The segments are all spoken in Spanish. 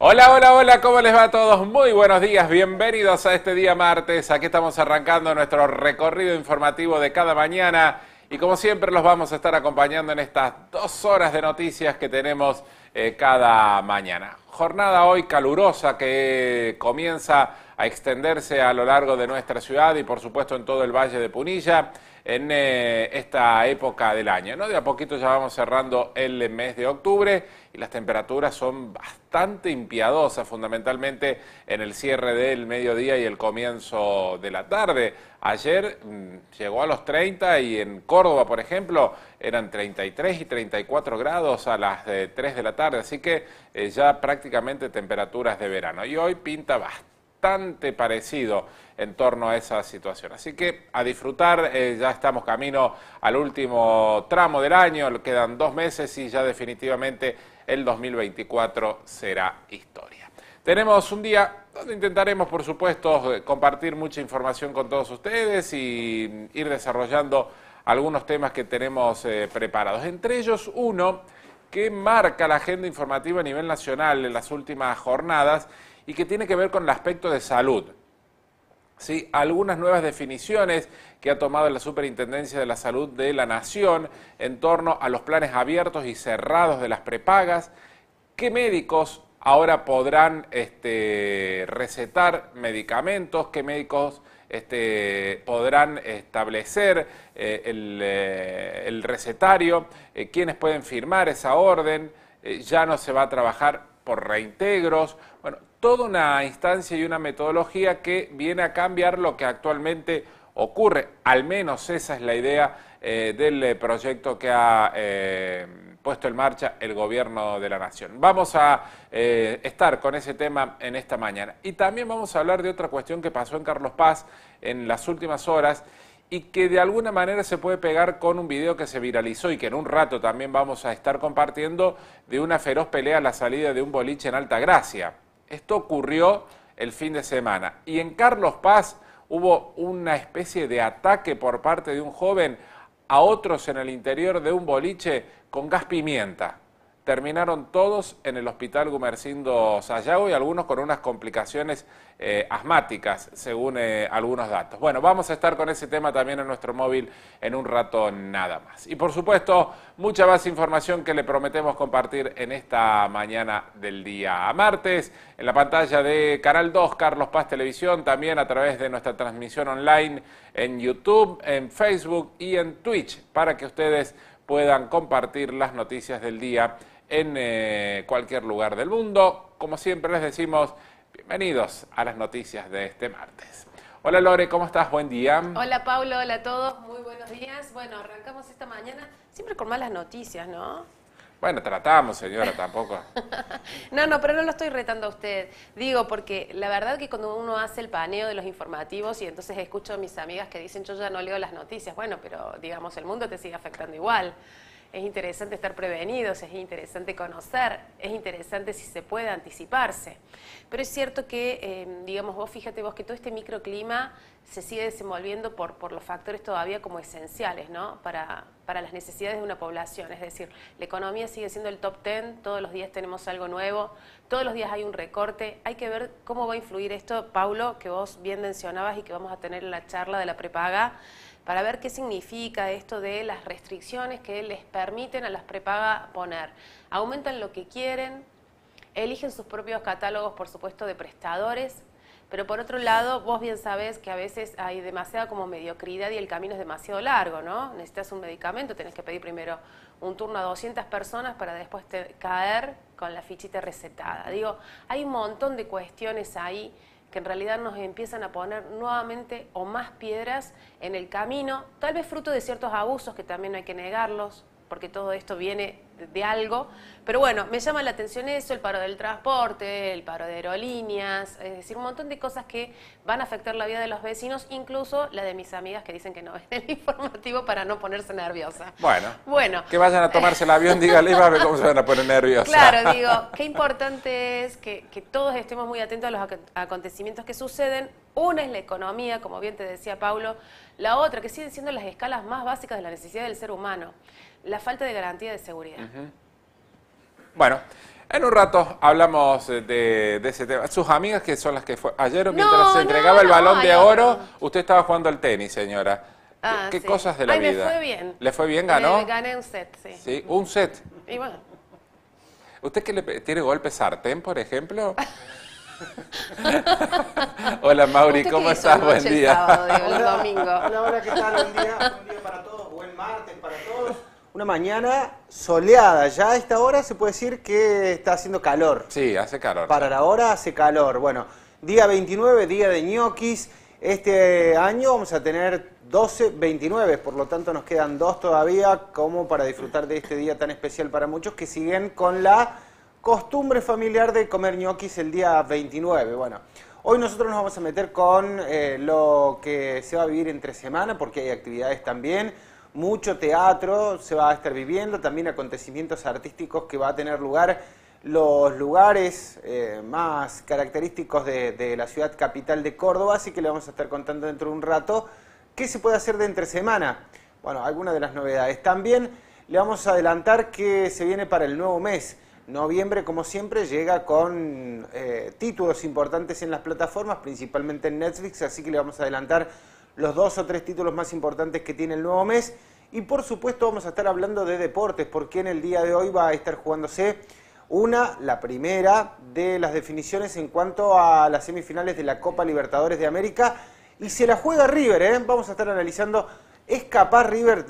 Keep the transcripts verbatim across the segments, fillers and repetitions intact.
Hola, hola, hola, ¿cómo les va a todos? Muy buenos días, bienvenidos a este día martes. Aquí estamos arrancando nuestro recorrido informativo de cada mañana y como siempre los vamos a estar acompañando en estas dos horas de noticias que tenemos eh, cada mañana. Jornada hoy calurosa que comienza a extenderse a lo largo de nuestra ciudad y por supuesto en todo el Valle de Punilla en eh, esta época del año, ¿no? De a poquito ya vamos cerrando el mes de octubre y las temperaturas son bastante impiadosas, fundamentalmente en el cierre del mediodía y el comienzo de la tarde. Ayer mmm, llegó a los treinta y en Córdoba, por ejemplo, eran treinta y tres y treinta y cuatro grados a las eh, tres de la tarde, así que eh, ya prácticamente temperaturas de verano. Y hoy pinta bastante. bastante parecido en torno a esa situación. Así que a disfrutar, eh, ya estamos camino al último tramo del año, quedan dos meses y ya definitivamente el dos mil veinticuatro será historia. Tenemos un día donde intentaremos, por supuesto, compartir mucha información con todos ustedes y ir desarrollando algunos temas que tenemos eh, preparados. Entre ellos uno que marca la agenda informativa a nivel nacional en las últimas jornadas y que tiene que ver con el aspecto de salud. ¿Sí? Algunas nuevas definiciones que ha tomado la Superintendencia de la Salud de la Nación en torno a los planes abiertos y cerrados de las prepagas, qué médicos ahora podrán este, recetar medicamentos, qué médicos este, podrán establecer eh, el, eh, el recetario, eh, quiénes pueden firmar esa orden, eh, ya no se va a trabajar por reintegros, bueno, toda una instancia y una metodología que viene a cambiar lo que actualmente ocurre, al menos esa es la idea eh, del proyecto que ha eh, puesto en marcha el gobierno de la nación. Vamos a eh, estar con ese tema en esta mañana y también vamos a hablar de otra cuestión que pasó en Carlos Paz en las últimas horas y que de alguna manera se puede pegar con un video que se viralizó y que en un rato también vamos a estar compartiendo de una feroz pelea a la salida de un boliche en Altagracia. Esto ocurrió el fin de semana y en Carlos Paz hubo una especie de ataque por parte de un joven a otros en el interior de un boliche con gas pimienta. Terminaron todos en el hospital Gumersindo Sayago y algunos con unas complicaciones eh, asmáticas, según eh, algunos datos. Bueno, vamos a estar con ese tema también en nuestro móvil en un rato nada más. Y por supuesto, mucha más información que le prometemos compartir en esta mañana del día martes. En la pantalla de Canal dos, Carlos Paz Televisión, también a través de nuestra transmisión online en YouTube, en Facebook y en Twitch, para que ustedes puedan compartir las noticias del día en eh, cualquier lugar del mundo. Como siempre les decimos, bienvenidos a las noticias de este martes. Hola Lore, ¿cómo estás? Buen día. Hola Paulo, hola a todos, muy buenos días. Bueno, arrancamos esta mañana siempre con malas noticias, ¿no? Bueno, tratamos, señora, tampoco. No, no, pero no lo estoy retando a usted. Digo, porque la verdad que cuando uno hace el paneo de los informativos y entonces escucho a mis amigas que dicen yo ya no leo las noticias, bueno, pero digamos el mundo te sigue afectando igual. Es interesante estar prevenidos, es interesante conocer, es interesante si se puede anticiparse. Pero es cierto que, eh, digamos, vos fíjate vos que todo este microclima se sigue desenvolviendo por, por los factores todavía como esenciales, ¿no? Para, para las necesidades de una población. Es decir, la economía sigue siendo el top ten, todos los días tenemos algo nuevo, todos los días hay un recorte. Hay que ver cómo va a influir esto, Paulo, que vos bien mencionabas y que vamos a tener en la charla de la prepaga, para ver qué significa esto de las restricciones que les permiten a las prepaga poner. Aumentan lo que quieren, eligen sus propios catálogos, por supuesto, de prestadores, pero por otro lado, vos bien sabés que a veces hay demasiada como mediocridad y el camino es demasiado largo, ¿no? Necesitas un medicamento, tenés que pedir primero un turno a doscientas personas para después te caer con la fichita recetada. Digo, hay un montón de cuestiones ahí que en realidad nos empiezan a poner nuevamente o más piedras en el camino, tal vez fruto de ciertos abusos que también no hay que negarlos, porque todo esto viene de, de algo, pero bueno, me llama la atención eso, el paro del transporte, el paro de aerolíneas, es decir, un montón de cosas que van a afectar la vida de los vecinos, incluso la de mis amigas que dicen que no ven el informativo para no ponerse nerviosa. Bueno, bueno que vayan a tomarse el avión, dígale y va a ver cómo se van a poner nerviosas. Claro, digo, qué importante es que, que todos estemos muy atentos a los ac acontecimientos que suceden. Una es la economía, como bien te decía Paulo, la otra, que siguen siendo las escalas más básicas de la necesidad del ser humano, la falta de garantía de seguridad. Uh-huh. Bueno, en un rato hablamos de, de ese tema. Sus amigas, que son las que fue ayer, No, mientras se entregaba no, el balón no, de hay oro, otro. usted estaba jugando al tenis, señora. Ah, ¿Qué sí. cosas de la Ay, vida? me fue bien. ¿Le fue bien? ¿Ganó? Me gané un set, sí. Sí, un set. Y bueno. ¿Usted qué le pe- tiene golpe sartén, por ejemplo? Hola Mauri, ¿Usted ¿cómo qué hizo estás? anoche Buen el día. sábado, digo, el Hola, domingo? Hola, hola, ¿qué tal? Buen día, buen día para todos, buen martes para todos. Una mañana soleada, ya a esta hora se puede decir que está haciendo calor. Sí, hace calor. Para la hora hace calor. Bueno, día veintinueve, día de ñoquis. Este año vamos a tener doce veintinueve, por lo tanto nos quedan dos todavía como para disfrutar de este día tan especial para muchos que siguen con la costumbre familiar de comer ñoquis el día veintinueve. Bueno, hoy nosotros nos vamos a meter con eh, lo que se va a vivir entre semana, porque hay actividades también, mucho teatro se va a estar viviendo, también acontecimientos artísticos que va a tener lugar los lugares eh, más característicos de, de la ciudad capital de Córdoba, así que le vamos a estar contando dentro de un rato qué se puede hacer de entre semana. Bueno, algunas de las novedades. También le vamos a adelantar que se viene para el nuevo mes. Noviembre, como siempre, llega con eh, títulos importantes en las plataformas, principalmente en Netflix, así que le vamos a adelantar los dos o tres títulos más importantes que tiene el nuevo mes. Y por supuesto vamos a estar hablando de deportes, porque en el día de hoy va a estar jugándose una, la primera de las definiciones en cuanto a las semifinales de la Copa Libertadores de América. Y se la juega River, ¿eh? Vamos a estar analizando, ¿es capaz River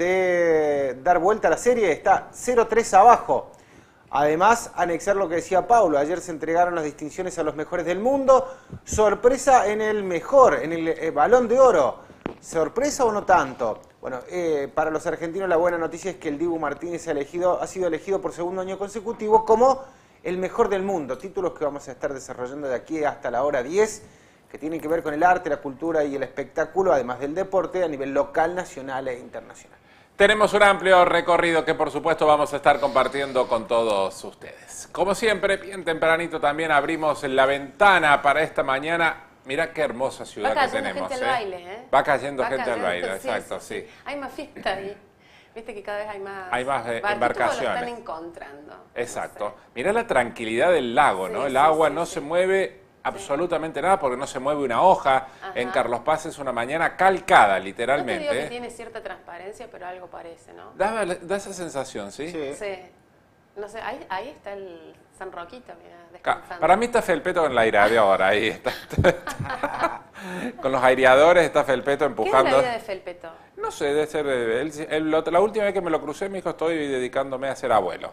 de dar vuelta a la serie? Está cero tres abajo. Además, anexar lo que decía Paulo, ayer se entregaron las distinciones a los mejores del mundo. Sorpresa en el mejor, en el eh, Balón de Oro. ¿Sorpresa o no tanto? Bueno, eh, para los argentinos la buena noticia es que el Dibu Martínez ha, elegido, ha sido elegido por segundo año consecutivo como el mejor del mundo. Títulos que vamos a estar desarrollando de aquí hasta la hora diez, que tienen que ver con el arte, la cultura y el espectáculo, además del deporte a nivel local, nacional e internacional. Tenemos un amplio recorrido que por supuesto vamos a estar compartiendo con todos ustedes. Como siempre, bien tempranito también abrimos la ventana para esta mañana. Mirá qué hermosa ciudad Va que cayendo tenemos. gente ¿eh? al baile, ¿eh? Va cayendo Va gente cayendo, al baile, sí, exacto, sí, sí. sí. Hay más fiesta ahí. Viste que cada vez hay más, Hay más, eh, barquitos, embarcaciones. Lo están encontrando. Exacto. No sé. Mirá la tranquilidad del lago, ¿no? Sí, El sí, agua sí, no sí. se mueve absolutamente nada porque no se mueve una hoja. Ajá. En Carlos Paz es una mañana calcada, No te literalmente. digo que ¿eh? tiene cierta transparencia, pero algo parece, ¿no? Da, da esa sensación, ¿sí? Sí. Sí. No sé, ahí, ahí está el San Roquito, mira, Ca- descansando. Para mí está Felpeto con la aireadora, ahí está. Con los aireadores está Felpeto ¿Qué es empujando. la vida de Felpeto? No sé, debe ser... eh, él- él- lo- la última vez que me lo crucé me dijo estoy dedicándome a ser abuelo.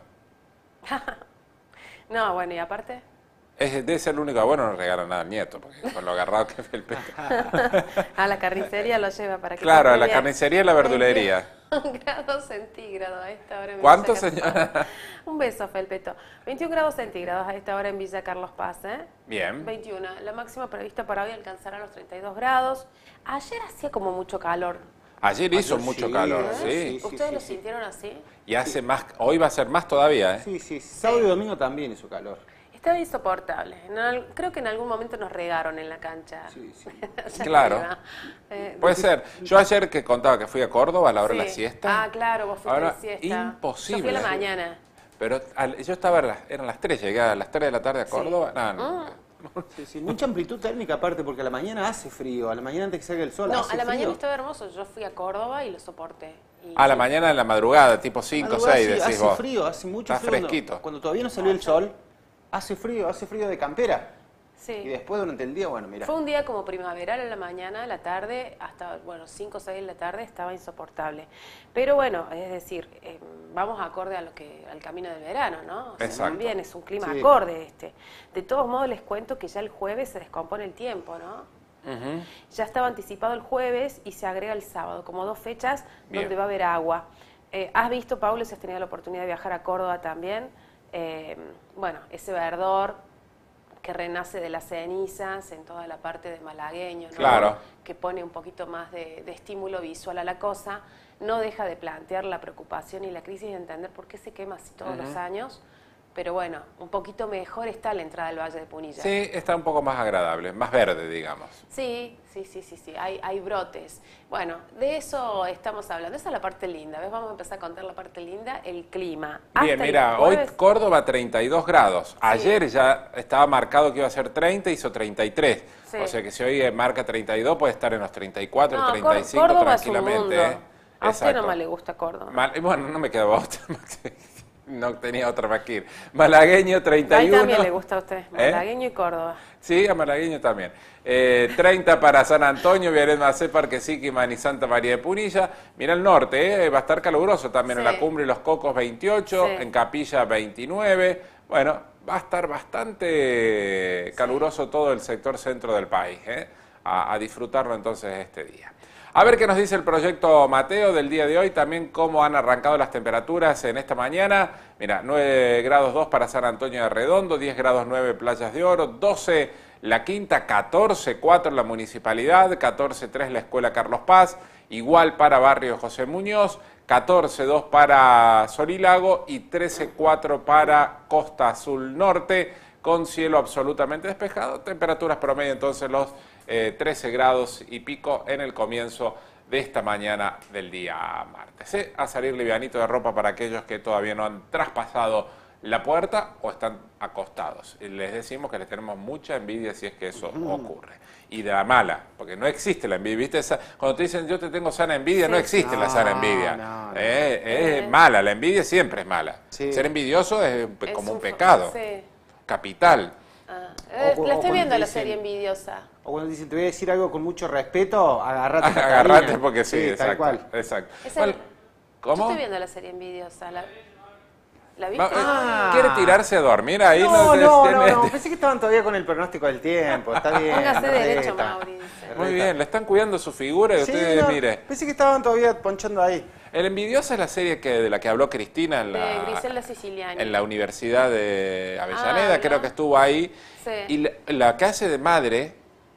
No, bueno, y aparte... Es, debe ser el único abuelo, no regala nada al nieto, porque con lo agarrado que es Felpeto. A la carnicería lo lleva para que... Claro, a compre la bien. carnicería y la verdulería. veintiún grados centígrados a esta hora en ¿Cuánto, Villa Carlos señora? Paz. Un beso, Felpeto. veintiún grados centígrados a esta hora en Villa Carlos Paz, ¿eh? Bien. veintiuno. La máxima prevista para hoy alcanzará los treinta y dos grados. Ayer hacía como mucho calor. Ayer hizo Ayer mucho sí, calor, ¿eh? sí. Sí, ¿Ustedes sí, lo sí. sintieron así? Y hace más, hoy va a ser más todavía, ¿eh? Sí, sí, sábado y domingo también hizo calor. Estaba insoportable. En al- creo que en algún momento nos regaron en la cancha. Sí, sí. Allá Claro. arriba. Eh, Puede ser. Yo ayer que contaba que fui a Córdoba a la hora de la sí. siesta. Ah, claro, vos fuiste Ahora, de siesta. imposible. Yo fui a la mañana. Pero al- yo estaba, a las- eran las tres, llegué a las tres de la tarde a Córdoba. No, no. Sí, sí, mucha amplitud térmica aparte, porque a la mañana hace frío, a la mañana antes que salga el sol No, hace a la frío. mañana estaba hermoso. Yo fui a Córdoba y lo soporté. Y A la mañana en la madrugada, tipo cinco, Madrugada, seis, sí, decís hace vos. frío, hace mucho Está frío. cuando- fresquito. Cuando, todavía no salió el sol, hace frío, hace frío de campera. Sí. Y después durante el día, bueno, mira. Fue un día como primaveral en la mañana, a la tarde, hasta, bueno, cinco o seis de la tarde, estaba insoportable. Pero bueno, es decir, eh, vamos acorde a lo que, al camino del verano, ¿no? O sea, Exacto. también es un clima Sí. acorde este. De todos modos, les cuento que ya el jueves se descompone el tiempo, ¿no? Ujú. Ya estaba anticipado el jueves y se agrega el sábado, como dos fechas Bien. donde va a haber agua. Eh, ¿Has visto, Paulo, si has tenido la oportunidad de viajar a Córdoba también? Eh, bueno, ese verdor que renace de las cenizas en toda la parte de malagueño, ¿no? Claro. Que pone un poquito más de, de estímulo visual a la cosa, no deja de plantear la preocupación y la crisis de entender por qué se quema así todos Ujú. los años, pero bueno, un poquito mejor está la entrada al Valle de Punilla. Sí, está un poco más agradable, más verde, digamos. Sí, sí, sí, sí, sí. Hay, hay brotes. Bueno, de eso estamos hablando. Esa es la parte linda. ¿Ves? Vamos a empezar a contar la parte linda, el clima. Bien, Hasta mira, el jueves... hoy Córdoba treinta y dos grados. Ayer sí. ya estaba marcado que iba a ser treinta, hizo treinta y tres. Sí. O sea que si hoy marca treinta y dos, puede estar en los treinta y cuatro, no, treinta y cinco Córdoba tranquilamente. Es un mundo. ¿eh? A usted nomás le gusta Córdoba. Mal, bueno, no me quedaba otra más que... No tenía otra más que ir. Malagueño treinta y uno. Ahí también le gusta a usted, Malagueño ¿Eh? y Córdoba. Sí, a Malagueño también. Eh, treinta para San Antonio, Viaret Macé, Parque Siquiman y Santa María de Punilla. Mira el norte, eh, va a estar caluroso también sí. en la Cumbre y Los Cocos veintiocho, sí. en Capilla veintinueve. Bueno, va a estar bastante caluroso sí. todo el sector centro del país. Eh, a, a disfrutarlo entonces este día. A ver qué nos dice el proyecto Mateo del día de hoy, también cómo han arrancado las temperaturas en esta mañana. Mira, nueve grados dos para San Antonio de Redondo, diez grados nueve Playas de Oro, doce La Quinta, catorce cuatro la Municipalidad, catorce tres la Escuela Carlos Paz, igual para Barrio José Muñoz, catorce dos para Solilago y trece cuatro para Costa Azul Norte, con cielo absolutamente despejado, temperaturas promedio entonces los eh, trece grados y pico en el comienzo de esta mañana del día martes. ¿Eh? A salir livianito de ropa para aquellos que todavía no han traspasado la puerta o están acostados. Y les decimos que les tenemos mucha envidia si es que eso uh-huh. ocurre. Y de la mala, porque no existe la envidia. ¿Viste? Esa, cuando te dicen yo te tengo sana envidia, sí. no existe no, la sana envidia. No, no, eh, no. Es eh. mala, la envidia siempre es mala. Sí. Ser envidioso es, es como un, un pecado. Sí. Capital. Ah. Eh, o, la estoy viendo dicen, la serie Envidiosa. O cuando dicen te voy a decir algo con mucho respeto, agarrate. Agarrate porque sí, sí exacto, tal cual. exacto. Esa, bueno, ¿cómo? Yo estoy viendo la serie Envidiosa. ¿La, ¿la viste? Ah. ¿Quiere tirarse a dormir ahí? No, no, no, no, pensé que estaban todavía con el pronóstico del tiempo. Está bien. Póngase derecho, Mauri. Muy bien, le están cuidando su figura y sí, ustedes, no, mire. Pensé que estaban todavía ponchando ahí. El Envidioso es la serie que, de la que habló Cristina en la, de Griselda Siciliani. En la Universidad de Avellaneda, ah, creo ¿no? que estuvo ahí. Sí. Y la, la que hace de madre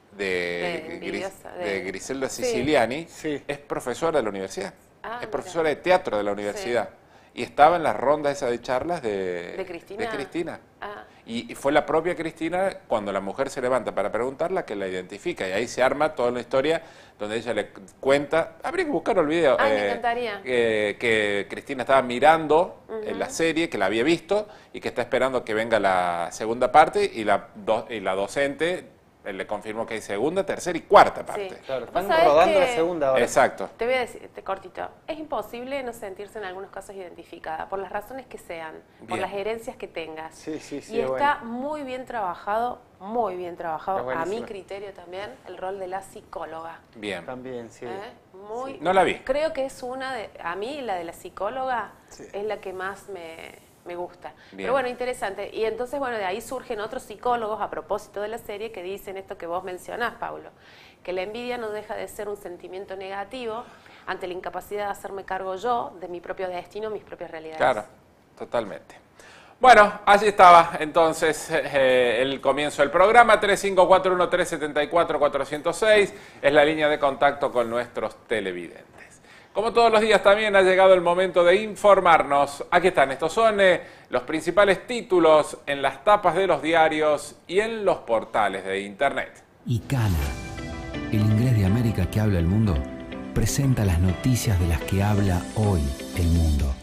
de, de, Gris, de... de Griselda Siciliani sí. es profesora de la universidad. Ah, es profesora mira. de teatro de la universidad. Sí. Y estaba en las rondas esas de charlas de, ¿De Cristina. De Cristina. Ah. Y, y fue la propia Cristina, cuando la mujer se levanta para preguntarla, que la identifica. Y ahí se arma toda la historia donde ella le cuenta, habría que buscar el video, ah, eh, me encantaría. Eh, que Cristina estaba mirando uh-huh. en la serie, que la había visto y que está esperando que venga la segunda parte y la, do, y la docente le confirmó que hay segunda, tercera y cuarta parte. Sí. Claro, están rodando que... la segunda ahora. Exacto. Te voy a decir, te cortito, es imposible no sentirse en algunos casos identificada, por las razones que sean, bien. por las herencias que tengas. Sí, sí, sí, y está bueno. muy bien trabajado, muy bien trabajado, a mi criterio también, el rol de la psicóloga. Bien. También, sí. ¿Eh? Muy, sí. No la vi. Creo que es una de, a mí la de la psicóloga sí. es la que más me... me gusta. Bien. Pero bueno, interesante. Y entonces, bueno, de ahí surgen otros psicólogos a propósito de la serie que dicen esto que vos mencionás, Paulo, que la envidia no deja de ser un sentimiento negativo ante la incapacidad de hacerme cargo yo de mi propio destino, mis propias realidades. Claro, totalmente. Bueno, allí estaba entonces eh, el comienzo del programa. Tres cinco cuatro uno tres siete cuatro cuatro cero seis es la línea de contacto con nuestros televidentes. Como todos los días también ha llegado el momento de informarnos. Aquí están, estos son eh, los principales títulos en las tapas de los diarios y en los portales de internet. ICANA, el inglés de América que habla el mundo, presenta las noticias de las que habla hoy el mundo.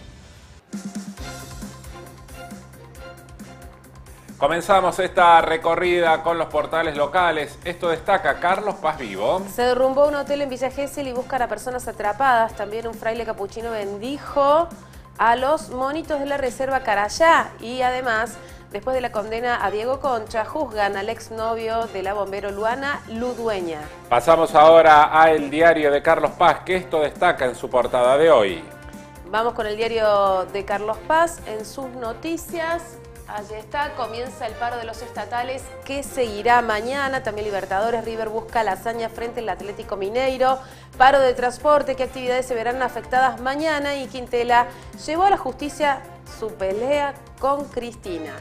Comenzamos esta recorrida con los portales locales. Esto destaca Carlos Paz Vivo. Se derrumbó un hotel en Villa Gesell y buscan a personas atrapadas. También un fraile capuchino bendijo a los monitos de la reserva Carayá. Y además, después de la condena a Diego Concha, juzgan al exnovio de la bombero Luana Ludueña. Pasamos ahora a el diario de Carlos Paz, que esto destaca en su portada de hoy. Vamos con el diario de Carlos Paz en sus noticias. Allí está, comienza el paro de los estatales que seguirá mañana. También Libertadores, River busca la hazaña frente al Atlético Mineiro. Paro de transporte, qué actividades se verán afectadas mañana. Y Quintela llevó a la justicia su pelea con Cristina.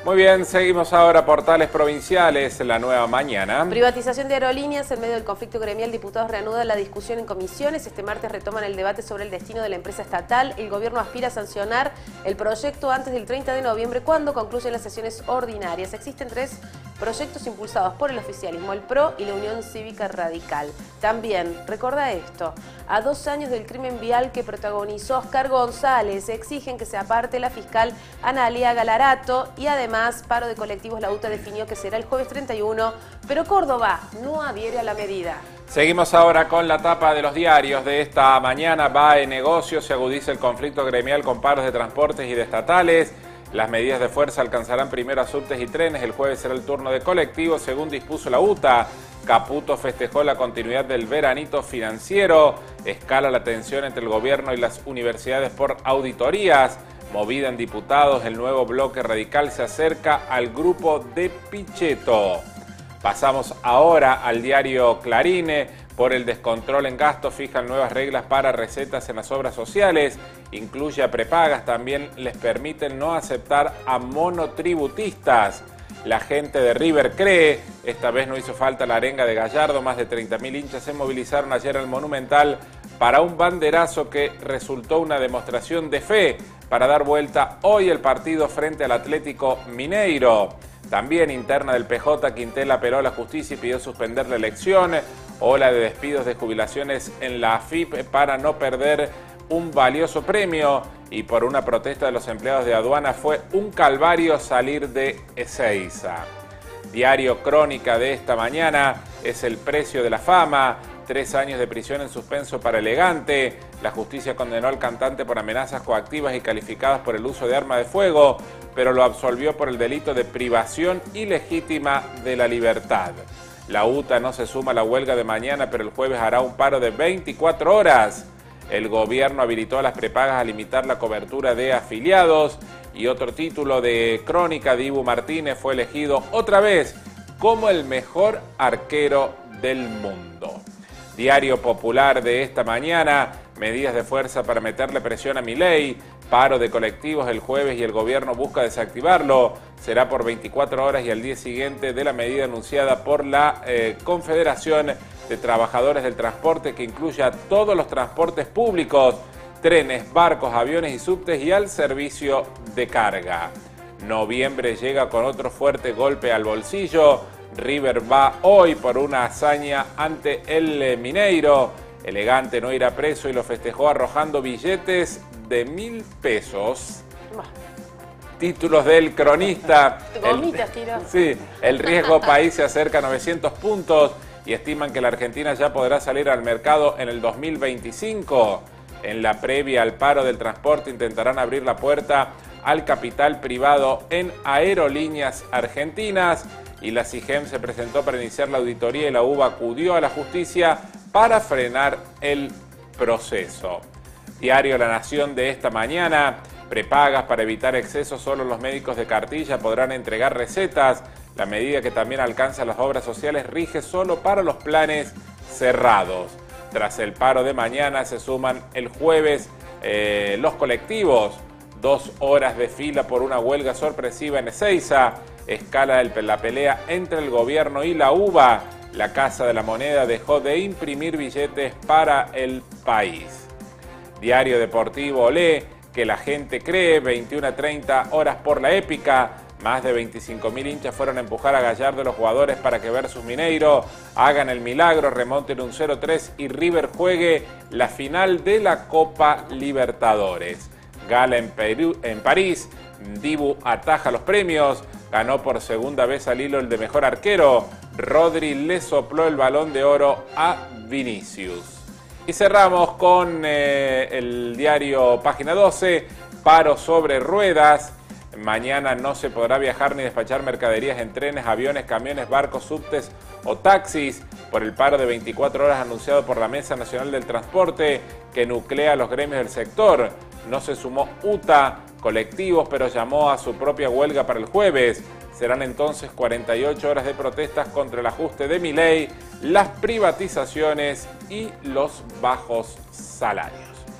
Muy bien, seguimos ahora portales provinciales, La Nueva Mañana. Privatización de aerolíneas. En medio del conflicto gremial, diputados reanudan la discusión en comisiones. Este martes retoman el debate sobre el destino de la empresa estatal. El gobierno aspira a sancionar el proyecto antes del treinta de noviembre, cuando concluyen las sesiones ordinarias. Existen tres proyectos impulsados por el oficialismo, el P R O y la Unión Cívica Radical. También, recuerda esto, a dos años del crimen vial que protagonizó Oscar González, exigen que se aparte la fiscal Analia Galarato y además paro de colectivos. La U T A definió que será el jueves treinta y uno, pero Córdoba no adhiere a la medida. Seguimos ahora con la tapa de los diarios de esta mañana. B A E Negocios, se agudiza el conflicto gremial con paros de transportes y de estatales. Las medidas de fuerza alcanzarán primero a subtes y trenes. El jueves será el turno de colectivos, según dispuso la U T A. Caputo festejó la continuidad del veranito financiero. Escala la tensión entre el gobierno y las universidades por auditorías. Movida en diputados, el nuevo bloque radical se acerca al grupo de Pichetto. Pasamos ahora al diario Clarín. Por el descontrol en gastos, fijan nuevas reglas para recetas en las obras sociales. Incluye a prepagas, también les permiten no aceptar a monotributistas. La gente de River cree, esta vez no hizo falta la arenga de Gallardo. Más de treinta mil hinchas se movilizaron ayer al Monumental para un banderazo que resultó una demostración de fe para dar vuelta hoy el partido frente al Atlético Mineiro. También interna del P J, Quintela apeló a la justicia y pidió suspender la elección. Ola de despidos de jubilaciones en la A F I P para no perder un valioso premio. Y por una protesta de los empleados de aduana fue un calvario salir de Ezeiza. Diario Crónica de esta mañana es el precio de la fama. Tres años de prisión en suspenso para Elegante. La justicia condenó al cantante por amenazas coactivas y calificadas por el uso de arma de fuego, pero lo absolvió por el delito de privación ilegítima de la libertad. La U T A no se suma a la huelga de mañana, pero el jueves hará un paro de veinticuatro horas. El gobierno habilitó a las prepagas a limitar la cobertura de afiliados. Y otro título de Crónica, Dibu Martínez fue elegido otra vez como el mejor arquero del mundo. Diario Popular de esta mañana, medidas de fuerza para meterle presión a Milei. Paro de colectivos el jueves y el gobierno busca desactivarlo. Será por veinticuatro horas y al día siguiente de la medida anunciada por la eh, Confederación de Trabajadores del Transporte, que incluye a todos los transportes públicos, trenes, barcos, aviones y subtes, y al servicio de carga. Noviembre llega con otro fuerte golpe al bolsillo. River va hoy por una hazaña ante el Mineiro. Elegante no irá preso y lo festejó arrojando billetes de mil pesos. Títulos del Cronista. Gomitas, tiro. Sí, el riesgo país se acerca a novecientos puntos y estiman que la Argentina ya podrá salir al mercado en el dos mil veinticinco. En la previa al paro del transporte intentarán abrir la puerta al capital privado en aerolíneas argentinas. Y la SIGEM se presentó para iniciar la auditoría y la U B A acudió a la justicia para frenar el proceso. Diario La Nación de esta mañana, prepagas para evitar excesos, solo los médicos de cartilla podrán entregar recetas. La medida, que también alcanza las obras sociales, rige solo para los planes cerrados. Tras el paro de mañana se suman el jueves eh, los colectivos. Dos horas de fila por una huelga sorpresiva en Ezeiza. Escala la pelea entre el gobierno y la U B A. La Casa de la Moneda dejó de imprimir billetes para el país. Diario Deportivo lee que la gente cree, veintiuna a treinta horas por la épica. Más de veinticinco mil hinchas fueron a empujar a Gallardo y los jugadores para que versus Mineiro hagan el milagro, remonten un cero tres y River juegue la final de la Copa Libertadores. Gala en, Perú, en París, Dibu ataja los premios, ganó por segunda vez al hilo el de mejor arquero. Rodri le sopló el Balón de Oro a Vinicius. Y cerramos con eh, el diario Página doce, paro sobre ruedas. Mañana no se podrá viajar ni despachar mercaderías en trenes, aviones, camiones, barcos, subtes o taxis por el paro de veinticuatro horas anunciado por la Mesa Nacional del Transporte, que nuclea a los gremios del sector. No se sumó U T A, colectivos, pero llamó a su propia huelga para el jueves. Serán entonces cuarenta y ocho horas de protestas contra el ajuste de Milei, las privatizaciones y los bajos salarios.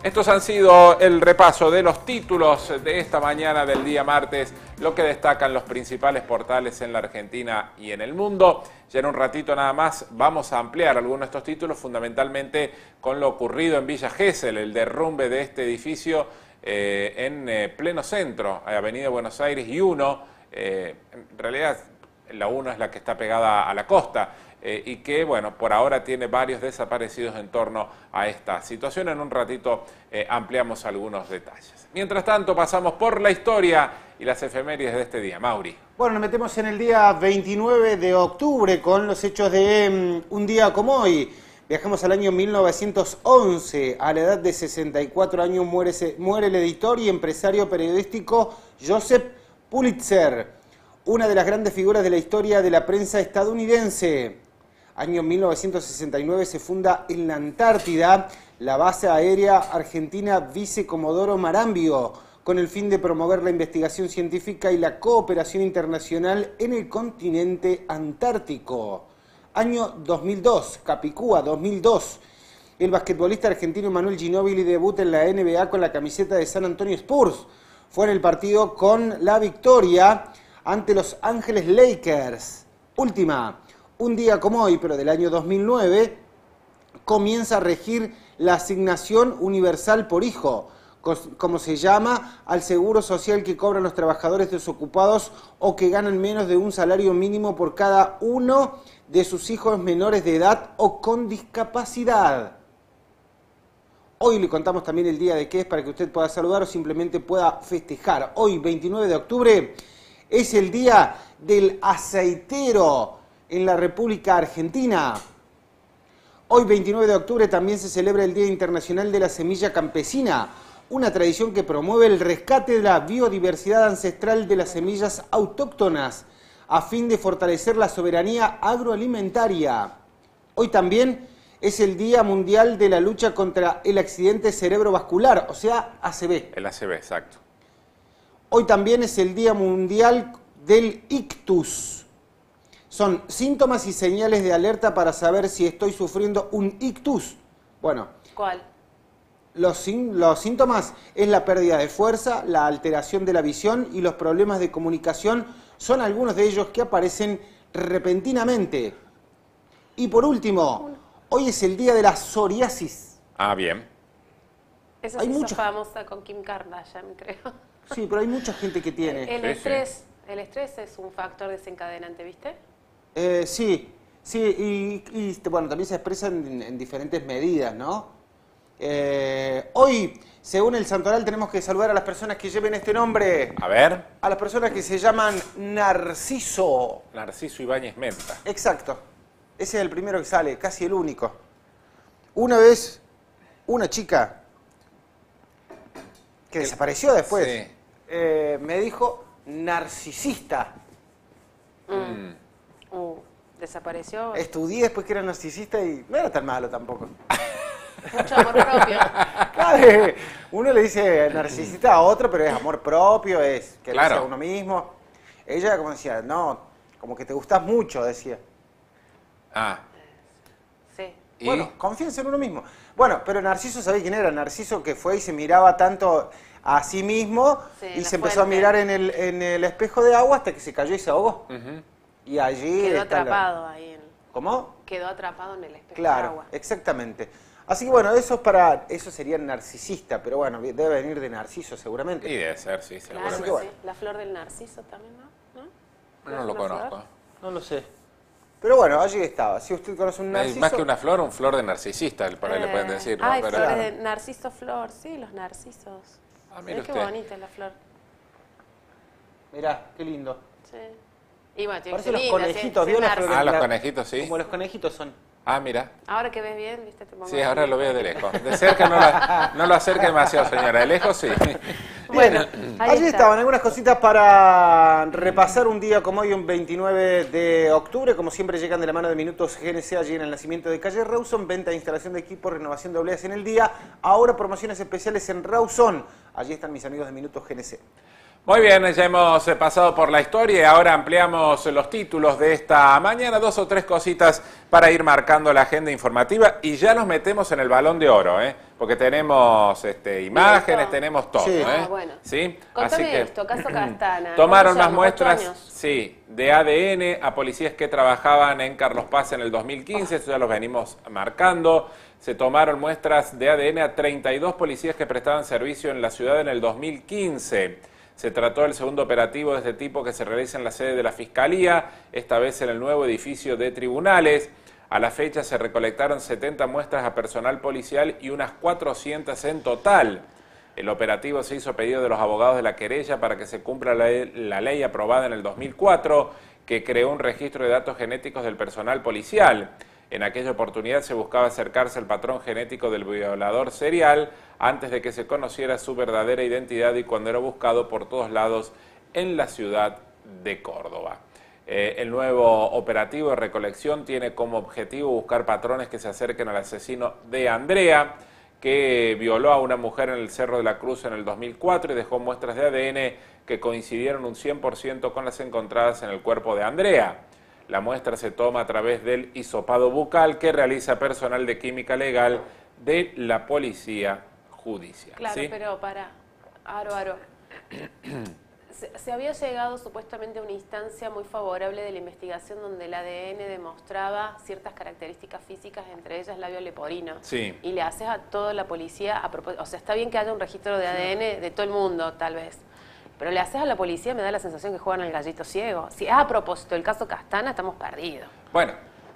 Estos han sido el repaso de los títulos de esta mañana del día martes, lo que destacan los principales portales en la Argentina y en el mundo. Ya en un ratito nada más vamos a ampliar algunos de estos títulos, fundamentalmente con lo ocurrido en Villa Gesell, el derrumbe de este edificio eh, en eh, pleno centro, Avenida Buenos Aires y uno, eh, en realidad la uno es la que está pegada a la costa. Eh, y que, bueno, por ahora tiene varios desaparecidos en torno a esta situación. En un ratito eh, ampliamos algunos detalles. Mientras tanto, pasamos por la historia y las efemérides de este día. Mauri. Bueno, nos metemos en el día veintinueve de octubre con los hechos de um, un día como hoy. Viajamos al año mil novecientos once. A la edad de sesenta y cuatro años muere, muere el editor y empresario periodístico Joseph Pulitzer, una de las grandes figuras de la historia de la prensa estadounidense. Año mil novecientos sesenta y nueve se funda en la Antártida la base aérea argentina Vice Comodoro Marambio, con el fin de promover la investigación científica y la cooperación internacional en el continente antártico. Año dos mil dos, Capicúa dos mil dos. El basquetbolista argentino Manuel Ginóbili debuta en la N B A con la camiseta de San Antonio Spurs. Fue en el partido con la victoria ante Los Ángeles Lakers. Última. Un día como hoy, pero del año dos mil nueve, comienza a regir la asignación universal por hijo, como se llama al seguro social que cobran los trabajadores desocupados o que ganan menos de un salario mínimo por cada uno de sus hijos menores de edad o con discapacidad. Hoy le contamos también el día de qué es para que usted pueda saludar o simplemente pueda festejar. Hoy, veintinueve de octubre, es el día del aceitero en la República Argentina. Hoy, veintinueve de octubre, también se celebra el Día Internacional de la Semilla Campesina, una tradición que promueve el rescate de la biodiversidad ancestral de las semillas autóctonas, a fin de fortalecer la soberanía agroalimentaria. Hoy también es el Día Mundial de la Lucha contra el Accidente Cerebrovascular, o sea, A C V. El A C V, exacto. Hoy también es el Día Mundial del Ictus. Son síntomas y señales de alerta para saber si estoy sufriendo un ictus. Bueno. ¿Cuál? Los, los síntomas es la pérdida de fuerza, la alteración de la visión y los problemas de comunicación son algunos de ellos que aparecen repentinamente. Y por último, hoy es el día de la psoriasis. Ah, bien. Esa hay se hizo mucha... famosa con Kim Kardashian, creo. Sí, pero hay mucha gente que tiene. El Sí, estrés, sí. el estrés es un factor desencadenante, ¿viste? Eh, sí, sí, y, y bueno, también se expresa en, en diferentes medidas, ¿no? Eh, hoy, según el santoral, tenemos que saludar a las personas que lleven este nombre. A ver. A las personas que se llaman Narciso. Narciso Ibáñez Menta. Exacto. Ese es el primero que sale, casi el único. Una vez, una chica que desapareció después, Sí. eh, me dijo narcisista. Mm. Uh, desapareció. Estudié después que era narcisista y no era tan malo tampoco. Mucho amor propio. Claro, uno le dice narcisista a otro, pero es amor propio, es quererse Claro. a uno mismo. Ella como decía, no, como que te gustás mucho, decía. Ah. Sí. ¿Y? Bueno, confíense en uno mismo. Bueno, pero Narciso, ¿sabés quién era? Narciso que fue y se miraba tanto a sí mismo Sí, y la se empezó a fuente. mirar en el, en el espejo de agua hasta que se cayó y se ahogó. Ujú. Y allí Quedó está la- atrapado ahí. En, ¿Cómo? quedó atrapado en el espejo de Claro, agua. exactamente. Así que bueno, eso es para, eso sería narcisista, pero bueno, debe venir de Narciso seguramente. Y debe ser, sí, Claro, Así seguramente. que bueno. sí. La flor del narciso también, ¿no? ¿No? No, no lo ¿Es una conozco. flor? No lo sé. Pero bueno, allí estaba. Si usted conoce un Hay narciso... más que una flor, un flor de narcisista, por ahí le pueden Eh, decir, ¿no? Ay, Pero- flores de narciso flor, sí, los narcisos. Ah, mire Mirá qué usted. bonita es la flor. Mirá, qué lindo. Sí. Y bueno, tiene que Parece ser los linda, conejitos, sí, ¿vio sí, las narciso. flores? Ah, los La- conejitos, sí. Como los conejitos son. Ah, mira. Ahora que ves bien, viste, te pongo Sí, así. ahora lo veo de lejos. De cerca no lo, no lo acerque demasiado, señora. De lejos, sí. Bueno, Bien, ahí allí está. estaban algunas cositas para repasar un día como hoy, un veintinueve de octubre. Como siempre llegan de la mano de Minutos G N C allí en el nacimiento de calle Rawson. Venta e instalación de equipos, renovación de obleas en el día. Ahora promociones especiales en Rawson. Allí están mis amigos de Minutos G N C. Muy bien, ya hemos eh, pasado por la historia y ahora ampliamos los títulos de esta mañana, dos o tres cositas para ir marcando la agenda informativa y ya nos metemos en el Balón de Oro, ¿eh? Porque tenemos este, imágenes, tenemos todo. Sí. ¿eh? Ah, bueno. ¿Sí? Contame Así que, esto, caso Castana. tomaron ¿Cuántos unas muestras, años? ¿Ocho años? sí, de A D N a policías que trabajaban en Carlos Paz en el dos mil quince, esto ya los venimos marcando. Se tomaron muestras de A D N a treinta y dos policías que prestaban servicio en la ciudad en el dos mil quince. Se trató del segundo operativo de este tipo que se realiza en la sede de la Fiscalía, esta vez en el nuevo edificio de tribunales. A la fecha se recolectaron setenta muestras a personal policial y unas cuatrocientas en total. El operativo se hizo a pedido de los abogados de la querella para que se cumpla la, la ley aprobada en el dos mil cuatro que creó un registro de datos genéticos del personal policial. En aquella oportunidad se buscaba acercarse al patrón genético del violador serial antes de que se conociera su verdadera identidad y cuando era buscado por todos lados en la ciudad de Córdoba. Eh, el nuevo operativo de recolección tiene como objetivo buscar patrones que se acerquen al asesino de Andrea, que violó a una mujer en el Cerro de la Cruz en el dos mil cuatro y dejó muestras de A D N que coincidieron un cien por ciento con las encontradas en el cuerpo de Andrea. La muestra se toma a través del hisopado bucal que realiza personal de química legal de la Policía Judicial. Claro, ¿sí? pero para, Aro, Aro. Se, se había llegado supuestamente a una instancia muy favorable de la investigación donde el A D N demostraba ciertas características físicas, entre ellas labio leporino. Sí. Y le haces a toda la policía, a propósito, o sea, está bien que haya un registro de A D N de todo el mundo, tal vez. Pero le haces a la policía, me da la sensación que juegan al gallito ciego. Si es a propósito del caso Castana, estamos perdidos. Bueno,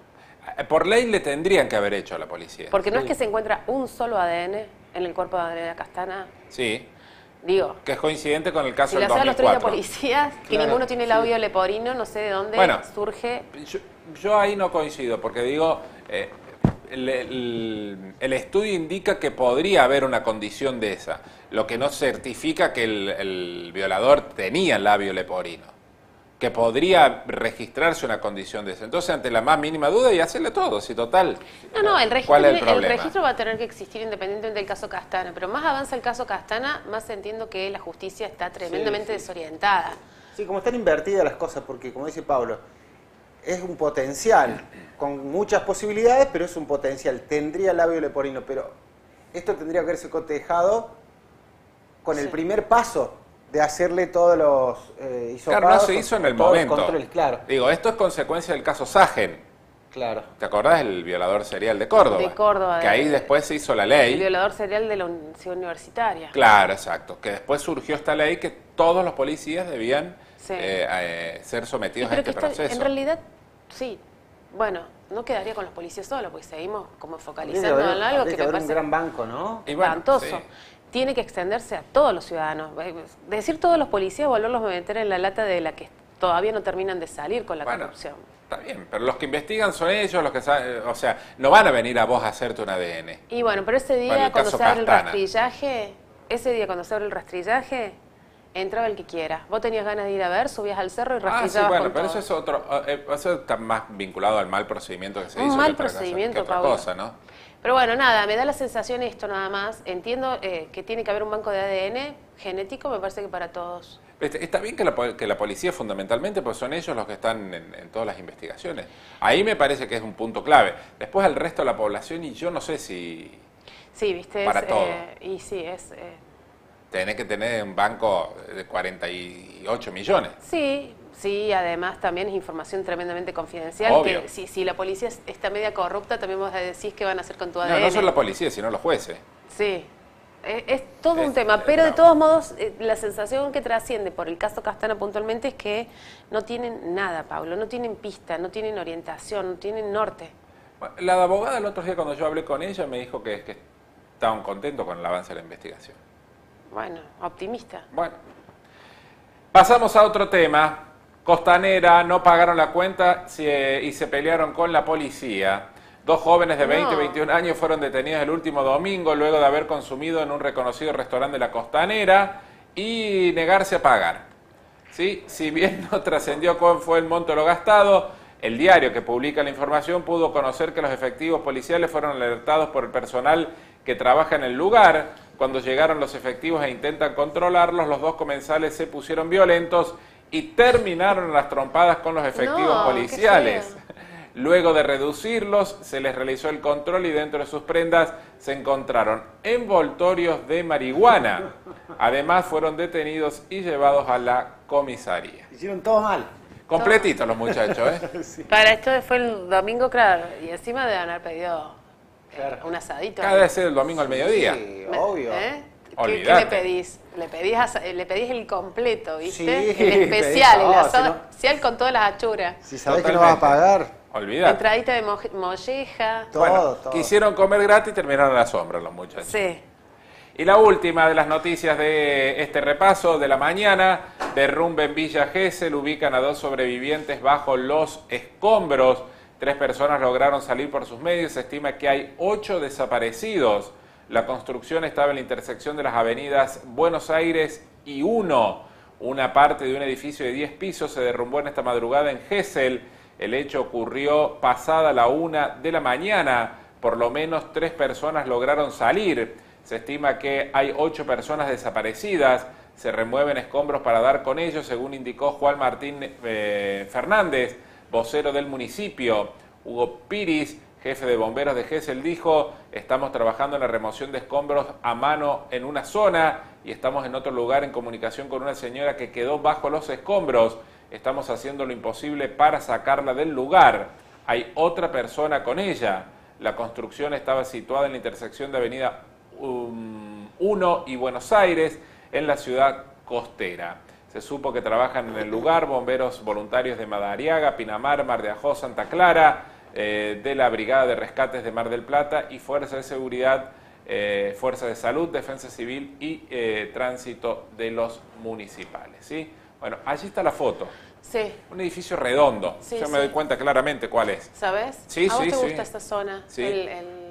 por ley le tendrían que haber hecho a la policía. Porque no es que se encuentra un solo A D N en el cuerpo de Andrea Castana. Sí, Digo, que es coincidente con el caso si le del haces a dos los mil cuatro. treinta policías, que Claro, ninguno tiene labio leporino, no sé de dónde Bueno, surge. Yo, yo ahí no coincido, porque digo, eh, el, el- el estudio indica que podría haber una condición de esa, lo que no certifica que el, el violador tenía labio leporino, que podría registrarse una condición de esa. Entonces, ante la más mínima duda, y hacerle todo, si total. No, no, el registro, ¿Cuál es el tiene- el problema? registro va a tener que existir independientemente del caso Castana, pero más avanza el caso Castana, más entiendo que la justicia está tremendamente sí. desorientada. Sí, como están invertidas las cosas, porque como dice Pablo, es un potencial con muchas posibilidades, pero es un potencial. Tendría labio leporino, pero esto tendría que haberse cotejado con el Sí. primer paso de hacerle todos los eh, hisopados. Claro, no se hizo en el todos los momento. controles, claro, Digo, esto es consecuencia del caso Sagen. claro. ¿Te acordás del violador serial de Córdoba? De Córdoba, Que de- ahí después se hizo la El ley. violador serial de la Universidad Universitaria. Claro, exacto. Que después surgió esta ley que todos los policías debían Sí. eh, eh, ser Y sometidos a pero este que está- proceso. en realidad, sí, bueno, no quedaría con los policías solos, porque seguimos como Habría que focalizando haber- en algo habría que que me haber un parece gran banco, ¿no? Y bueno, espantoso. sí. Tiene que extenderse a todos los ciudadanos. Decir todos los policías, volverlos a meter en la lata de la que todavía no terminan de salir con la Bueno, corrupción. está bien, pero los que investigan son ellos, los que saben, o sea, no van a venir a vos a hacerte un A D N. Y bueno, pero ese día Bueno, el cuando caso se abre el Castana. rastrillaje, ese día cuando se abre el rastrillaje, entraba el que quiera. Vos tenías ganas de ir a ver, subías al cerro y Ah, sí, rastrillabas bueno, con pero todo. eso es otro, eh, eso está más vinculado al mal procedimiento que se Un hizo. mal que otra cosa- procedimiento, que otra Pablo. cosa, ¿no? Pero bueno, nada, me da la sensación esto nada más. Entiendo eh, que tiene que haber un banco de A D N genético, me parece que para todos. Este, Está bien que la, po- que la policía fundamentalmente, pues son ellos los que están en, en todas las investigaciones. Ahí me parece que es un punto clave. Después al resto de la población y yo no sé si Sí, viste, Para es, todo. eh, y sí, es... eh, tenés que tener un banco de cuarenta y ocho millones. sí, sí, además también es información tremendamente confidencial. Obvio. Que si, si la policía es- está media corrupta, también vos decís qué van a hacer con tu No, A D N. no solo la policía, sino los jueces. Sí, es, es todo un Es- tema, es pero de bravo. todos modos eh, la sensación que trasciende por el caso Castana puntualmente es que no tienen nada, Pablo, no tienen pista, no tienen orientación, no tienen norte. Bueno, la abogada el otro día cuando yo hablé con ella me dijo que, que estaban contentos con el avance de la investigación. Bueno, optimista. Bueno, pasamos a otro tema. Costanera, no pagaron la cuenta si- y se pelearon con la policía. Dos jóvenes de veinte y No. veintiún años fueron detenidos el último domingo luego de haber consumido en un reconocido restaurante de la Costanera y negarse a pagar. ¿Sí? Si bien no trascendió cuál fue el monto de lo gastado, el diario que publica la información pudo conocer que los efectivos policiales fueron alertados por el personal que trabaja en el lugar Cuando llegaron los efectivos e intentan controlarlos, los dos comensales se pusieron violentos y terminaron las trompadas con los efectivos No, policiales. qué feo. Luego de reducirlos, se les realizó el control y dentro de sus prendas se encontraron envoltorios de marihuana. Además, fueron detenidos y llevados a la comisaría. Hicieron todo mal. Completitos los muchachos, ¿eh? Sí. Para esto fue el domingo, claro, y encima de haber pedido eh, Claro. un asadito. Cada vez es el domingo al mediodía. Sí, Me- obvio. ¿Eh? ¿Qué, Olvídate. qué le pedís? Le pedís, asa- le pedís el completo, ¿viste? Sí, el especial, pedís- el oh, asado si no- especial con todas las achuras. Si sabés que no vas a pagar, Olvídate. Entradita de moje- molleja. todo, Bueno, todo. quisieron comer gratis y terminaron a la sombra los muchachos. Sí. Y la última de las noticias de este repaso de la mañana, derrumbe en Villa Gesell, ubican a dos sobrevivientes bajo los escombros. Tres personas lograron salir por sus medios, se estima que hay ocho desaparecidos. La construcción estaba en la intersección de las avenidas Buenos Aires y uno. Una parte de un edificio de diez pisos se derrumbó en esta madrugada en Gesell. El hecho ocurrió pasada la una de la mañana. Por lo menos tres personas lograron salir. Se estima que hay ocho personas desaparecidas. Se remueven escombros para dar con ellos, según indicó Juan Martín eh, Fernández, vocero del municipio. Hugo Piris, jefe de bomberos de Gesell, dijo: estamos trabajando en la remoción de escombros a mano en una zona y estamos en otro lugar en comunicación con una señora que quedó bajo los escombros. Estamos haciendo lo imposible para sacarla del lugar. Hay otra persona con ella. La construcción estaba situada en la intersección de Avenida uno y Buenos Aires, en la ciudad costera. Se supo que trabajan en el lugar bomberos voluntarios de Madariaga, Pinamar, Mar de Ajó, Santa Clara, eh, de la Brigada de Rescates de Mar del Plata y Fuerza de Seguridad, eh, Fuerza de Salud, Defensa Civil y eh, Tránsito de los municipales, ¿sí? Bueno, allí está la foto. Sí. Un edificio redondo. Sí, Yo sí. me doy cuenta claramente cuál es. ¿Sabes? Sí, ¿A vos sí, te sí. gusta esta zona? Sí. El, el-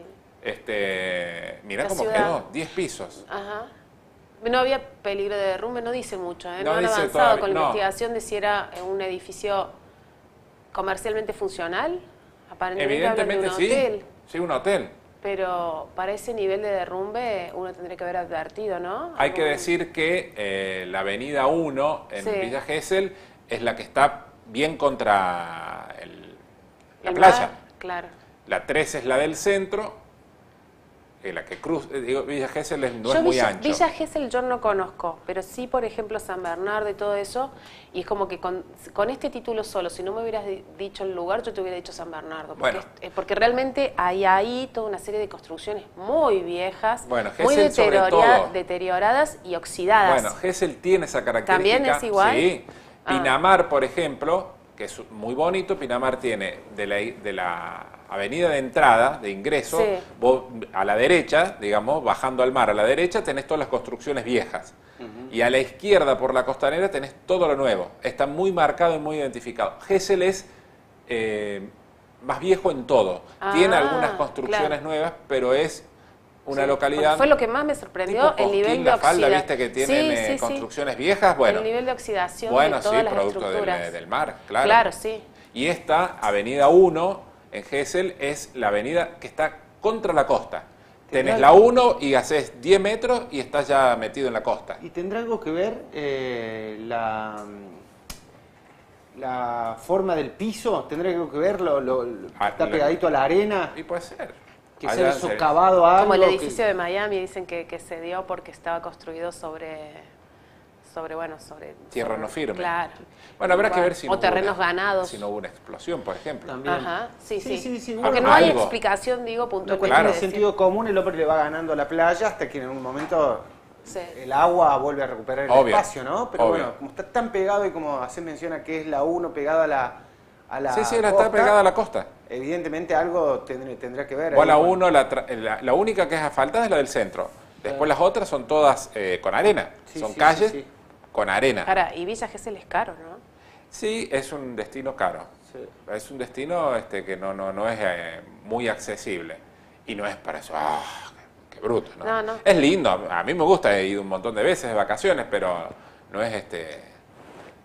Este, mirá La cómo ciudad. quedó, diez pisos. Ajá. No había peligro de derrumbe, no dice mucho, ¿eh? No No, han dice avanzado todavía, con la no. investigación de si era un edificio comercialmente funcional. Aparentemente hablan de un Evidentemente sí. hotel, Sí, un hotel. pero para ese nivel de derrumbe uno tendría que haber advertido, ¿no? Hay que Algún- decir que eh, la avenida uno en Sí. Villa Gesell es la que está bien contra el- la el playa. mar, claro. La tres es la del centro, que la que cruza, eh, digo, Villa Gesell es- no Yo es muy Villa, ancho. Villa Gesell yo no conozco, pero sí, por ejemplo, San Bernardo y todo eso, y es como que con, con este título solo, si no me hubieras di- dicho el lugar, yo te hubiera dicho San Bernardo, porque, Bueno. es- eh, porque realmente hay ahí toda una serie de construcciones muy viejas, Bueno, muy Gesell sobre deterioria- todo. deterioradas y oxidadas. Bueno, Gesell tiene esa característica. ¿También es igual? Sí. Ah. Pinamar, por ejemplo, que es muy bonito, Pinamar tiene de la, de la avenida de entrada, de ingreso, Sí. vos a la derecha, digamos, bajando al mar, a la derecha tenés todas las construcciones viejas. Y a la izquierda, por la costanera, tenés todo lo nuevo. Está muy marcado y muy identificado. Gesell es eh, más viejo en todo. Ah, tiene algunas construcciones claro. nuevas, pero es una Sí, localidad... porque fue lo que más me sorprendió, tipo el nivel Cosquín, de La Falda, oxidación. viste que tienen Sí, eh, sí, sí. construcciones viejas, bueno, El nivel de oxidación bueno, de sí, todas las producto del, estructuras. del mar, claro. Claro, sí. Y esta avenida uno en Gesell es la avenida que está contra la costa. Tenés la uno y haces diez metros y estás ya metido en la costa. ¿Y tendrá algo que ver eh, la, la forma del piso? ¿Tendrá algo que ver? Lo, lo- lo- Ah, ¿Está lo- pegadito a la arena? Y puede ser. ¿Que Allá se se- socavado a algo? Como el que- edificio de Miami, dicen que, que se dio porque estaba construido sobre, sobre bueno, sobre... Tierra sobre- no firme. Claro. Bueno, habrá que Igual. ver si O no hubo terrenos una- ganados. si no hubo una explosión, por ejemplo. También. Ajá, sí, sí. Sí, sí, sí, Porque bueno, no hay algo. explicación, digo, Una puntual. cuestión Claro. de sentido común, el hombre le va ganando a la playa hasta que en un momento Sí. el agua vuelve a recuperar el Obvio, espacio, ¿no? Pero obvio. bueno, como está tan pegado y como hace menciona que es la uno pegada a la, a la Sí, sí, la costa, está pegada a la costa. evidentemente algo tendrá, tendrá que ver. Igual la ahí con- uno, la, tra- la, la única que es asfaltada es la del centro. Después las otras son todas eh, con arena. Sí, son sí, calles sí, sí. con arena. Ahora, y Villa Gesell es caro, ¿no? Sí, es un destino caro. Sí. Es un destino este, que no, no, no es eh, muy accesible. Y no es para eso, ¡ah! Qué, qué bruto, ¿no? No, no. Es lindo, a mí me gusta, he ido un montón de veces de vacaciones, pero no es este... eh,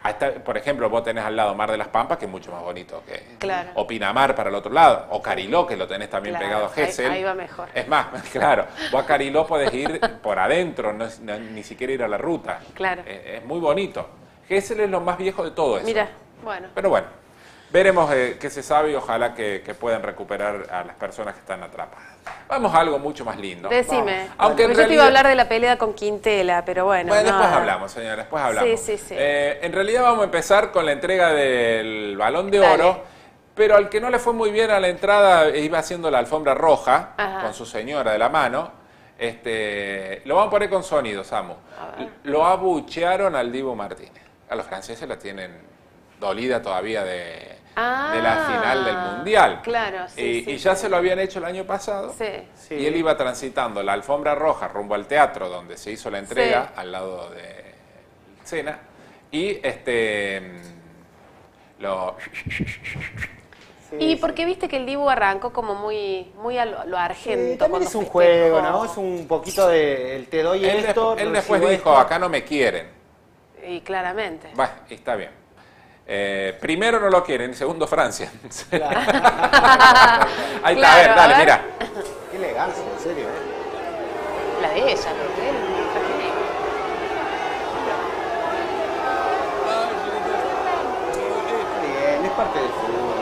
hasta, por ejemplo, vos tenés al lado Mar de las Pampas, que es mucho más bonito que... Claro. O Pinamar para el otro lado, o Cariló, que lo tenés también Claro, pegado a Gesell. Ahí, ahí va mejor. Es más, claro, vos a Cariló podés ir por adentro, no, no, ni siquiera ir a la ruta. Claro. Eh, es muy bonito. Gesell es lo más viejo de todo eso. Mira, bueno. Pero bueno, veremos eh, qué se sabe y ojalá que, que puedan recuperar a las personas que están atrapadas. Vamos a algo mucho más lindo. Decime. Vamos. Aunque en Porque yo realidad... te iba a hablar de la pelea con Quintela, pero bueno. Bueno, después nada. hablamos, señora, después hablamos. Sí, sí, sí. Eh, en realidad vamos a empezar con la entrega del Balón de Dale. Oro, pero al que no le fue muy bien a la entrada, iba haciendo la alfombra roja, Ajá. con su señora de la mano. Este, lo vamos a poner con sonido, Samu. A ver. Lo abuchearon al Dibu Martínez. A los franceses la tienen dolida todavía de, Ah, de la final del Mundial. claro, sí, Y, sí, y ya sí. se lo habían hecho el año pasado. Sí. Sí. Y él iba transitando la alfombra roja rumbo al teatro donde se hizo la entrega, Sí. al lado de Sena. Y este lo Sí, Y sí. porque viste que el Dibu arrancó como muy, muy a lo, lo Sí, argento. también cuando es un festejó. juego, ¿no? Es un poquito de el te doy él, esto, desp- él recibo después dijo, esto. acá no me quieren. Y claramente. Bueno, está bien. Eh, primero no lo quieren y segundo Francia. Claro. Ahí está, Claro, a ver, a dale, ver. mira. Qué elegancia, en serio, ¿eh? La de ella, porque él no traje negro. Bien, es parte del fútbol.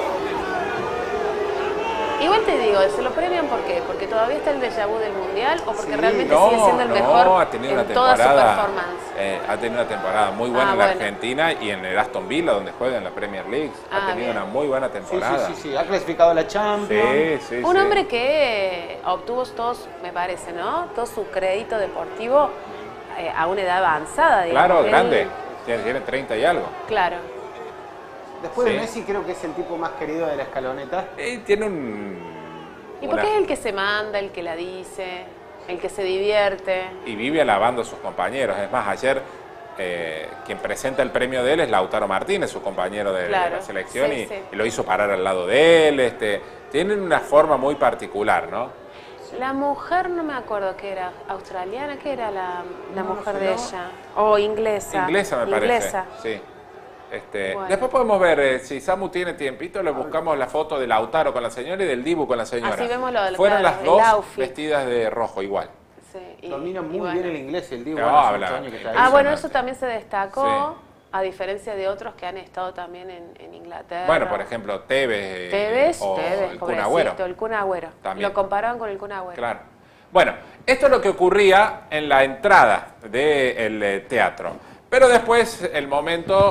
Igual te digo, ¿se lo premian por qué? ¿Porque todavía está el déjà vu del Mundial o porque Sí, realmente No, sigue siendo el no, mejor ha tenido en una toda su temporada, performance? eh, ha tenido una temporada muy buena Ah, en la bueno. Argentina y en el Aston Villa, donde juega en la Premier League. Ah, ha tenido bien. una muy buena Sí, temporada. sí, sí, sí. Ha clasificado a la Champions. Sí, sí, Un sí. hombre que obtuvo todos, me parece, ¿no? Todo su crédito deportivo eh, a una edad avanzada, digamos. Claro, Él- grande. Tiene, tiene treinta y algo. Claro. Después Sí. de Messi creo que es el tipo más querido de la escaloneta. Y tiene un... ¿Y una- por qué es el que se manda, el que la dice, el que se divierte? y vive alabando a sus compañeros. Es más, ayer eh, quien presenta el premio de él es Lautaro Martínez, su compañero de, de Claro, la selección, sí, y, sí. y lo hizo parar al lado de él. Este, tienen una forma muy particular, ¿no? La mujer, no me acuerdo qué era, australiana, ¿qué era la, la No, mujer no sé, de no. ella? O inglesa. Inglesa, me parece. Inglesa. Sí. Este, Bueno. Después podemos ver, eh, si Samu tiene tiempito, le buscamos la foto de Lautaro con la señora y del Dibu con la señora. Así vemos lo del- Fueron claro, las el dos outfit. vestidas de rojo igual. Sí, y- Domina y muy bueno. bien el inglés, el Dibu. No, bueno, hace habla. ocho años que está ahí. Ah, bueno, Impresionante. eso también se destacó, Sí. a diferencia de otros que han estado también en, en Inglaterra. Bueno, por ejemplo, Tevez, eh, Tevez, o Tevez, el Kun Agüero. pobrecito, el Kun Agüero. También. Lo comparaban con el Kun Agüero. Claro. Bueno, esto es lo que ocurría en la entrada del eh, teatro. Pero después, el momento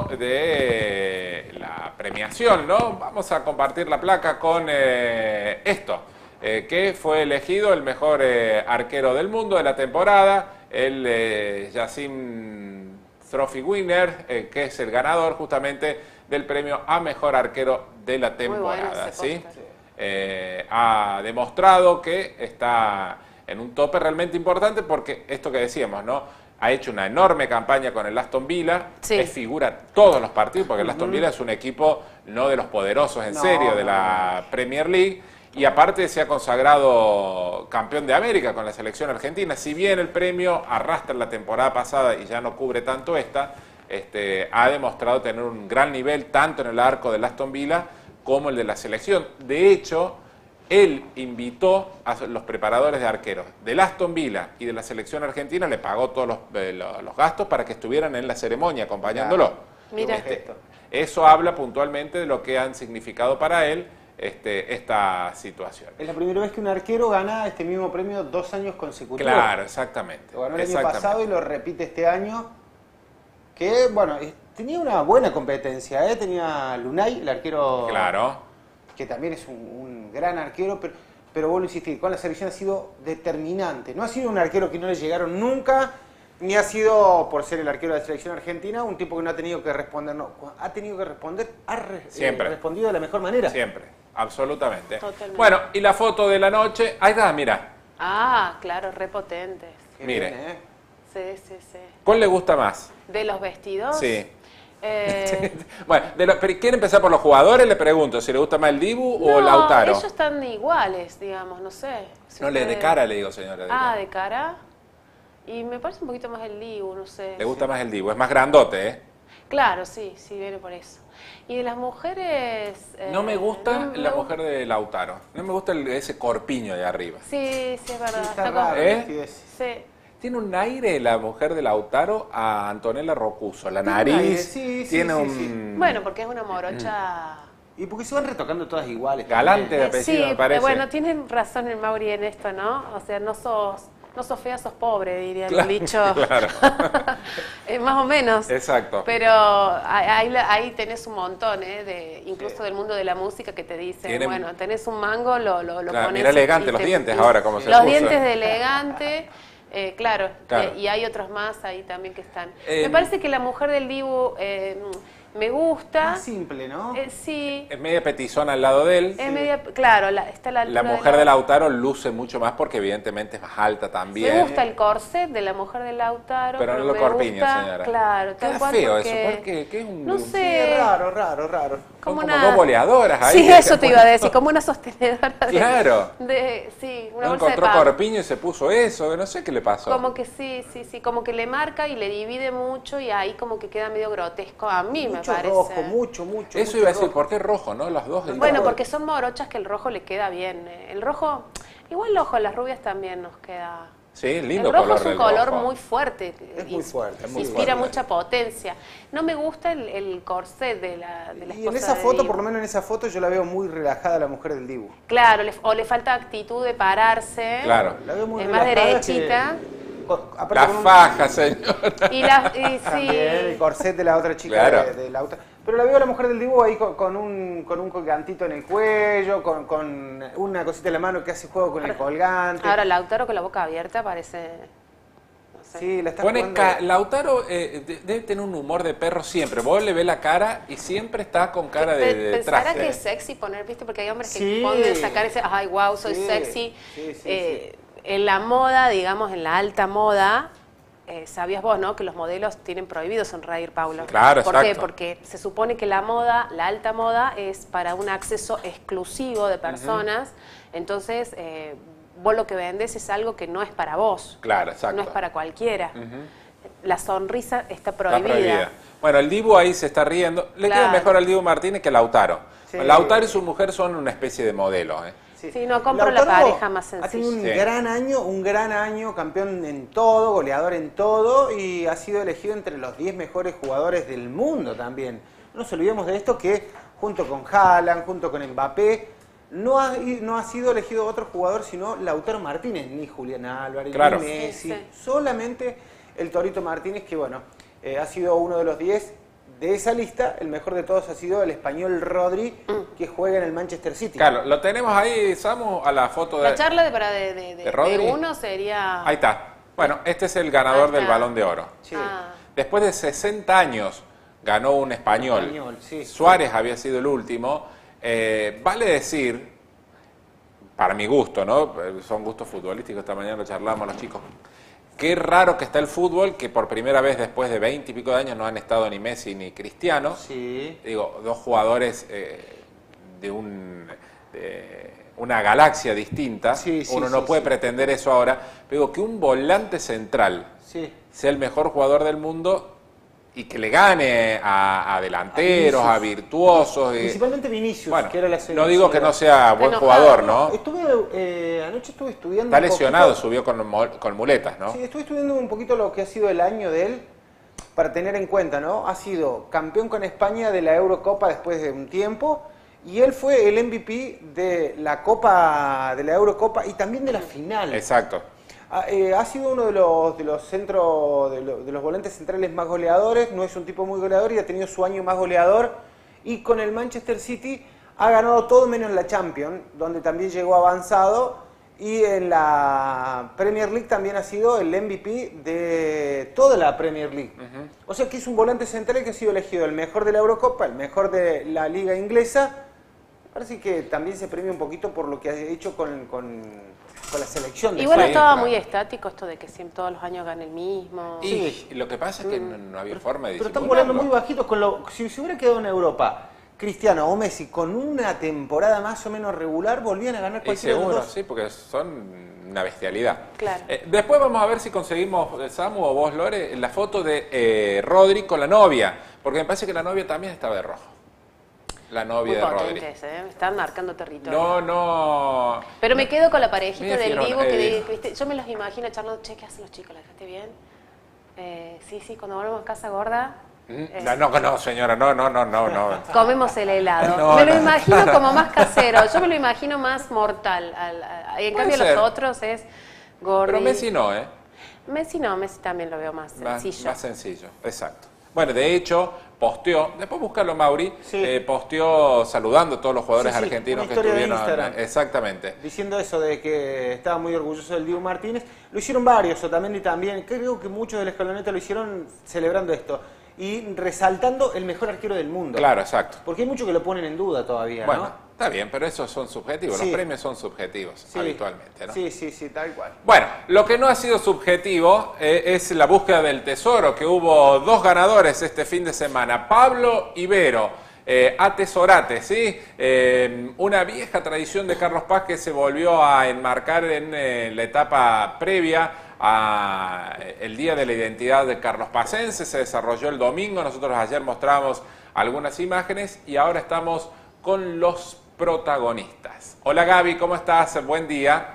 de la premiación, ¿no? Vamos a compartir la placa con eh, esto, eh, que fue elegido el mejor eh, arquero del mundo de la temporada, el eh, Yassin Trophy Winner, eh, que es el ganador justamente del premio a mejor arquero de la Muy bueno temporada, ese ¿sí? póster. Eh, ha demostrado que está en un tope realmente importante porque esto que decíamos, ¿no? Ha hecho una enorme campaña con el Aston Villa, Sí. es figura todos los partidos porque el Aston Villa es un equipo no de los poderosos en No, serio de no, la Premier League y aparte se ha consagrado campeón de América con la selección argentina. Si bien el premio arrastra la temporada pasada y ya no cubre tanto esta, este, ha demostrado tener un gran nivel tanto en el arco del Aston Villa como el de la selección. De hecho, él invitó a los preparadores de arqueros del Aston Villa y de la selección argentina, le pagó todos los, eh, los- los gastos para que estuvieran en la ceremonia acompañándolo. Mira. Este, eso habla puntualmente de lo que han significado para él este, esta situación. Es la primera vez que un arquero gana este mismo premio dos años consecutivos. Claro, exactamente. Lo ganó el año exactamente. pasado y lo repite este año. Que, bueno, eh, tenía una buena competencia, ¿eh? Tenía Lunay, el arquero. Claro. Que también es un, un gran arquero, pero, pero vuelvo a insistir, con la selección ha sido determinante. No ha sido un arquero que no le llegaron nunca, ni ha sido, por ser el arquero de la selección argentina, un tipo que no ha tenido que responder. No, ha tenido que responder, ha re- Siempre. eh, respondido de la mejor manera. Siempre, absolutamente. Totalmente. Bueno, y la foto de la noche, ahí está, mira, Ah, claro, repotentes. Qué Mire. bien, ¿eh? Sí, sí, sí. ¿cuál le gusta más? ¿De los vestidos? Sí. Eh, Bueno, de lo- pero ¿quiere empezar por los jugadores? Le pregunto, si le gusta más el Dibu o no, Lautaro. ellos están iguales, digamos, no sé. Si No, le de ustedes- cara le digo, señora. de Ah, cara. de cara. Y me parece un poquito más el Dibu, no sé. Le gusta más el Dibu, es más grandote, ¿eh? Claro, sí, sí, viene por eso. Y de las mujeres... eh, No me gusta no- la no- mujer de Lautaro. No me gusta el- ese corpiño de arriba. Sí, sí, es verdad. Sí, está Está como- raro, ¿Eh? el vestido ese. Sí. Tiene un aire la mujer de Lautaro a Antonella Rocuso. La Tiene un nariz aire, sí, sí, tiene sí, un... sí. Bueno, porque es una morocha... Y porque se van retocando todas iguales. Galante de Eh, apellido, sí, me parece. bueno, tienen razón el Mauri en esto, ¿no? O sea, no sos, no sos fea, sos pobre, diría Claro, el dicho. claro. Eh, más o menos. Exacto. Pero ahí, ahí tenés un montón, ¿eh? De, incluso Sí. del mundo de la música que te dicen, Tienen- bueno, tenés un mango, lo, lo, lo Claro, pones... mira elegante y los te- dientes y- ahora, como se Los puso. dientes de elegante, eh, claro, Claro. eh, y hay otros más ahí también que están. Eh, Me parece que la mujer del Dibu eh, me gusta. Más simple, ¿no? Eh, sí, Es media petizona al lado de él. es media, claro, la, está a la La altura mujer la- de Lautaro luce mucho más porque evidentemente es más alta también. Me gusta el corset de la mujer de Lautaro. Pero no lo me corpiño, gusta, señora. Claro, tal Queda cual feo porque- eso, ¿por qué? ¿Qué es un- No Sí, Sí, sé. es raro, raro, raro. Son como una- dos boleadoras ahí. Sí, que eso se te iba a decir, como una sostenedora de... Claro. de- sí, una No bolsa de encontró pan. corpiño y se puso eso, no sé qué le pasó. Como que sí, sí, sí, como que le marca y le divide mucho y ahí como que queda medio grotesco. A mí Mucho me parece. rojo, mucho, mucho. Eso mucho iba a decir, rojo. ¿por qué rojo, no? Los dos. el Bueno, rojo. porque son morochas que el rojo le queda bien. eh. El rojo, igual el ojo, las rubias también nos queda... Sí, lindo el rojo color es un del color rojo. muy fuerte. Es muy ins- fuerte, es muy Inspira fuerte. mucha potencia. No me gusta el, el corset de la, de la Y en esposa esa de foto, Dibu. por lo menos en esa foto, yo la veo muy relajada a la mujer del Dibu. Claro, le- o le falta actitud de pararse. Claro. La veo muy Es más relajada derechita. que- con- aparte La con un- faja, señora. Y, la, y También el sí. corset de la otra chica Claro. de, de la otra. Pero la veo a la mujer del Dibu ahí con, con un con un colgantito en el cuello, con, con una cosita en la mano que hace juego con el colgante. Ahora Lautaro con la boca abierta parece... No sé. Sí, la está Pone jugando- ca- Lautaro eh, de- debe tener un humor de perro siempre. Vos le ves la cara y siempre está con cara de, Pe- de Pensará traje. que es sexy poner, ¿viste? Porque hay hombres que Sí. pueden sacar ese, ay, wow, soy Sí, sexy. sí, sí, Eh, En la moda, digamos, en la alta moda, eh, sabías vos, ¿no? Que los modelos tienen prohibido sonreír, Paulo. Claro, ¿Por qué? exacto. Porque se supone que la moda, la alta moda, es para un acceso exclusivo de personas. Entonces, eh, vos lo que vendes es algo que no es para vos. Claro, exacto. No es para cualquiera. La sonrisa está Está prohibida. prohibida. Bueno, el Dibu ahí se está riendo. Le queda Claro. mejor al Dibu Martínez que a Lautaro. Sí. Lautaro y su mujer son una especie de modelo. ¿eh? Sí, no, compro la pareja más Ha tenido un sencilla. Sí. gran año, un gran año, campeón en todo, goleador en todo y ha sido elegido entre los diez mejores jugadores del mundo también. No nos olvidemos de esto que junto con Haaland, junto con Mbappé, no ha, no ha sido elegido otro jugador sino Lautaro Martínez, ni Julián Álvarez, Claro. ni Messi, Sí, sí. solamente el Torito Martínez que bueno, eh, ha sido uno de los diez. De esa lista, el mejor de todos ha sido el español Rodri, que juega en el Manchester City. Claro, lo tenemos ahí, Samu, a la foto de... La charla de, para de, de, de- ¿De Rodri? de uno sería... Ahí está. Bueno, este es el ganador Ahí del está. Balón de Oro. Sí. Ah. Después de sesenta años ganó un español. Español, sí. Suárez había sido el último. Eh, vale decir, para mi gusto, ¿no? Son gustos futbolísticos, esta mañana lo charlamos los chicos. Qué raro que está el fútbol, que por primera vez después de veinte y pico de años no han estado ni Messi ni Cristiano. Sí. Digo, dos jugadores eh, de un... de una galaxia distinta. Sí, sí, Uno no sí, puede sí. pretender eso ahora. Pero digo, que un volante central Sí. sea el mejor jugador del mundo y que le gane a, a delanteros, a, A virtuosos. y- Principalmente Vinicius, bueno, que era la no digo que no sea buen Enojado. jugador, ¿no? Estuve, eh, anoche estuve estudiando Está un lesionado, poquito- subió con, mo- con muletas, ¿no? Sí, estuve estudiando un poquito lo que ha sido el año de él, para tener en cuenta, ¿no? Ha sido campeón con España de la Eurocopa después de un tiempo, y él fue el M V P de la Copa, de la Eurocopa y también de la final. Exacto. Ha, eh, ha sido uno de los, de los centros, de, lo- de los volantes centrales más goleadores, no es un tipo muy goleador y ha tenido su año más goleador. Y con el Manchester City ha ganado todo menos la Champions, donde también llegó avanzado. Y en la Premier League también ha sido el M V P de toda la Premier League. O sea que es un volante central que ha sido elegido el mejor de la Eurocopa, el mejor de la Liga Inglesa. Parece que también se premia un poquito por lo que ha hecho con, con, con la selección de Igual Sí, estaba claro. muy estático esto de que siempre todos los años gane el mismo. Y Sí. lo que pasa es que no, no había forma de Pero están volando muy disimularlo. bajitos con lo. Si se hubiera quedado en Europa, Cristiano o Messi con una temporada más o menos regular, volvían a ganar Y cualquiera de los seguro, dos. sí, porque son una bestialidad. Claro. Eh, después vamos a ver si conseguimos, eh, Samu o vos, Lore, la foto de eh, Rodri con la novia. Porque me parece que la novia también estaba de rojo. La novia Muy de Rodri. potentes, ¿eh? Están marcando territorio. No, no. Pero me quedo con la parejita Mira, del Fiorona, vivo que, eh, ¿viste? Yo me los imagino charlando, che, ¿qué hacen los chicos? ¿La dejaste bien? Eh, sí, sí, cuando volvemos a casa gorda, eh, No, no, no, señora, no, no, no, no, no. comemos el helado. No, me lo no. imagino como más casero, yo me lo imagino más mortal. Al, al- en Puede cambio ser. los otros es gordi. Pero Messi no, ¿eh? Messi no, Messi también lo veo más Más, sencillo. más sencillo, exacto. Bueno, de hecho, posteó, después buscarlo Mauri, Sí. eh, posteó saludando a todos los jugadores Sí, sí, argentinos una que historia de estuvieron. Instagram. Exactamente. Diciendo eso de que estaba muy orgulloso del Dibu Martínez. Lo hicieron varios, Otamendi también. Creo que muchos de la escaloneta lo hicieron celebrando esto. Y resaltando el mejor arquero del mundo. Claro, exacto. Porque hay muchos que lo ponen en duda todavía, Bueno, ¿no? está bien, pero esos son subjetivos, Sí. los premios son subjetivos Sí. habitualmente, ¿no? Sí, sí, sí, tal cual. Bueno, lo que no ha sido subjetivo eh, es la búsqueda del tesoro, que hubo dos ganadores este fin de semana, Pablo y Vero. Eh, atesorate, ¿sí? Eh, una vieja tradición de Carlos Paz que se volvió a enmarcar en eh, la etapa previa a el Día de la Identidad de Carlos Pacense, se desarrolló el domingo, nosotros ayer mostramos algunas imágenes y ahora estamos con los protagonistas. Hola Gaby, ¿cómo estás? Buen día.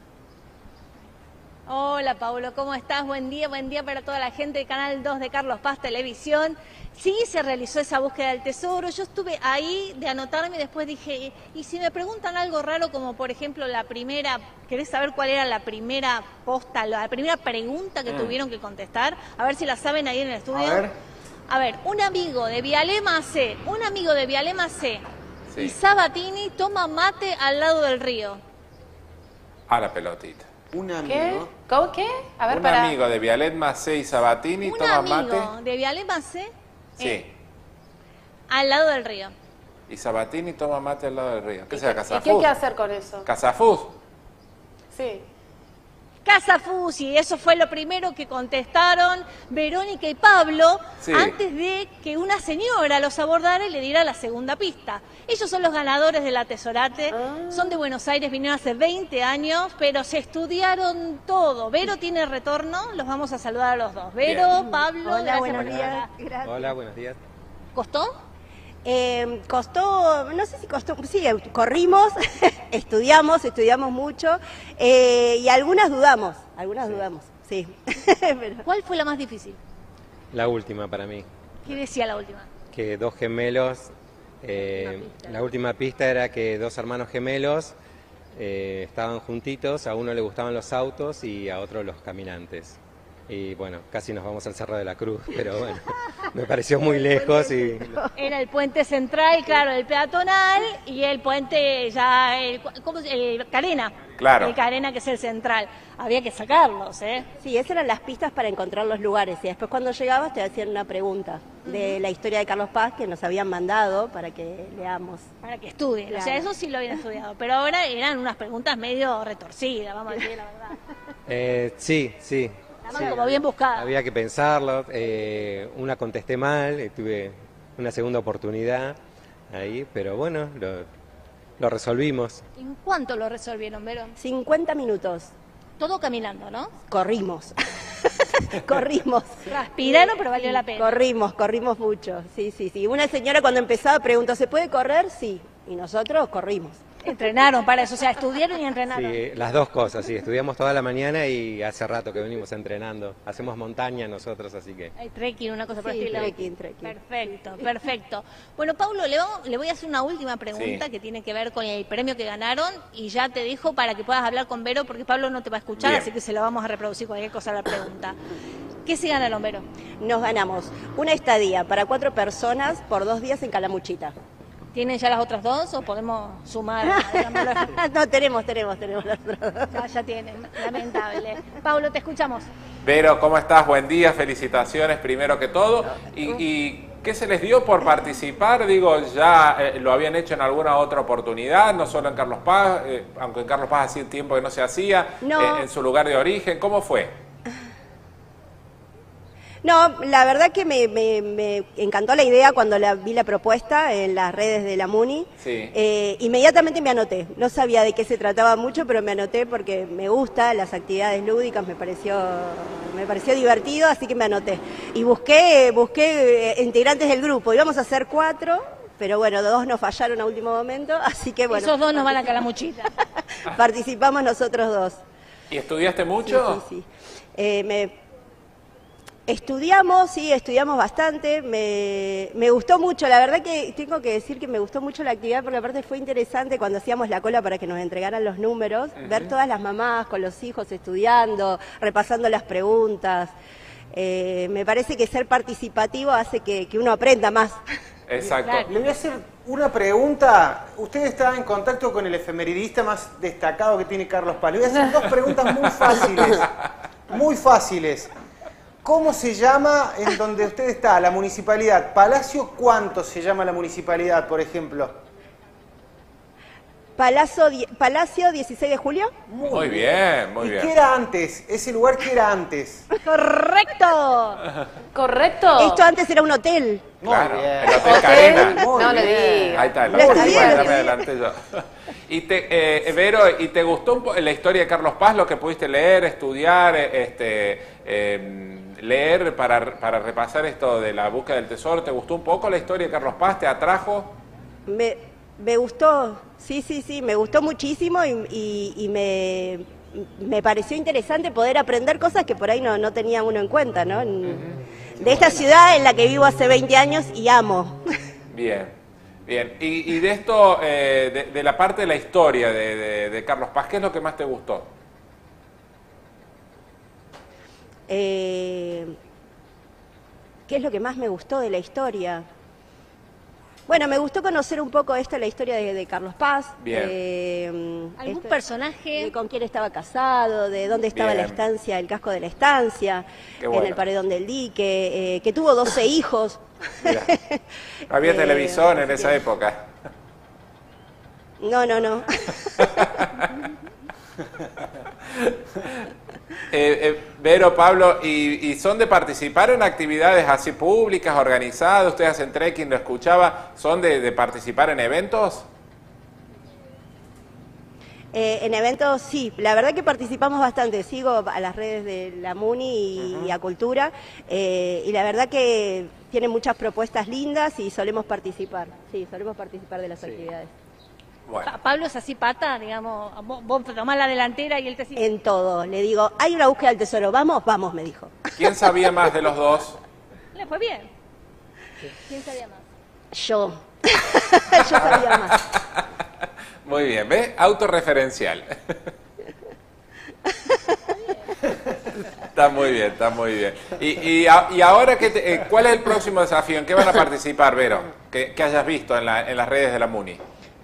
Hola Paulo, ¿cómo estás? Buen día, buen día para toda la gente del Canal dos de Carlos Paz Televisión. Sí, se realizó esa búsqueda del tesoro. Yo estuve ahí de anotarme y después dije, y si me preguntan algo raro como por ejemplo la primera, ¿querés saber cuál era la primera posta, la primera pregunta que Mm. tuvieron que contestar? A ver si la saben ahí en el estudio. A ver. A ver, un amigo de Vialema C, un amigo de Vialema C Sí. y Sabatini toma mate al lado del río. A la pelotita. Un ¿Qué? amigo. ¿Cómo qué? A ver, Un para... amigo de Vialet Macé y Sabatini Un toma amigo mate. de Vialema C Sí. eh, al lado del río. Y Sabatini toma mate al lado del río. ¿Qué ¿Y sea, qué- ¿Y qué hay Casafús? que hacer con eso? ¿Casafús? Sí. Casa Fusi, eso fue lo primero que contestaron Verónica y Pablo Sí. antes de que una señora los abordara y le diera la segunda pista. Ellos son los ganadores del Atesorate, Ah. son de Buenos Aires, vinieron hace veinte años, pero se estudiaron todo. Vero tiene retorno, los vamos a saludar a los dos. Vero, Bien. Pablo, Hola, gracias buenos por estar días. acá. Gracias. Hola, buenos días. ¿Costó? Eh, costó, no sé si costó, sí, corrimos, estudiamos, estudiamos mucho eh, y algunas dudamos, algunas dudamos, sí. Pero- ¿Cuál fue la más difícil? La última para mí, ¿Qué decía la última? que dos gemelos, eh, la última pista era que dos hermanos gemelos eh, estaban juntitos, a uno le gustaban los autos y a otro los caminantes. Y bueno, casi nos vamos al Cerro de la Cruz, pero bueno, me pareció muy lejos y Era el puente central, claro, el peatonal y el puente ya, el, ¿cómo se- el Carena. Claro. El Carena, que es el central. Había que sacarlos, ¿eh? Sí, esas eran las pistas para encontrar los lugares y después cuando llegabas te hacían una pregunta de la historia de Carlos Paz que nos habían mandado para que leamos. Para que estudien. O sea, Claro. eso sí lo habían estudiado. Pero ahora eran unas preguntas medio retorcidas, vamos a decir la verdad. eh, sí, sí. Estaban como bien buscadas. Había que pensarlo, eh, una contesté mal, eh, tuve una segunda oportunidad ahí, pero bueno, lo, lo resolvimos. ¿En cuánto lo resolvieron, Vero? cincuenta minutos, Todo caminando, ¿no? corrimos, corrimos. Transpiraron, pero valió la pena. Corrimos, corrimos mucho, sí, sí, sí. Una señora cuando empezaba preguntó, ¿se puede correr? Sí, y nosotros corrimos. Entrenaron para eso, o sea, estudiaron y entrenaron. Sí, las dos cosas, sí, estudiamos toda la mañana y hace rato que venimos entrenando. Hacemos montaña nosotros, así que... Hay trekking, una cosa por el Sí, estilo. trekking, trekking. Perfecto, perfecto. Bueno, Paulo, le, vamos- le voy a hacer una última pregunta Sí. que tiene que ver con el premio que ganaron y ya te dijo para que puedas hablar con Vero porque Pablo no te va a escuchar, Bien. así que se lo vamos a reproducir cualquier cosa a la pregunta. ¿Qué se ganaron, Vero? Nos ganamos una estadía para cuatro personas por dos días en Calamuchita. ¿Tienen ya las otras dos o podemos sumar? No, tenemos, tenemos, tenemos las otras dos. ya, ya tienen, lamentable. Paulo, te escuchamos. Vero, ¿cómo estás? Buen día, felicitaciones primero que todo. ¿Y, y qué se les dio por participar? Digo, ya eh, lo habían hecho en alguna otra oportunidad, no solo en Carlos Paz, eh, aunque en Carlos Paz hacía tiempo que no se hacía, No. eh, en su lugar de origen. ¿Cómo fue? No, la verdad que me, me, me encantó la idea cuando la, vi la propuesta en las redes de la MUNI. Sí. Eh, inmediatamente me anoté. No sabía de qué se trataba mucho, pero me anoté porque me gustan las actividades lúdicas, me pareció, me pareció divertido, así que me anoté. Y busqué, busqué eh, integrantes del grupo. Íbamos a hacer cuatro, pero bueno, dos nos fallaron a último momento, así que bueno. Esos dos nos van a calamuchita. Participamos nosotros dos. ¿Y estudiaste mucho? Sí, sí, sí. Eh, me... Estudiamos, sí, estudiamos bastante, me, me gustó mucho, la verdad que tengo que decir que me gustó mucho la actividad porque aparte fue interesante cuando hacíamos la cola para que nos entregaran los números, uh-huh. ver todas las mamás con los hijos estudiando, repasando las preguntas. Eh, me parece que ser participativo hace que, que uno aprenda más. Exacto. Claro. Le voy a hacer una pregunta. Usted está en contacto con el efemeridista más destacado que tiene Carlos Paz. Le voy a hacer dos preguntas muy fáciles. Muy fáciles. ¿Cómo se llama en donde usted está, la municipalidad? ¿Palacio cuánto se llama la municipalidad, por ejemplo? Palacio, Palacio dieciséis de julio. Muy, muy bien, muy ¿Y bien. qué era antes? Ese lugar, ¿qué era antes? ¡Correcto! ¿Correcto? Esto antes era un hotel. Claro, Muy bien. el Hotel Carena. Muy no bien. le diga. Ahí está, Lo la estudié, próxima lo ya me estudié. adelanté yo. Y te, eh, Vero, ¿y te gustó un po la historia de Carlos Paz, lo que pudiste leer, estudiar, este, eh, leer para, para repasar esto de la búsqueda del tesoro? ¿Te gustó un poco la historia de Carlos Paz? ¿Te atrajo? Me, me gustó, sí, sí, sí, me gustó muchísimo y, y, y me, me pareció interesante poder aprender cosas que por ahí no, no tenía uno en cuenta, ¿no? En, de esta ciudad en la que vivo hace veinte años y amo. Bien, bien. Y, y de esto, eh, de, de la parte de la historia de, de, de Carlos Paz, ¿qué es lo que más te gustó? Eh, ¿Qué es lo que más me gustó de la historia? Bueno, me gustó conocer un poco esto, la historia de, de Carlos Paz. Bien. Eh, ¿Algún esto- personaje? de con quién estaba casado, de dónde estaba Bien. la estancia, el casco de la estancia, Qué en bueno. el paredón del dique, eh, que tuvo doce hijos. Mira, no había Eh, televisor en así esa que- época. No, no, no. Eh, eh, Vero, Pablo, ¿y, ¿y son de participar en actividades así públicas, organizadas? Ustedes hacen trekking, lo escuchaba. ¿Son de, de participar en eventos? Eh, en eventos sí, la verdad que participamos bastante, sigo a las redes de la MUNI y, Ujú. y a Cultura, eh, y la verdad que tienen muchas propuestas lindas y solemos participar, sí, solemos participar de las Sí. actividades. Bueno, Pa- Pablo es así pata, digamos, vos, vos tomás la delantera y él te sigue. En todo, le digo, hay una búsqueda del tesoro, vamos, vamos, me dijo. ¿quién sabía más de los dos? Le fue bien. ¿Quién sabía más? Yo, yo sabía más. Muy bien, ¿ves? Autorreferencial. Está muy bien, está muy bien. Y, y, a- y ahora, qué te- eh, ¿cuál es el próximo desafío? ¿En qué van a participar, Vero? Que, que hayas visto en, la- en las redes de la MUNI.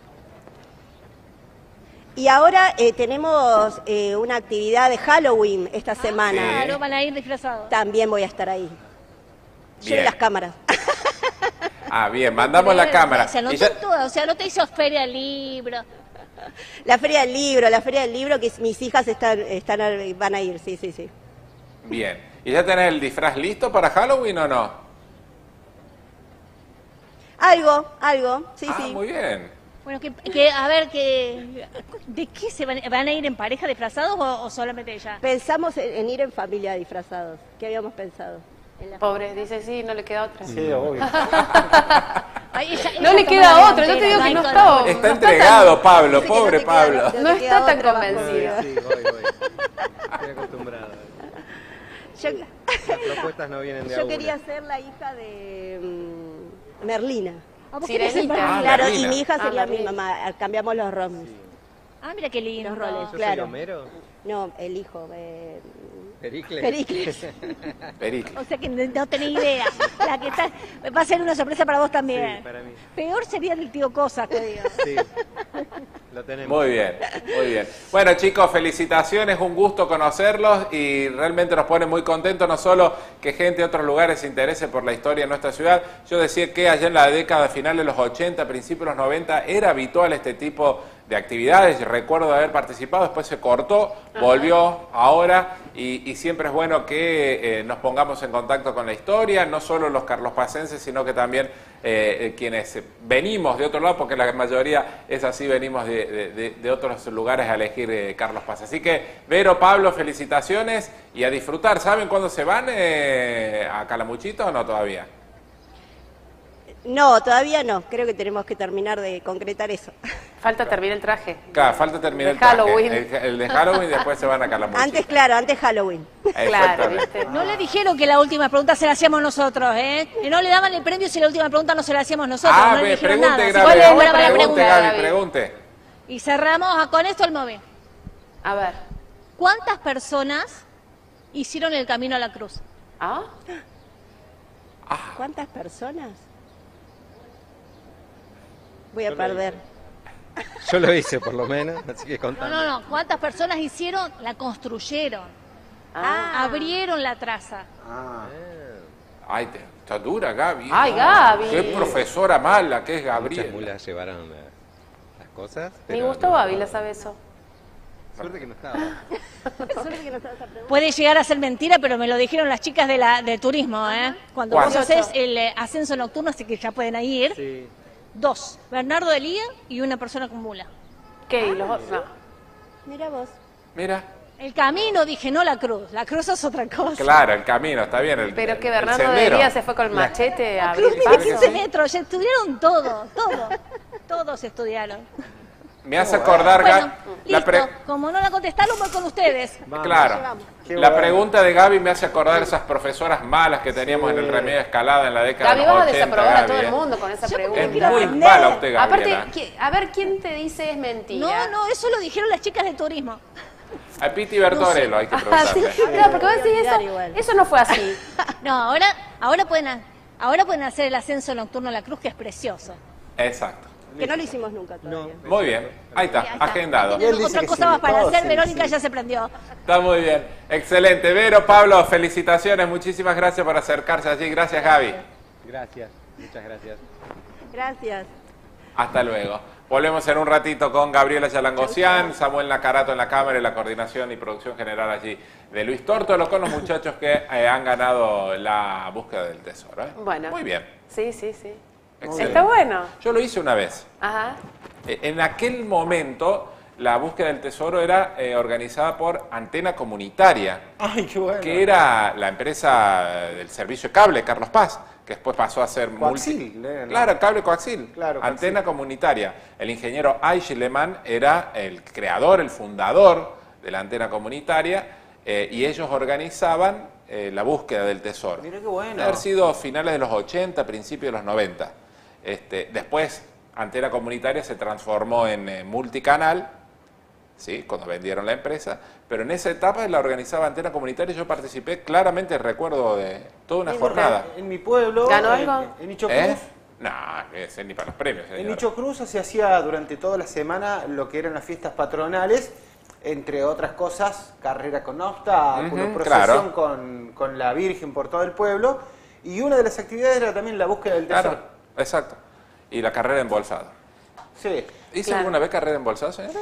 Y ahora eh, tenemos eh, una actividad de Halloween esta semana. sí. Claro, van a ir disfrazados. También voy a estar ahí. Yo Bien. y las cámaras. Ah, bien, mandamos la cámara. Se anotó Y ya- todo, o sea, no te hizo feria del libro. La feria del libro, la feria del libro que mis hijas están, están van a ir, sí, sí, sí. Bien. ¿Y ya tenés el disfraz listo para Halloween o no? Algo, algo, sí, ah, sí. muy bien. Bueno, que, que a ver, que ¿de qué se van, van a ir en pareja disfrazados o, o solamente ella? Pensamos en, en ir en familia disfrazados. ¿Qué habíamos pensado? En la- Pobre, dice sí, no le queda otra. Sí, obvio. Ay, ella- No ella le tomó queda la otra, yo te delantera, digo que hay no con- está. Está no entregado, Pablo, Dice que no pobre te queda- Pablo. te No queda está tan otra, convencido. vas Sí, voy, voy. Estoy acostumbrado. Yo, Las propuestas no vienen de a yo una. quería ser la hija de mm, Merlina. Ah, ¿vos querés Sirenita. ser Ah, Merlina? Claro, Merlina. y mi hija Ah, sería mi Merlina. mamá. Cambiamos los roles. Ah, mira qué lindo. Los roles. ¿Yo soy Claro. Homero? No, el hijo. Eh, ¿Pericles? Pericles. Pericles. O sea que no no tenés idea. La que está, va a ser una sorpresa para vos también. Sí, para mí. Peor sería el tío Cosas, te digo. Sí, lo tenemos. Muy bien, muy bien. Bueno, chicos, felicitaciones, un gusto conocerlos y realmente nos pone muy contentos no solo que gente de otros lugares se interese por la historia de nuestra ciudad. Yo decía que allá en la década final de los ochenta, principios de los noventa, era habitual este tipo de actividades. Recuerdo haber participado, después se cortó, volvió ahora y, y siempre es bueno que eh, nos pongamos en contacto con la historia, no solo los carlospacenses, sino que también eh, quienes venimos de otro lado, porque la mayoría es así, venimos de, de, de, de otros lugares a elegir eh, Carlos Paz. Así que, Vero, Pablo, felicitaciones y a disfrutar. ¿Saben cuándo se van eh, a Calamuchito o no todavía? No, todavía no. Creo que tenemos que terminar de concretar eso. Falta terminar el traje. Claro, falta terminar De el traje. Halloween. El, el de Halloween y después se van a Calamuchito. Antes, claro, antes Halloween. Claro, ¿viste? No le dijeron que la última pregunta se la hacíamos nosotros, ¿eh? Que no le daban el premio si la última pregunta no se la hacíamos nosotros. Ah, no le ve, dijeron pregunte, nada. Gaby, ¿Cuál es pregunte, la pregunte, pregunta? Gaby, Gaby. pregunte. Y cerramos a- con esto el móvil. A ver. ¿Cuántas personas hicieron el camino a la cruz? ¿Ah? ¿Cuántas personas? Voy a perder. Yo lo hice por lo menos, así que No, contame. no, no. ¿Cuántas personas hicieron? La construyeron. Ah. Abrieron la traza. Ah. Ay, te, está dura, Gaby. Ay, Gaby. Qué profesora mala que es Muchas Gabriela. mulas llevaron la- las cosas. Ni pero Gustavo no- Ávila sabe eso. Suerte que no estaba. Suerte que no estaba esa pregunta. Puede llegar a ser mentira, pero me lo dijeron las chicas de la, de turismo, ¿eh? Cuando ¿Cuál? vos haces el eh, ascenso nocturno, así que ya pueden ahí ir. Sí. Dos. Bernardo de Lía y una persona con mula. ¿Qué? ¿Y los otros? No. Mira vos. Mira, El camino, dije, no la cruz. La cruz es otra cosa. claro, el camino, está bien. El, Pero que el Bernardo de sendero. Lía se fue con el machete a La abrir cruz paso. mide quince metros. Ya estudiaron todo, todo. Todos estudiaron. Me hace acordar, Bueno, Gaby, la listo. pre- Como no la contestaron, voy con ustedes. Claro. Qué La bueno. pregunta de Gaby me hace acordar esas profesoras malas que teníamos en el remedio de escalada en la década Gaby, de los vas a ochenta. desaprobar a todo Gaby, el ¿eh? mundo con esa Yo pregunta. Es quiero muy aprender. mala usted, Gabriela. Aparte, ¿qui- a ver, ¿quién te dice es mentira? No, no, eso lo dijeron las chicas de turismo. A Piti Bertorello hay que Ah, sí. preguntarle. Claro, porque vos decís Olvidar eso, igual. eso no fue así. No, ahora, ahora pueden, ha- ahora pueden hacer el ascenso nocturno a la cruz, que es precioso. Exacto. Que no lo hicimos nunca todavía. Muy bien. Ahí está, Ahí está. agendado. Tienen Él dice otra que cosa sí, más para todo hacer, sí, Verónica sí. ya se prendió. Está muy bien. Excelente. Vero, Pablo, felicitaciones. Muchísimas gracias por acercarse allí. Gracias, Gaby. Gracias, muchas gracias. Gracias. Hasta luego. Volvemos en un ratito con Gabriela Yalangosian, Samuel Nacarato en la cámara y la coordinación y producción general allí de Luis Tórtolo con los muchachos que eh, han ganado la búsqueda del tesoro. ¿eh? Bueno. Muy bien. Sí, sí, sí. Excelente. Está bueno. Yo lo hice una vez. Ajá. Eh, En aquel momento la búsqueda del tesoro era eh, organizada por Antena Comunitaria, Ay, qué bueno. que era la empresa del servicio de cable, Carlos Paz, que después pasó a ser Coaxil, multi- era, ¿no? Claro, cable coaxil, Claro, Antena coaxil. Comunitaria. El ingeniero Aichileman era el creador, el fundador de la Antena Comunitaria, eh, y ellos organizaban eh, la búsqueda del tesoro. Mirá qué bueno. Debe haber sido finales de los ochenta, principios de los noventa. Este, después, Antena Comunitaria se transformó en eh, multicanal, ¿sí? Cuando vendieron la empresa, pero en esa etapa la organizaba Antena Comunitaria y yo participé, claramente recuerdo de toda una Sí, porque jornada. En mi pueblo, ¿Ganó en, algo? en Nicho ¿Eh? Cruz, No, ese ni para los premios. en señora. Nicho Cruz se hacía durante toda la semana lo que eran las fiestas patronales, entre otras cosas, carrera con obstáculos, Ujú, procesión claro. con, con la Virgen por todo el pueblo, y una de las actividades era también la búsqueda del tesoro. Claro, exacto. Y la carrera embolsada. Sí. ¿Hice Claro. alguna vez carrera embolsada, señora?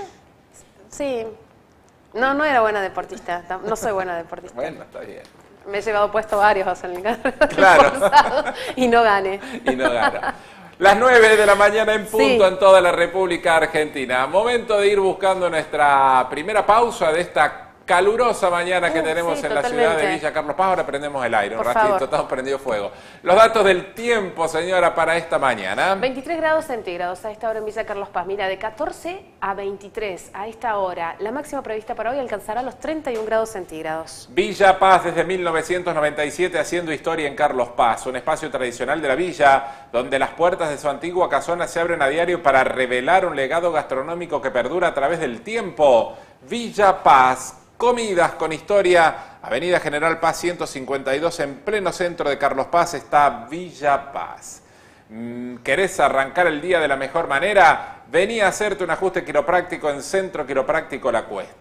Sí. No, no era buena deportista. tam- No soy buena deportista. Bueno, está bien. Me he llevado puesto varios en el carrera Claro. y no gané. Y no gana. Las nueve de la mañana en punto Sí. en toda la República Argentina. Momento de ir buscando nuestra primera pausa de esta calurosa mañana que Uh, tenemos sí, en la ciudad de totalmente. Villa Carlos Paz. Ahora prendemos el aire, un Por ratito, favor. estamos prendido fuego. Los datos del tiempo, señora, para esta mañana. veintitrés grados centígrados a esta hora en Villa Carlos Paz. Mira, de catorce a veintitrés a esta hora. La máxima prevista para hoy alcanzará los treinta y un grados centígrados. Villa Paz desde mil novecientos noventa y siete haciendo historia en Carlos Paz, un espacio tradicional de la villa donde las puertas de su antigua casona se abren a diario para revelar un legado gastronómico que perdura a través del tiempo. Villa Paz, comidas con historia, Avenida General Paz ciento cincuenta y dos en pleno centro de Carlos Paz está Villa Paz. Mm, ¿Querés arrancar el día de la mejor manera? Vení a hacerte un ajuste quiropráctico en Centro Quiropráctico La Cuesta.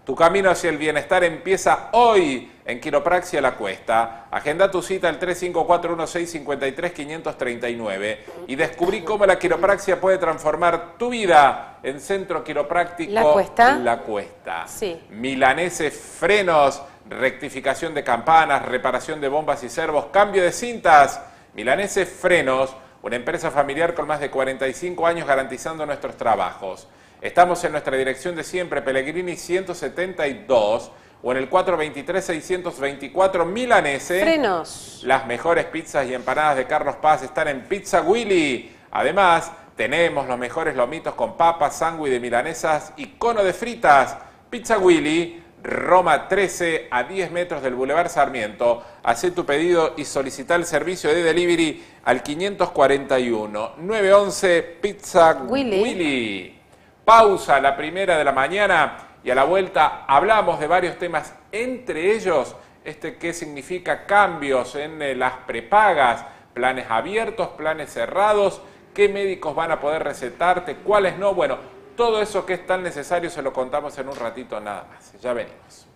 Tu camino hacia el bienestar empieza hoy en Quiropraxia La Cuesta. Agenda tu cita al tres cinco cuatro uno seis cinco tres cinco tres nueve y descubrí cómo la quiropraxia puede transformar tu vida en Centro Quiropráctico La Cuesta. La Cuesta. Sí. Milaneses frenos, rectificación de campanas, reparación de bombas y servos, cambio de cintas. Milaneses Frenos, una empresa familiar con más de cuarenta y cinco años garantizando nuestros trabajos. Estamos en nuestra dirección de siempre, Pellegrini ciento setenta y dos, o en el cuatro veintitrés seiscientos veinticuatro Milanese. Frenos. Las mejores pizzas y empanadas de Carlos Paz están en Pizza Willy. Además, tenemos los mejores lomitos con papas, sándwich de milanesas y cono de fritas. Pizza Willy, Roma trece, a diez metros del Boulevard Sarmiento. Hacé tu pedido y solicita el servicio de delivery al quinientos cuarenta y uno, novecientos once Pizza Willy. Willy. Pausa, la primera de la mañana, y a la vuelta hablamos de varios temas, entre ellos este que significa cambios en eh, las prepagas, planes abiertos, planes cerrados, qué médicos van a poder recetarte, cuáles no. Bueno, todo eso que es tan necesario se lo contamos en un ratito nada más. Ya venimos.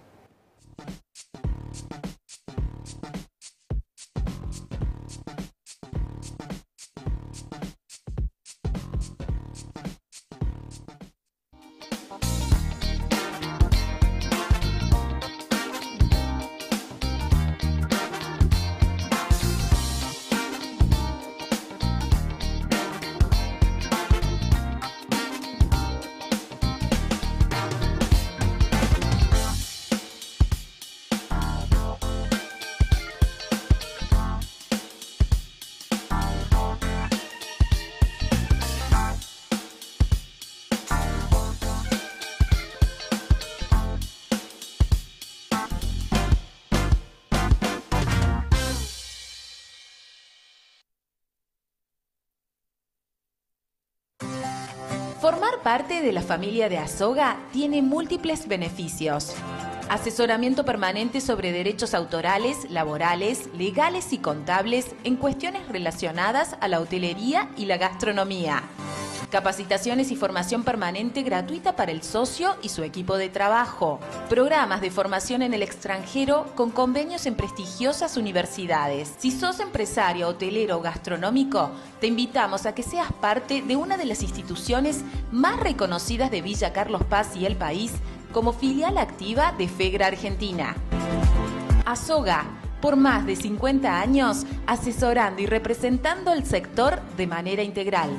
Formar parte de la familia de Asoga tiene múltiples beneficios. Asesoramiento permanente sobre derechos autorales, laborales, legales y contables en cuestiones relacionadas a la hotelería y la gastronomía. Capacitaciones y formación permanente gratuita para el socio y su equipo de trabajo. Programas de formación en el extranjero con convenios en prestigiosas universidades. Si sos empresario, hotelero o gastronómico, te invitamos a que seas parte de una de las instituciones más reconocidas de Villa Carlos Paz y el país como filial activa de FEGRA Argentina. Asoga, por más de cincuenta años, asesorando y representando el sector de manera integral.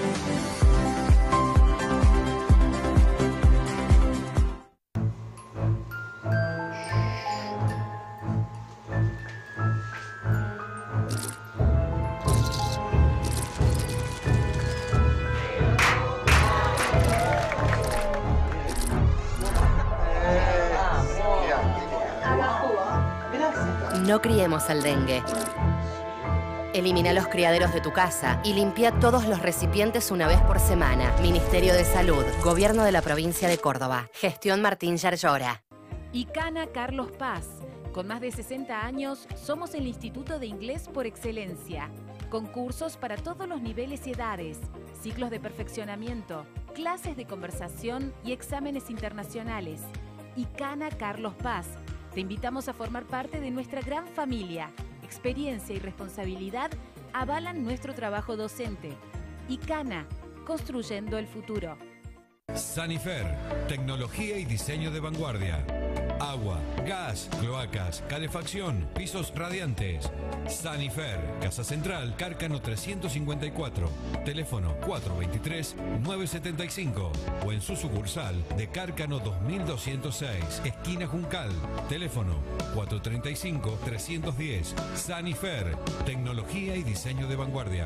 No criemos el dengue. Elimina los criaderos de tu casa y limpia todos los recipientes una vez por semana. Ministerio de Salud, Gobierno de la Provincia de Córdoba. Gestión Martín Yarlora. Icana Carlos Paz. Con más de sesenta años, somos el Instituto de Inglés por excelencia. Concursos para todos los niveles y edades, ciclos de perfeccionamiento, clases de conversación y exámenes internacionales. Icana Carlos Paz. Te invitamos a formar parte de nuestra gran familia. Experiencia y responsabilidad avalan nuestro trabajo docente. Icana, construyendo el futuro. Sanifer, tecnología y diseño de vanguardia. Agua, gas, cloacas, calefacción, pisos radiantes. Sanifer, Casa Central, Cárcano trescientos cincuenta y cuatro. Teléfono cuatro veintitrés, nueve setenta y cinco. O en su sucursal de Cárcano dos mil doscientos seis, esquina Juncal. Teléfono cuatro treinta y cinco, trescientos diez. Sanifer, tecnología y diseño de vanguardia.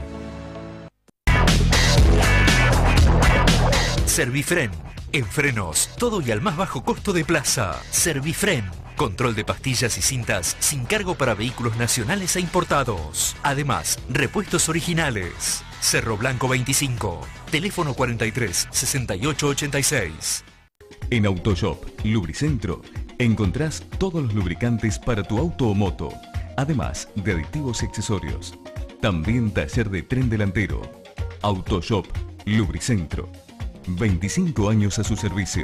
Servifren, en frenos, todo y al más bajo costo de plaza. Servifren, control de pastillas y cintas sin cargo para vehículos nacionales e importados. Además, repuestos originales. Cerro Blanco veinticinco, teléfono cuarenta y tres, sesenta y ocho ochenta y seis. En Autoshop Lubricentro encontrás todos los lubricantes para tu auto o moto, además de aditivos y accesorios. También taller de tren delantero. Autoshop Lubricentro, veinticinco años a su servicio.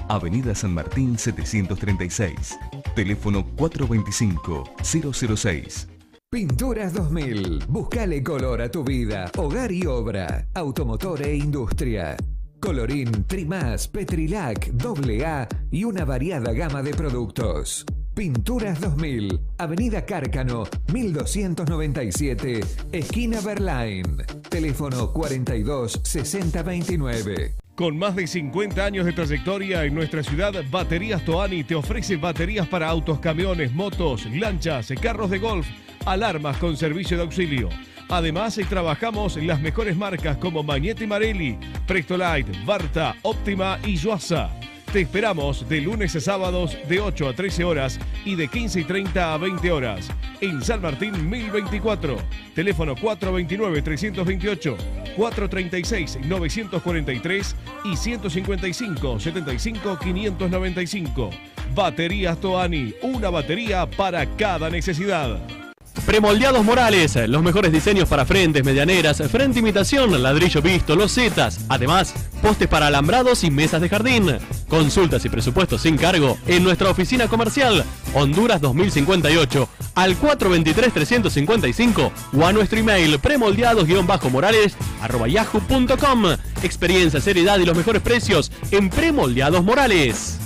Avenida San Martín setecientos treinta y seis. Teléfono cuatro dos cinco, cero cero seis. Pinturas dos mil. Buscale color a tu vida, hogar y obra, automotor e industria. Colorín, Trimás, Petrilac, doble A y una variada gama de productos. Pinturas dos mil, Avenida Cárcano, mil doscientos noventa y siete, esquina Berlain. Teléfono cuarenta y dos, sesenta veintinueve. Con más de cincuenta años de trayectoria en nuestra ciudad, Baterías Toani te ofrece baterías para autos, camiones, motos, lanchas, carros de golf, alarmas con servicio de auxilio. Además, trabajamos en las mejores marcas como Magneti Marelli, Prestolite, Varta, Optima y Yuasa. Te esperamos de lunes a sábados de ocho a trece horas y de quince y treinta a veinte horas. En San Martín mil veinticuatro. Teléfono cuatro dos nueve, tres dos ocho, cuatro tres seis, nueve cuatro tres y ciento cincuenta y cinco, setenta y cinco, quinientos noventa y cinco. Baterías Toani, una batería para cada necesidad. Premoldeados Morales, los mejores diseños para frentes, medianeras, frente imitación, ladrillo visto, losetas, además postes para alambrados y mesas de jardín. Consultas y presupuestos sin cargo en nuestra oficina comercial Honduras dos mil cincuenta y ocho al cuatro dos tres, tres cinco cinco o a nuestro email premoldeados-morales arroba yahoo punto com. Experiencia, seriedad y los mejores precios en Premoldeados Morales.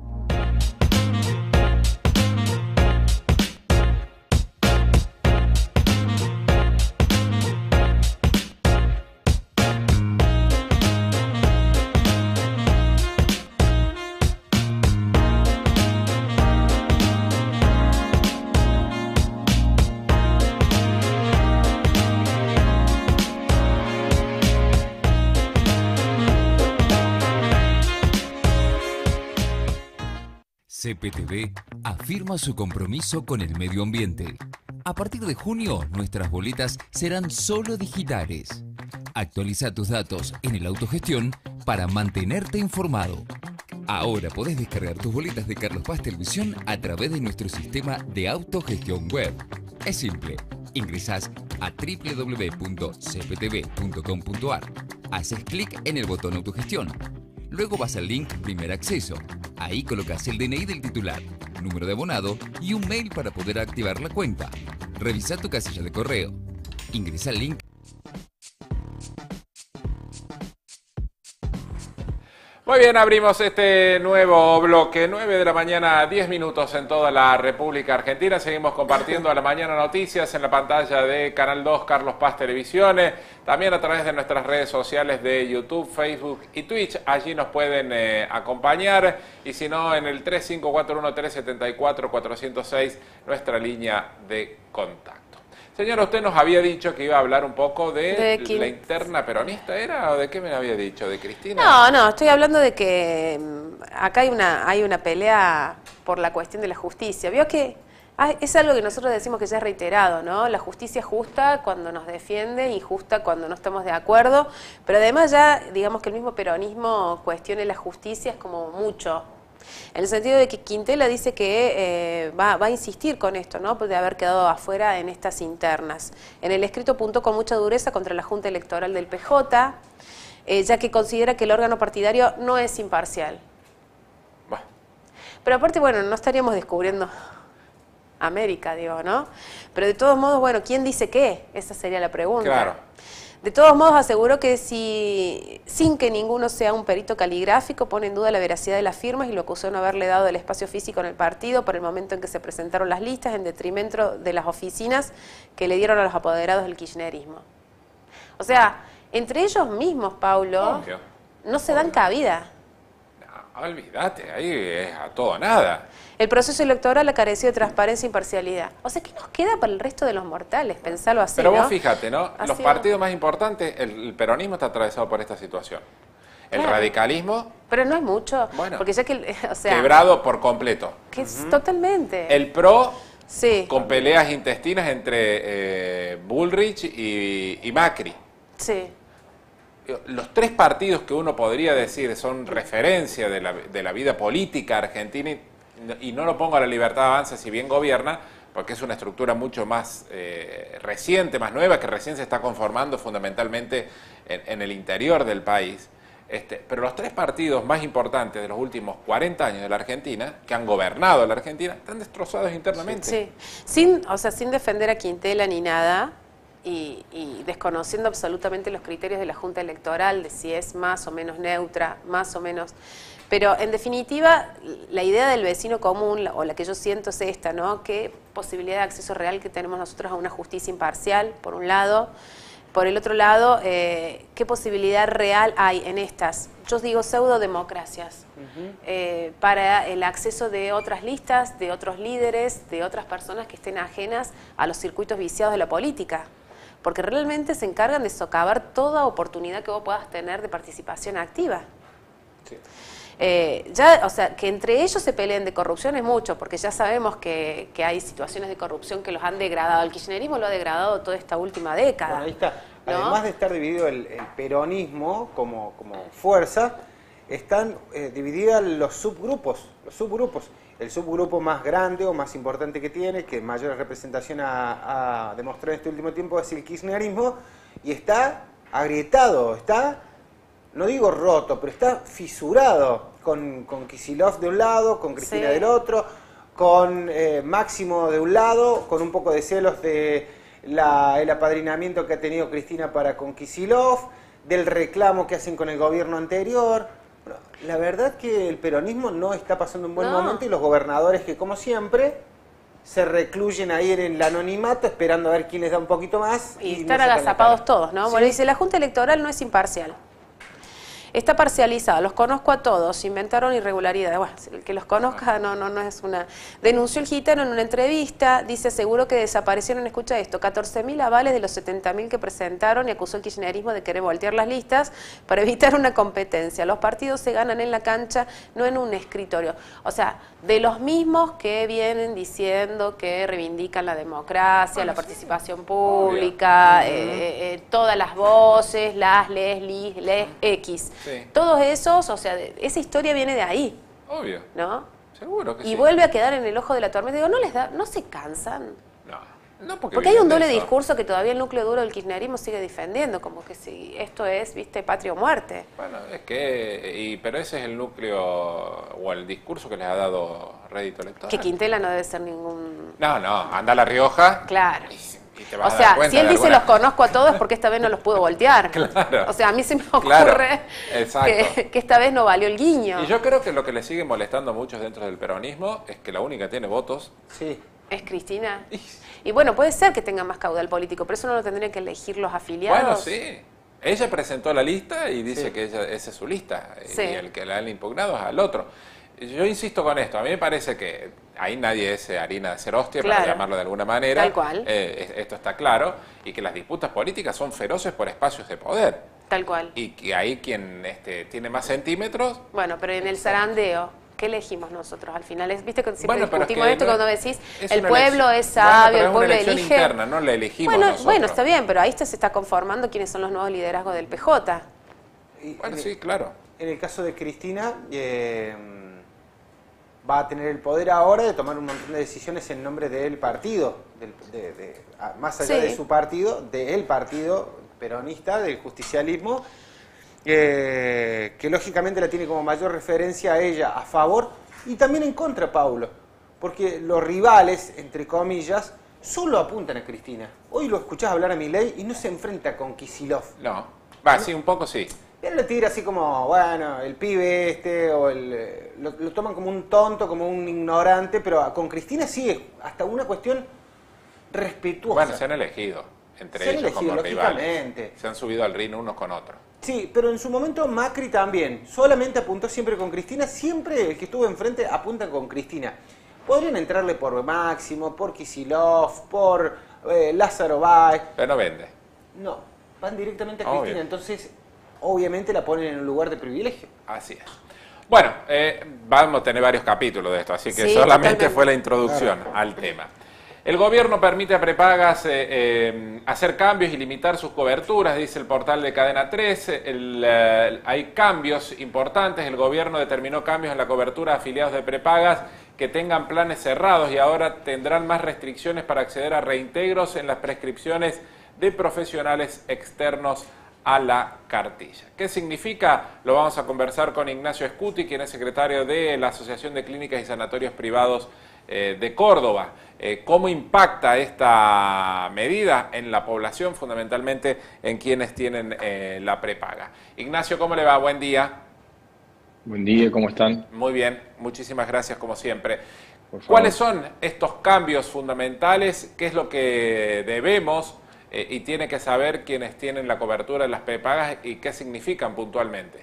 C P T V afirma su compromiso con el medio ambiente. A partir de junio, nuestras boletas serán solo digitales. Actualiza tus datos en el Autogestión para mantenerte informado. Ahora podés descargar tus boletas de Carlos Paz Televisión a través de nuestro sistema de autogestión web. Es simple, ingresás a doble u doble u doble u punto c p t v punto com punto a r, haces clic en el botón Autogestión. Luego vas al link Primer Acceso. Ahí colocas el D N I del titular, número de abonado y un mail para poder activar la cuenta. Revisa tu casilla de correo. Ingresa al link. Muy bien, abrimos este nuevo bloque, nueve de la mañana, diez minutos en toda la República Argentina. Seguimos compartiendo a la mañana noticias en la pantalla de Canal dos, Carlos Paz Televisión, también a través de nuestras redes sociales de YouTube, Facebook y Twitch. Allí nos pueden eh, acompañar y si no, en el tres cinco cuatro uno, tres siete cuatro, cuatro cero seis, nuestra línea de contacto. Señora, usted nos había dicho que iba a hablar un poco de, de la interna peronista, ¿era? ¿O de qué me había dicho? ¿De Cristina? No, no, estoy hablando de que acá hay una, hay una pelea por la cuestión de la justicia. Vio que es algo que nosotros decimos que ya es reiterado, ¿no? La justicia es justa cuando nos defiende y justa cuando no estamos de acuerdo, pero además ya, digamos que el mismo peronismo cuestione la justicia es como mucho. En el sentido de que Quintela dice que eh, va, va a insistir con esto, ¿no? De haber quedado afuera en estas internas. En el escrito apuntó con mucha dureza contra la Junta Electoral del P J, eh, ya que considera que el órgano partidario no es imparcial. Bueno. Pero aparte, bueno, no estaríamos descubriendo América, digo, ¿no? Pero de todos modos, bueno, ¿quién dice qué? Esa sería la pregunta. Claro. De todos modos, aseguró que si, sin que ninguno sea un perito caligráfico, pone en duda la veracidad de las firmas y lo acusó de no haberle dado el espacio físico en el partido por el momento en que se presentaron las listas, en detrimento de las oficinas que le dieron a los apoderados del kirchnerismo. O sea, entre ellos mismos, Paulo, Obvio. no se dan cabida. No, olvídate, ahí es a todo o nada. El proceso electoral ha carecido de transparencia e imparcialidad. O sea, ¿qué nos queda para el resto de los mortales? Pensarlo así, Pero vos ¿no? fíjate, ¿no? Así los partidos más importantes, el, el peronismo está atravesado por esta situación. El claro. radicalismo... Pero no es mucho, bueno, porque ya que... O sea, quebrado por completo. Que es uh-huh. totalmente... El PRO, sí. con peleas intestinas entre eh, Bullrich y, y Macri. Sí. Los tres partidos que uno podría decir son referencia de la, de la vida política argentina, y, y no lo pongo a la Libertad Avanza si bien gobierna, porque es una estructura mucho más eh, reciente, más nueva, que recién se está conformando fundamentalmente en, en el interior del país. Este, pero los tres partidos más importantes de los últimos cuarenta años de la Argentina, que han gobernado la Argentina, están destrozados internamente. Sí, sin, o sea, sin defender a Quintela ni nada, y, y desconociendo absolutamente los criterios de la Junta Electoral, de si es más o menos neutra, más o menos... Pero en definitiva, la idea del vecino común, o la que yo siento es esta, ¿no? ¿Qué posibilidad de acceso real que tenemos nosotros a una justicia imparcial, por un lado? Por el otro lado, eh, ¿qué posibilidad real hay en estas, yo digo, pseudodemocracias, uh-huh. eh, para el acceso de otras listas, de otros líderes, de otras personas que estén ajenas a los circuitos viciados de la política? Porque realmente se encargan de socavar toda oportunidad que vos puedas tener de participación activa. Sí. Eh, ya, o sea, que entre ellos se peleen de corrupción es mucho, porque ya sabemos que, que hay situaciones de corrupción que los han degradado. El kirchnerismo lo ha degradado toda esta última década. Bueno, ahí está. ¿No? Además de estar dividido el, el peronismo como, como fuerza, están eh, divididos los subgrupos, los subgrupos. El subgrupo más grande o más importante que tiene, que mayor representación ha, ha demostrado en este último tiempo, es el kirchnerismo, y está agrietado, está... no digo roto, pero está fisurado, con, con Kicillof de un lado, con Cristina sí. del otro, con eh, Máximo de un lado, con un poco de celos de la, el apadrinamiento que ha tenido Cristina para con Kicillof, del reclamo que hacen con el gobierno anterior. Bueno, la verdad que el peronismo no está pasando un buen no. momento, y los gobernadores que, como siempre, se recluyen ahí en el anonimato esperando a ver quién les da un poquito más. Y, y están no agazapados todos, ¿no? Sí. Bueno, dice, la Junta Electoral no es imparcial. Está parcializada, los conozco a todos, inventaron irregularidades. Bueno, el que los conozca no, no, no es una... Denunció el gitano en una entrevista, dice, seguro que desaparecieron, escucha esto, catorce mil avales de los setenta mil que presentaron, y acusó el kirchnerismo de querer voltear las listas para evitar una competencia. Los partidos se ganan en la cancha, no en un escritorio. O sea, de los mismos que vienen diciendo que reivindican la democracia, bueno, la participación sí. pública, eh, eh, todas las voces, las, les, lis, les, X. Sí. Todos esos, o sea, esa historia viene de ahí. Obvio. ¿No? Seguro que y sí. Y vuelve a quedar en el ojo de la tormenta. Digo, ¿no les da, no se cansan? No. No porque porque hay un doble discurso que todavía el núcleo duro del kirchnerismo sigue defendiendo, como que si esto es, viste, patria o muerte. Bueno, es que, y, pero ese es el núcleo o el discurso que les ha dado rédito electoral. Que Quintela no debe ser ningún... No, no, anda a La Rioja. Claro. Y, y te vas o sea, a dar cuenta si él dice alguna... los conozco a todos es porque esta vez no los pudo voltear. Claro. O sea, a mí se me ocurre claro. que, que esta vez no valió el guiño. Y yo creo que lo que le sigue molestando a muchos dentro del peronismo es que la única que tiene votos... Sí. Es Cristina. Y bueno, puede ser que tenga más caudal político, pero eso no lo tendrían que elegir los afiliados. Bueno, sí. Ella presentó la lista y dice sí. que ella, esa es su lista. Sí. Y el que la han impugnado es al otro. Yo insisto con esto. A mí me parece que ahí nadie es harina de ser hostia, claro. para llamarlo de alguna manera. Tal cual. Eh, esto está claro. Y que las disputas políticas son feroces por espacios de poder. Tal cual. Y que ahí quien este, tiene más centímetros... Bueno, pero en el zarandeo... ¿Qué elegimos nosotros? Al final, es, viste que siempre bueno, discutimos es que esto no, cuando decís, es el pueblo es sabio, bueno, el pueblo es una elige... interna, no la elegimos bueno, nosotros. bueno, está bien, pero ahí se está conformando quiénes son los nuevos liderazgos del P J. Y bueno, el, sí, claro. En el caso de Cristina, eh, va a tener el poder ahora de tomar un montón de decisiones en nombre del partido, del, de, de, más allá sí. de su partido, del partido peronista, del justicialismo, Eh, que lógicamente la tiene como mayor referencia a ella, a favor y también en contra, Paulo, porque los rivales, entre comillas, solo apuntan a Cristina. Hoy lo escuchás hablar a Milei y no se enfrenta con Kicillof. No, va, ¿no? Sí, un poco sí. Él lo tira así como, bueno, el pibe este, o el lo, lo toman como un tonto, como un ignorante, pero con Cristina sí es hasta una cuestión respetuosa. Bueno, se han elegido entre se han ellos elegido, como rivales. Se han subido al ring unos con otros. Sí, pero en su momento Macri también. Solamente apuntó siempre con Cristina. Siempre el que estuvo enfrente apunta con Cristina. Podrían entrarle por Máximo, por Kicillof, por eh, Lázaro Báez. Pero no vende. No, van directamente a Obvio. Cristina. Entonces, obviamente la ponen en un lugar de privilegio. Así es. Bueno, eh, vamos a tener varios capítulos de esto, así que sí, solamente totalmente. fue la introducción claro. al tema. El gobierno permite a prepagas eh, eh, hacer cambios y limitar sus coberturas, dice el portal de Cadena tres. El, eh, hay cambios importantes. El gobierno determinó cambios en la cobertura de afiliados de prepagas que tengan planes cerrados y ahora tendrán más restricciones para acceder a reintegros en las prescripciones de profesionales externos a la cartilla. ¿Qué significa? Lo vamos a conversar con Ignacio Scuti, quien es secretario de la Asociación de Clínicas y Sanatorios Privados eh, de Córdoba. Eh, ¿Cómo impacta esta medida en la población, fundamentalmente en quienes tienen eh, la prepaga? Ignacio, ¿cómo le va? Buen día. Buen día, ¿cómo están? Muy bien, muchísimas gracias como siempre. ¿Cuáles son estos cambios fundamentales? ¿Qué es lo que debemos eh, y tiene que saber quienes tienen la cobertura de las prepagas y qué significan puntualmente?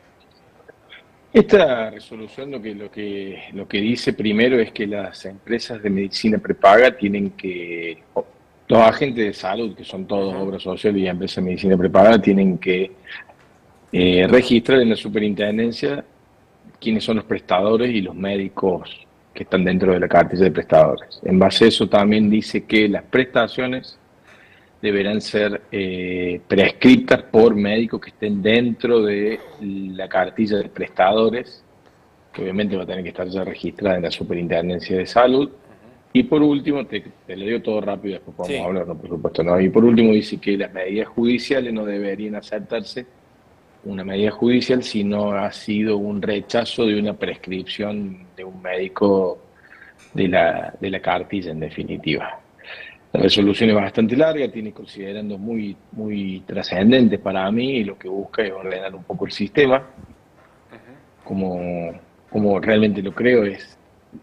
Esta resolución lo que, lo que, lo que dice primero es que las empresas de medicina prepaga tienen que, los agentes de salud, que son todos uh-huh. obra social y empresas de medicina prepaga, tienen que eh, registrar en la superintendencia quiénes son los prestadores y los médicos que están dentro de la cartilla de prestadores. En base a eso también dice que las prestaciones deberán ser eh, prescritas por médicos que estén dentro de la cartilla de prestadores, que obviamente va a tener que estar ya registrada en la Superintendencia de Salud. Y por último, te, te lo digo todo rápido, después podemos sí. hablar, no, por supuesto, no. Y por último dice que las medidas judiciales no deberían aceptarse una medida judicial si no ha sido un rechazo de una prescripción de un médico de la, de la cartilla, en definitiva. La resolución es bastante larga, tiene considerandos muy, muy trascendentes para mí, y lo que busca es ordenar un poco el sistema. Como, como realmente lo creo, es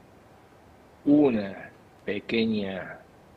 una pequeña,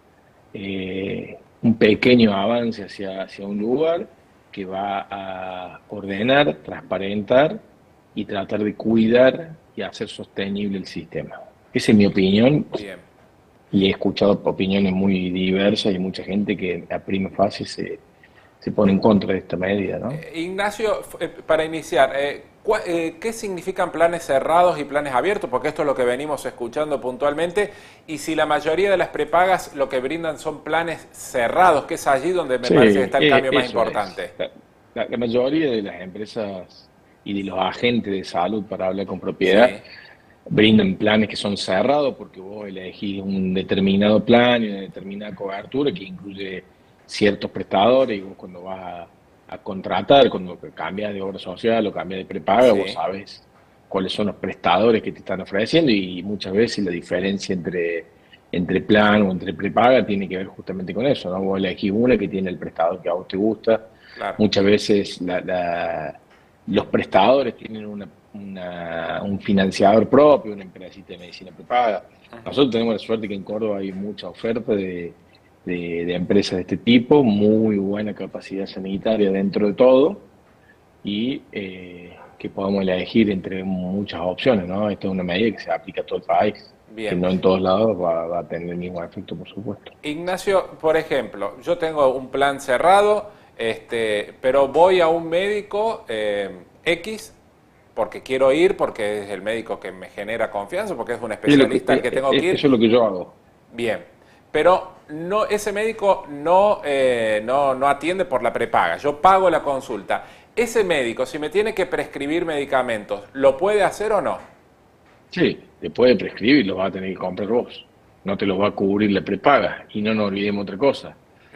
eh, un pequeño avance hacia, hacia un lugar que va a ordenar, transparentar y tratar de cuidar y hacer sostenible el sistema. Esa es mi opinión. Bien. Y he escuchado opiniones muy diversas y mucha gente que a prima fase se, se pone en contra de esta medida, ¿no? Eh, Ignacio, eh, para iniciar, eh, eh, ¿qué significan planes cerrados y planes abiertos? Porque esto es lo que venimos escuchando puntualmente. Y si la mayoría de las prepagas lo que brindan son planes cerrados, que es allí donde me sí, parece que está el cambio eh, más importante. La, la, la mayoría de las empresas y de los agentes de salud, para hablar con propiedad, sí. brindan planes que son cerrados porque vos elegís un determinado plan y una determinada cobertura que incluye ciertos prestadores, y vos cuando vas a, a contratar, cuando cambias de obra social o cambias de prepaga, sí. vos sabes cuáles son los prestadores que te están ofreciendo, y muchas veces la diferencia entre, entre plan o entre prepaga tiene que ver justamente con eso, ¿no? Vos elegís una que tiene el prestador que a vos te gusta. Claro. Muchas veces la, la, los prestadores tienen una Una, un financiador propio, una empresita de medicina prepaga. Nosotros tenemos la suerte que en Córdoba hay mucha oferta de, de, de empresas de este tipo, muy buena capacidad sanitaria dentro de todo, y eh, que podamos elegir entre muchas opciones, ¿no? Esta es una medida que se aplica a todo el país. Bien. Que no en todos lados va, va a tener el mismo efecto, por supuesto. Ignacio, por ejemplo, yo tengo un plan cerrado, este, pero voy a un médico eh, X, porque quiero ir, porque es el médico que me genera confianza, porque es un especialista al que, que tengo que ir. Eso es lo que yo hago. Bien, pero no, ese médico no, eh, no, no atiende por la prepaga, yo pago la consulta. Ese médico, si me tiene que prescribir medicamentos, ¿lo puede hacer o no? Sí, te puede prescribir, los vas a tener que comprar vos. No te los va a cubrir la prepaga. Y no nos olvidemos otra cosa.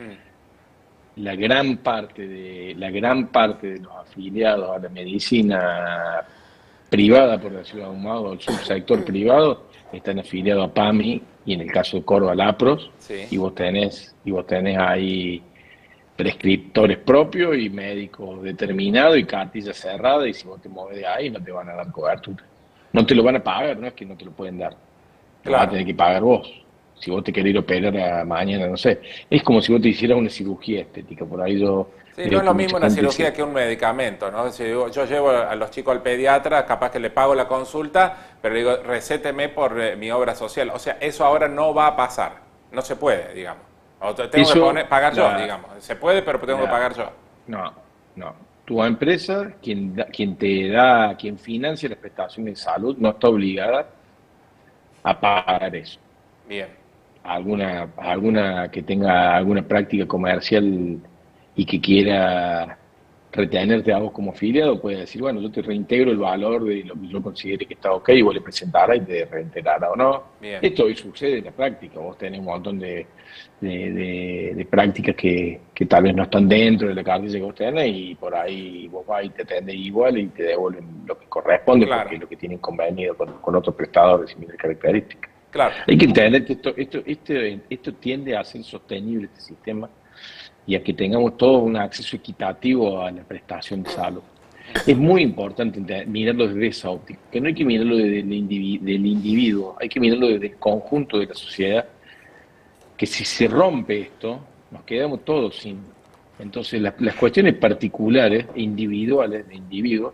Mm. La gran parte de la gran parte de los afiliados a la medicina privada, por decirlo de algún modo, el subsector privado, están afiliados a PAMI, y en el caso de Córdoba, al APROS, sí. y vos tenés, y vos tenés ahí prescriptores propios y médicos determinados y cartilla cerrada, y si vos te mueves de ahí no te van a dar cobertura. No te lo van a pagar, no es que no te lo pueden dar. Lo vas a tener que pagar vos. Si vos te querés ir a operar a mañana, no sé. Es como si vos te hicieras una cirugía estética. Por ahí yo... Sí, no es lo mismo una cirugía dice... que un medicamento, ¿no? Si yo, yo llevo a los chicos al pediatra, capaz que le pago la consulta, pero le digo, recéteme por eh, mi obra social. O sea, eso ahora no va a pasar. No se puede, digamos. O tengo eso, que poner, pagar yo, la, digamos. Se puede, pero tengo la, que pagar yo. No, no. Tu empresa, quien, da, quien te da, quien financia las prestaciones de salud, no está obligada a pagar eso. Bien. Alguna, alguna que tenga alguna práctica comercial y que quiera retenerte a vos como afiliado, puede decir, bueno, yo te reintegro el valor de lo que yo considere que está ok, y vos le presentarás y te reintegrará o no. Bien. Esto hoy sucede en la práctica, vos tenés un montón de, de, de, de prácticas que, que tal vez no están dentro de la cartilla que vos tenés, y por ahí vos vas y te atendés igual y te devuelven lo que corresponde, Claro. porque es lo que tienen convenido con, con otros prestadores de similares características. Claro. Hay que entender que esto, esto, esto, esto tiende a ser sostenible, este sistema, y a que tengamos todo un acceso equitativo a la prestación de salud. Es muy importante mirarlo desde esa óptica, que no hay que mirarlo desde el individuo, del individuo, hay que mirarlo desde el conjunto de la sociedad, que si se rompe esto, nos quedamos todos sin. Entonces, las, las cuestiones particulares, individuales, de individuos,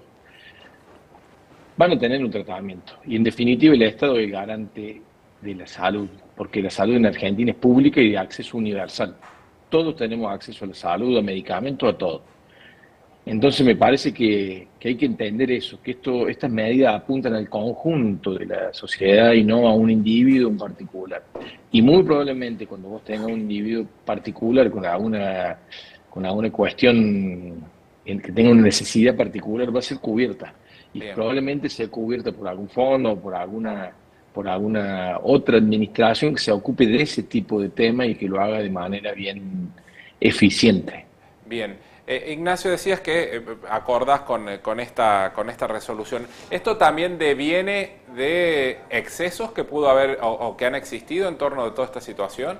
van a tener un tratamiento. Y en definitiva, el Estado es el garante de la salud, porque la salud en Argentina es pública y de acceso universal. Todos tenemos acceso a la salud, a medicamentos, a todo. Entonces me parece que, que hay que entender eso, que esto, estas medidas apuntan al conjunto de la sociedad y no a un individuo en particular. Y muy probablemente cuando vos tengas un individuo particular con alguna, con alguna cuestión en que tenga una necesidad particular, va a ser cubierta. Y Bien. probablemente sea cubierta por algún fondo o por alguna, por alguna otra administración que se ocupe de ese tipo de tema y que lo haga de manera bien eficiente. Bien. Eh, Ignacio, decías que eh, acordás con, eh, con, esta, con esta resolución. ¿Esto también deviene de excesos que pudo haber o, o que han existido en torno de toda esta situación?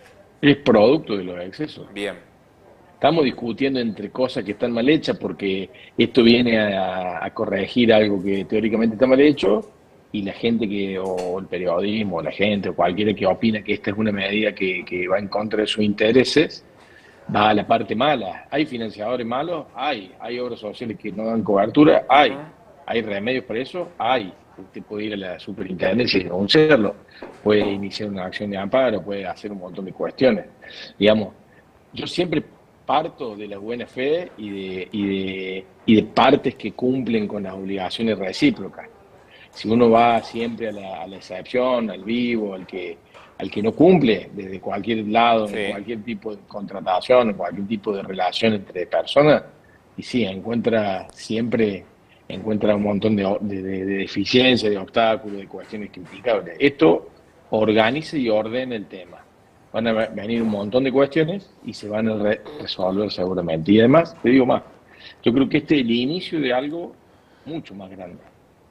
Es producto de los excesos. Bien. Estamos discutiendo entre cosas que están mal hechas porque esto viene a, a corregir algo que teóricamente está mal hecho, y la gente que, o el periodismo, o la gente, o cualquiera que opina que esta es una medida que, que va en contra de sus intereses, va a la parte mala. ¿Hay financiadores malos? Hay. ¿Hay obras sociales que no dan cobertura? Hay. ¿Hay remedios para eso? Hay. Usted puede ir a la superintendencia y denunciarlo. Puede iniciar una acción de amparo, puede hacer un montón de cuestiones. Digamos, yo siempre parto de la buena fe y de, y de, y de partes que cumplen con las obligaciones recíprocas. Si uno va siempre a la, a la excepción, al vivo, al que, al que no cumple, desde cualquier lado, Sí. en cualquier tipo de contratación, en cualquier tipo de relación entre personas, y sí, encuentra siempre encuentra un montón de, de, de, de deficiencias, de obstáculos, de cuestiones criticables. Esto organiza y ordena el tema. Van a venir un montón de cuestiones y se van a re resolver seguramente. Y además, te digo más, yo creo que este es el inicio de algo mucho más grande.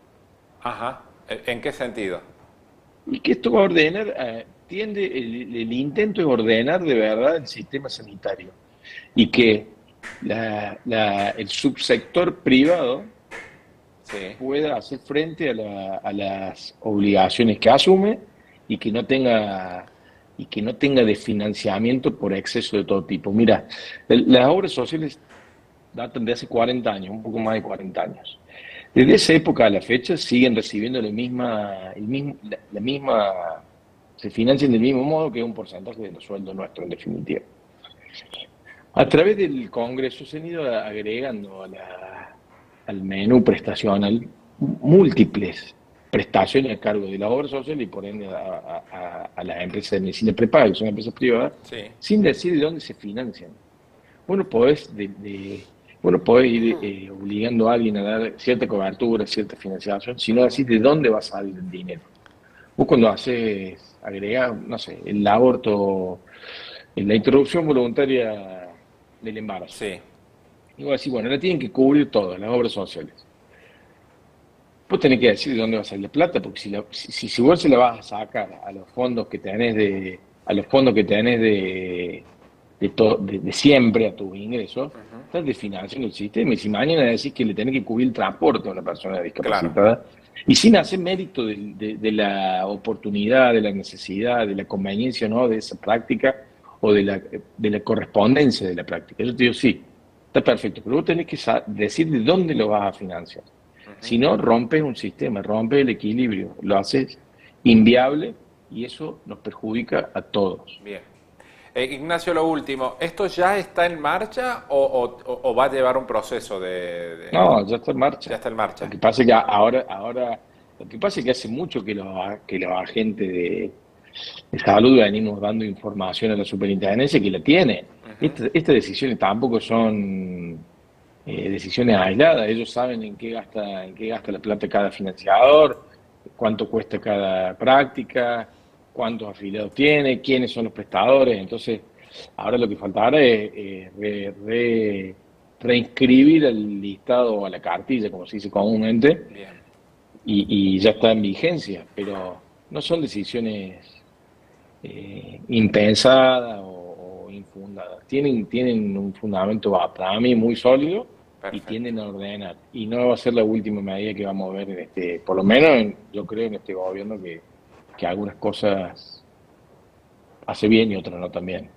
Ajá. ¿En qué sentido? Y que esto va a ordenar, eh, tiende, el, el intento es ordenar de verdad el sistema sanitario. Y que la, la, el subsector privado sí. pueda hacer frente a, la, a las obligaciones que asume y que no tenga y que no tenga desfinanciamiento por exceso de todo tipo. Mira, el, las obras sociales datan de hace cuarenta años, un poco más de cuarenta años. Desde esa época a la fecha siguen recibiendo la misma, el mismo, la, la misma, se financian del mismo modo, que es un porcentaje de los sueldos nuestros en definitiva. A través del Congreso se han ido agregando a la, al menú prestacional múltiples prestaciones a cargo de la obra social y por ende a, a, a las empresas de medicina prepaga, que son empresas privadas, Sí. sin decir de dónde se financian. Bueno, podés, de, de, bueno, podés ir eh, obligando a alguien a dar cierta cobertura, cierta financiación, si no decís de dónde va a salir el dinero. Vos cuando haces, agregás, no sé, el aborto, en la interrupción voluntaria del embarazo. Sí. Y vos decís, bueno, la tienen que cubrir todas las obras sociales. Vos tenés que decir de dónde va a salir la plata, porque si, la, si, si vos se la vas a sacar a los fondos que tenés de, a los fondos que tenés de, de, to, de, de siempre a tus ingresos, uh-huh. estás desfinanciando el sistema. Y si mañana decís que le tenés que cubrir el transporte a una persona discapacitada, claro. y sin hacer mérito de, de, de la oportunidad, de la necesidad, de la conveniencia o no de esa práctica, o de la, de la correspondencia de la práctica. Yo te digo, sí, está perfecto, pero vos tenés que decir de dónde lo vas a financiar. Si no, rompes un sistema, rompes el equilibrio, lo haces inviable y eso nos perjudica a todos. Bien. Eh, Ignacio, lo último, ¿esto ya está en marcha o, o, o va a llevar un proceso de, de...? No, ya está en marcha. Ya está en marcha. Lo que pasa es que ahora, ahora, lo que pasa es que hace mucho que los, que los agentes de, de salud venimos dando información a la superintendencia que la tiene. Uh-huh. Esta, estas decisiones tampoco son... Eh, decisiones aisladas. Ellos saben en qué gasta, en qué gasta la plata cada financiador, cuánto cuesta cada práctica, cuántos afiliados tiene, quiénes son los prestadores. Entonces, ahora lo que faltará es eh, re, re, reinscribir el listado o a la cartilla, como se dice comúnmente, y, y ya está en vigencia, pero no son decisiones eh, impensadas o, o infundadas. Tienen, tienen un fundamento para mí muy sólido. Perfecto. Y tienden a ordenar. Y no va a ser la última medida que vamos a ver, en este, por lo menos en, yo creo en este gobierno que, que algunas cosas hace bien y otras no tan bien.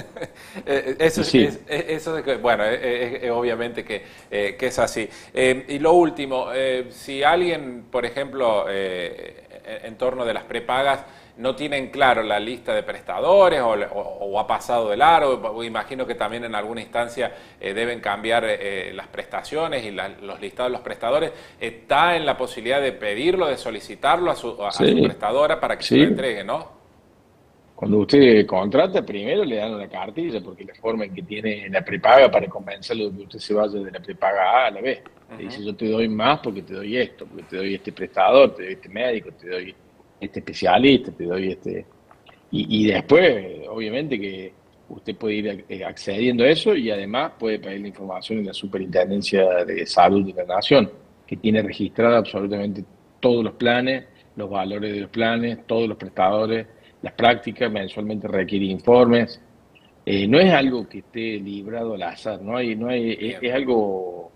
eso, sí. es, eso es, bueno, es, es, es obviamente que, eh, que es así. Eh, y lo último, eh, si alguien, por ejemplo, eh, en torno de las prepagas, no tienen claro la lista de prestadores o, o, o ha pasado de largo, o imagino que también en alguna instancia eh, deben cambiar eh, las prestaciones y la, los listados de los prestadores, ¿está en la posibilidad de pedirlo, de solicitarlo a su, a, sí. a su prestadora para que sí. se lo entregue, no? Cuando usted contrata, primero le dan una cartilla, porque la forma en que tiene la prepaga para convencerlo de que usted se vaya de la prepaga A a la B. Uh-huh. Le dice, yo te doy más porque te doy esto, porque te doy este prestador, te doy este médico, te doy este especialista, te doy este... Y, y después, obviamente, que usted puede ir accediendo a eso y además puede pedir la información en la Superintendencia de Salud de la Nación, que tiene registrada absolutamente todos los planes, los valores de los planes, todos los prestadores, las prácticas, mensualmente requiere informes. Eh, no es algo que esté librado al azar, no hay, no hay, es, es algo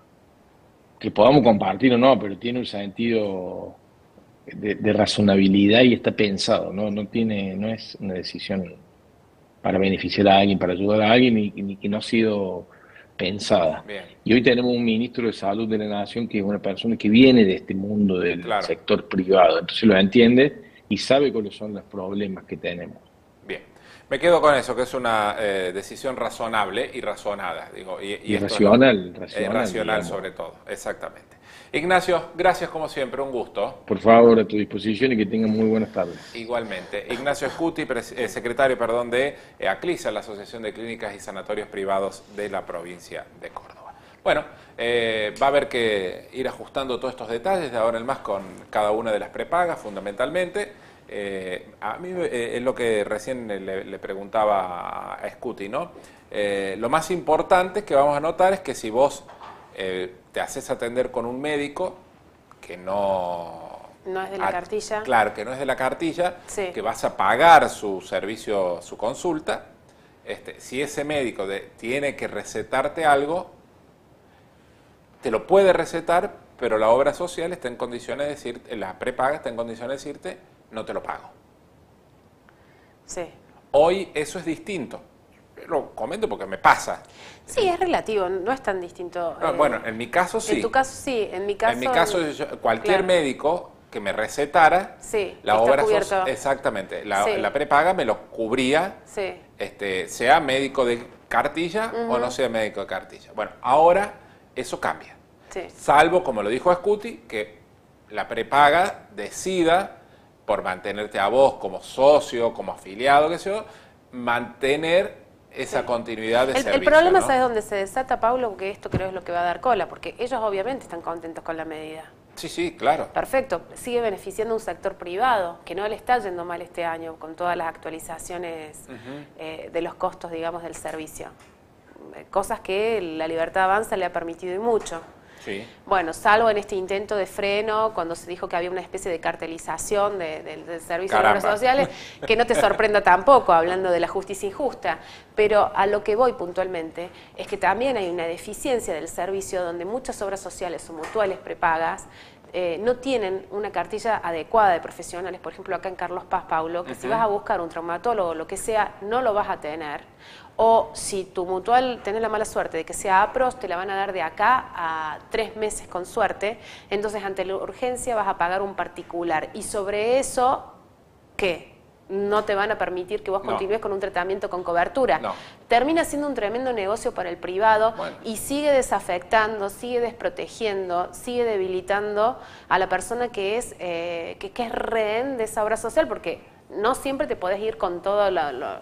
que podamos compartir o no, pero tiene un sentido... De, de razonabilidad y está pensado, ¿no? No tiene, no es una decisión para beneficiar a alguien, para ayudar a alguien, ni, ni que no ha sido pensada. Bien. Y hoy tenemos un ministro de Salud de la Nación que es una persona que viene de este mundo del claro. sector privado, entonces lo entiende y sabe cuáles son los problemas que tenemos. Bien, me quedo con eso, que es una eh, decisión razonable y razonada. Digo, y, y, y racional, no, racional, eh, racional sobre todo, exactamente. Ignacio, gracias como siempre, un gusto. Por favor, a tu disposición y que tengan muy buenas tardes. Igualmente. Ignacio Scuti, eh, secretario perdón, de eh, ACLISA, la Asociación de Clínicas y Sanatorios Privados de la provincia de Córdoba. Bueno, eh, va a haber que ir ajustando todos estos detalles de ahora en más con cada una de las prepagas, fundamentalmente. Eh, a mí eh, es lo que recién le, le preguntaba a Scuti, ¿no? Eh, lo más importante que vamos a notar es que si vos eh, te haces atender con un médico que no... No es de la a, cartilla. Claro, que no es de la cartilla, sí. que vas a pagar su servicio, su consulta. Este, si ese médico de, tiene que recetarte algo, te lo puede recetar, pero la obra social está en condiciones de decirte, la prepaga está en condiciones de decirte, no te lo pago. Sí. Hoy eso es distinto. Lo comento porque me pasa. Sí, es relativo, no es tan distinto. No, eh, bueno, en mi caso sí. En tu caso sí, en mi caso... En mi caso, yo, cualquier claro. médico que me recetara, sí, la está obra cubierto. social, exactamente, la, sí. la prepaga me lo cubría, sí. este, sea médico de cartilla uh-huh. o no sea médico de cartilla. Bueno, ahora eso cambia. Sí. Salvo, como lo dijo Scuti, que la prepaga decida, por mantenerte a vos como socio, como afiliado, qué sé yo, mantener esa sí. continuidad de el, servicio. El problema, ¿no? ¿sabes dónde se desata, Paulo? Que esto creo es lo que va a dar cola, porque ellos obviamente están contentos con la medida. Sí, sí, claro. Perfecto. Sigue beneficiando a un sector privado, que no le está yendo mal este año, con todas las actualizaciones uh-huh. eh, de los costos, digamos, del servicio. Cosas que la Libertad Avanza le ha permitido y mucho. Sí. Bueno, salvo en este intento de freno, cuando se dijo que había una especie de cartelización de, de, del servicio Caramba. de obras sociales, que no te sorprenda tampoco, hablando de la justicia injusta. Pero a lo que voy puntualmente es que también hay una deficiencia del servicio donde muchas obras sociales o mutuales prepagas eh, no tienen una cartilla adecuada de profesionales. Por ejemplo, acá en Carlos Paz, Paulo, que uh-huh. si vas a buscar un traumatólogo o lo que sea, no lo vas a tener. O si tu mutual tenés la mala suerte de que sea APROS, te la van a dar de acá a tres meses con suerte. Entonces, ante la urgencia vas a pagar un particular. Y sobre eso, ¿qué? No te van a permitir que vos no. continúes con un tratamiento con cobertura. No. Termina siendo un tremendo negocio para el privado bueno. y sigue desafectando, sigue desprotegiendo, sigue debilitando a la persona que es, eh, que, que es rehén de esa obra social, porque no siempre te podés ir con todo lo... lo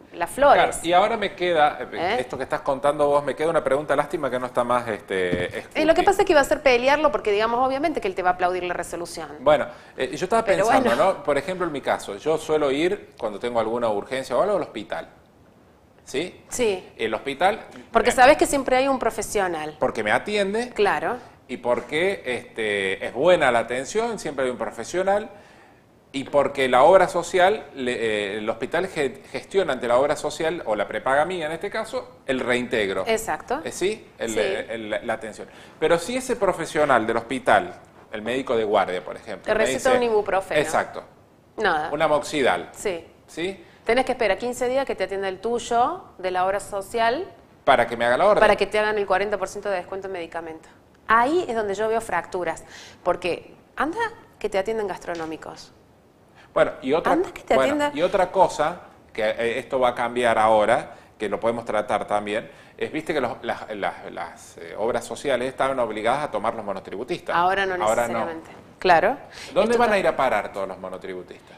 las flores. Claro, y ahora me queda, ¿Eh? esto que estás contando vos, me queda una pregunta, lástima que no está más este, Eh, lo que pasa es que iba a ser pelearlo porque, digamos, obviamente que él te va a aplaudir la resolución. Bueno, eh, yo estaba Pero pensando, bueno. ¿no? Por ejemplo, en mi caso, yo suelo ir cuando tengo alguna urgencia o algo al hospital. ¿Sí? Sí, El hospital, porque sabes que siempre hay un profesional. porque me atiende Claro. y porque este, es buena la atención, siempre hay un profesional, y porque la obra social, le, eh, el hospital ge- gestiona ante la obra social, o la prepaga mía en este caso, el reintegro. Exacto. Eh, ¿Sí? El- Sí. el- la atención. Pero si ese profesional del hospital, el médico de guardia, por ejemplo, Te me receta dice- un ibuprofeno. Exacto. Nada. Una moxidal. Sí. ¿Sí? Tenés que esperar quince días que te atienda el tuyo de la obra social Para que me haga la orden. para que te hagan el cuarenta por ciento de descuento en medicamento. Ahí es donde yo veo fracturas, porque anda que te atienden gastronómicos. Bueno, y otra, Anda que te bueno, atienda. y otra cosa, que eh, esto va a cambiar ahora, que lo podemos tratar también, es, viste que los- las, las- las, eh, obras sociales estaban obligadas a tomar los monotributistas. Ahora no Ahora no. necesariamente. Claro. ¿Dónde Esto van a ta- ir a parar todos los monotributistas?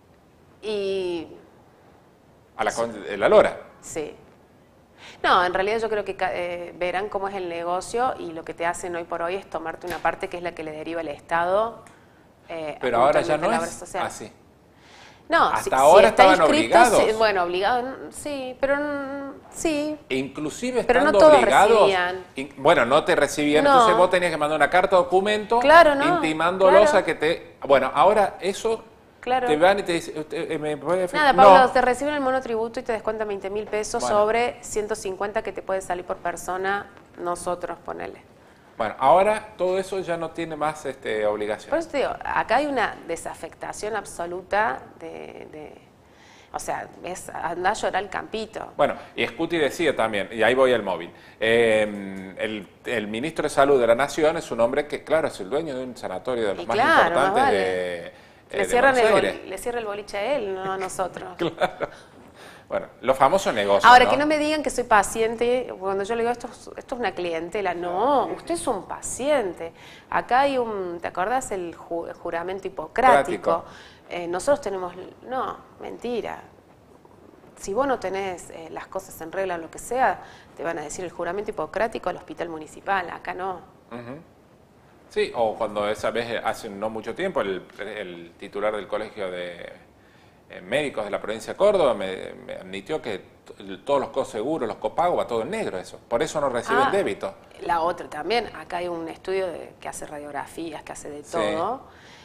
Y A la, con- de la Lora. sí. No, en realidad yo creo que ca- eh, verán cómo es el negocio y lo que te hacen hoy por hoy es tomarte una parte que es la que le deriva el Estado. eh, Pero ahora ya puntualmente no a la obra es social. así. No, Hasta si- si ahora está estaban inscrito, obligados. sí, bueno, obligado, mm, sí, pero mm, sí. E inclusive Pero no estando todos obligados, recibían. in- bueno, no te recibían, No. entonces vos tenías que mandar una carta documento Claro, no, intimándolos claro. a que te... Bueno, ahora eso Claro. te van y te dicen... usted, eh, ¿me puede Nada, no. Pablo, te reciben el monotributo y te descuentan veinte mil pesos Bueno. sobre ciento cincuenta que te puede salir por persona, nosotros, ponele. Bueno, ahora todo eso ya no tiene más este, obligación. Por eso te digo, acá hay una desafectación absoluta de... de- o sea, es andar a llorar al campito. Bueno, y Scuti decía también, y ahí voy al móvil, eh, el, el ministro de Salud de la Nación es un hombre que, claro, es el dueño de un sanatorio de los Y más claro, importantes más vale. de, eh, Le de cierran Buenos el Aires. boli- le cierra el boliche a él, no a nosotros. Claro. Bueno, los famosos negocios, Ahora, ¿no? que no me digan que soy paciente, cuando yo le digo esto, es- esto es una clientela, no, usted es un paciente. Acá hay un, ¿te acordás el, ju- el juramento hipocrático? Hipocrático. Eh, nosotros tenemos, no, mentira. Si vos no tenés eh, las cosas en regla o lo que sea, te van a decir el juramento hipocrático al hospital municipal, acá no. Ujú. Sí, o cuando esa vez, hace no mucho tiempo, el, el titular del Colegio de eh, Médicos de la provincia de Córdoba me, me admitió que t- todos los coseguros, los copagos, va todo en negro eso. Por eso no reciben Ah, débito. La otra también, acá hay un estudio de- que hace radiografías, que hace de Sí. todo,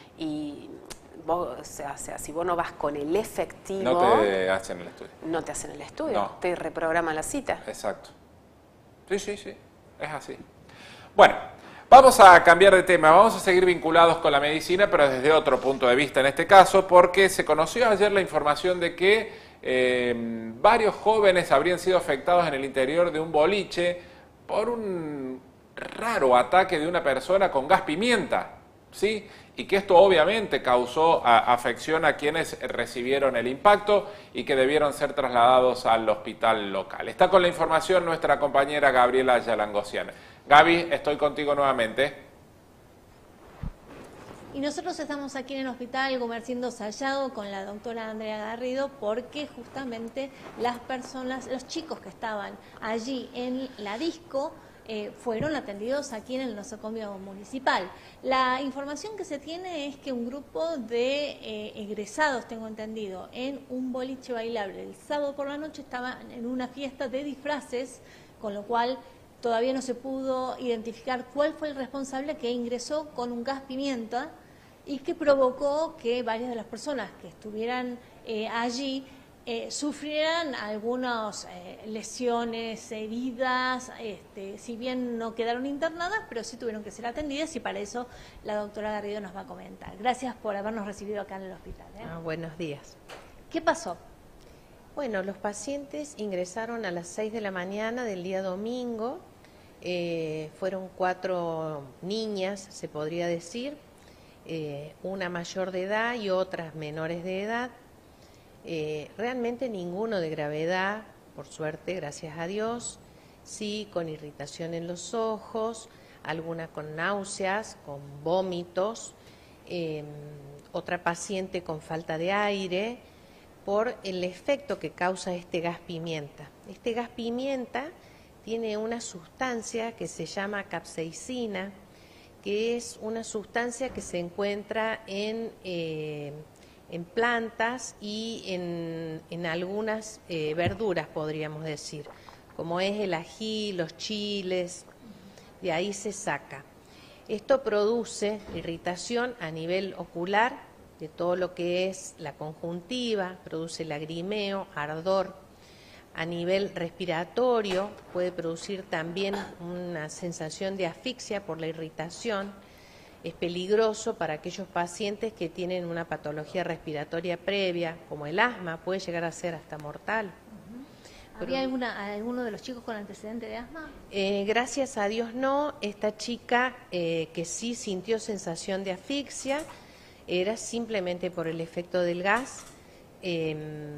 y vos, o sea, o sea, si vos no vas con el efectivo, No te hacen el estudio. no te hacen el estudio, No. te reprograman la cita. Exacto. Sí, sí, sí, es así. Bueno, vamos a cambiar de tema, vamos a seguir vinculados con la medicina, pero desde otro punto de vista en este caso, porque se conoció ayer la información de que eh, varios jóvenes habrían sido afectados en el interior de un boliche por un raro ataque de una persona con gas pimienta, ¿sí? Y que esto obviamente causó a- afección a quienes recibieron el impacto y que debieron ser trasladados al hospital local. Está con la información nuestra compañera Gabriela Yalangosian. Gaby, estoy contigo nuevamente. Y nosotros estamos aquí en el Hospital Gumersindo Sayago con la doctora Andrea Garrido porque justamente las personas, los chicos que estaban allí en la disco eh, fueron atendidos aquí en el nosocomio municipal. La información que se tiene es que un grupo de eh, egresados, tengo entendido, en un boliche bailable el sábado por la noche estaban en una fiesta de disfraces, con lo cual todavía no se pudo identificar cuál fue el responsable que ingresó con un gas pimienta y que provocó que varias de las personas que estuvieran eh, allí eh, sufrieran algunas eh, lesiones, heridas, este, si bien no quedaron internadas, pero sí tuvieron que ser atendidas y para eso la doctora Garrido nos va a comentar. Gracias por habernos recibido acá en el hospital. ¿eh? Ah, buenos días. ¿Qué pasó? Bueno, los pacientes ingresaron a las seis de la mañana del día domingo. Eh, fueron cuatro niñas, se podría decir, eh, una mayor de edad y otras menores de edad. Eh, realmente ninguno de gravedad, por suerte, gracias a Dios. Sí, con irritación en los ojos, alguna con náuseas, con vómitos, eh, otra paciente con falta de aire. por el efecto que causa este gas pimienta. Este gas pimienta tiene una sustancia que se llama capsaicina, que es una sustancia que se encuentra en, eh, en plantas y en, en algunas eh, verduras, podríamos decir, como es el ají, los chiles, de ahí se saca. Esto produce irritación a nivel ocular, de todo lo que es la conjuntiva, produce lagrimeo, ardor. A nivel respiratorio puede producir también una sensación de asfixia por la irritación. Es peligroso para aquellos pacientes que tienen una patología respiratoria previa, como el asma, puede llegar a ser hasta mortal. ¿Había alguna, alguno de los chicos con antecedente de asma? Eh, gracias a Dios no. Esta chica eh, que sí sintió sensación de asfixia era simplemente por el efecto del gas. Eh,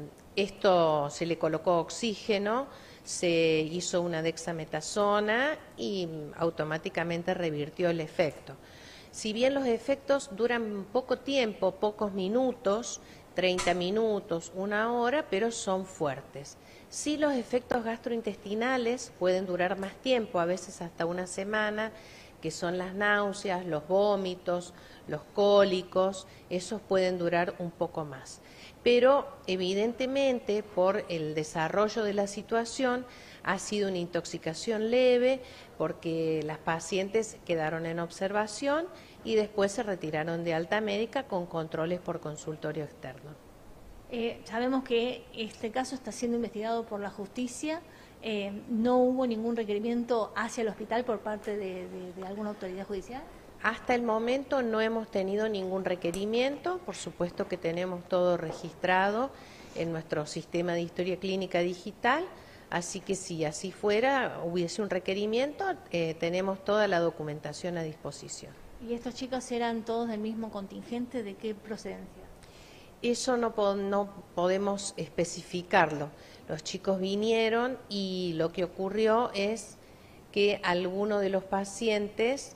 esto se le colocó oxígeno, se hizo una dexametasona y automáticamente revirtió el efecto. Si bien los efectos duran poco tiempo, pocos minutos, treinta minutos, una hora, pero son fuertes. Sí, los efectos gastrointestinales pueden durar más tiempo, a veces hasta una semana, que son las náuseas, los vómitos, los cólicos, esos pueden durar un poco más. Pero evidentemente por el desarrollo de la situación ha sido una intoxicación leve porque las pacientes quedaron en observación y después se retiraron de alta médica con controles por consultorio externo. Eh, sabemos que este caso está siendo investigado por la justicia. Eh, ¿No hubo ningún requerimiento hacia el hospital por parte de, de, de alguna autoridad judicial? Hasta el momento no hemos tenido ningún requerimiento, por supuesto que tenemos todo registrado en nuestro sistema de historia clínica digital, así que si así fuera, hubiese un requerimiento, eh, tenemos toda la documentación a disposición. ¿Y estos chicos eran todos del mismo contingente? ¿De qué procedencia? Eso no, po no podemos especificarlo. Los chicos vinieron y lo que ocurrió es que algunos de los pacientes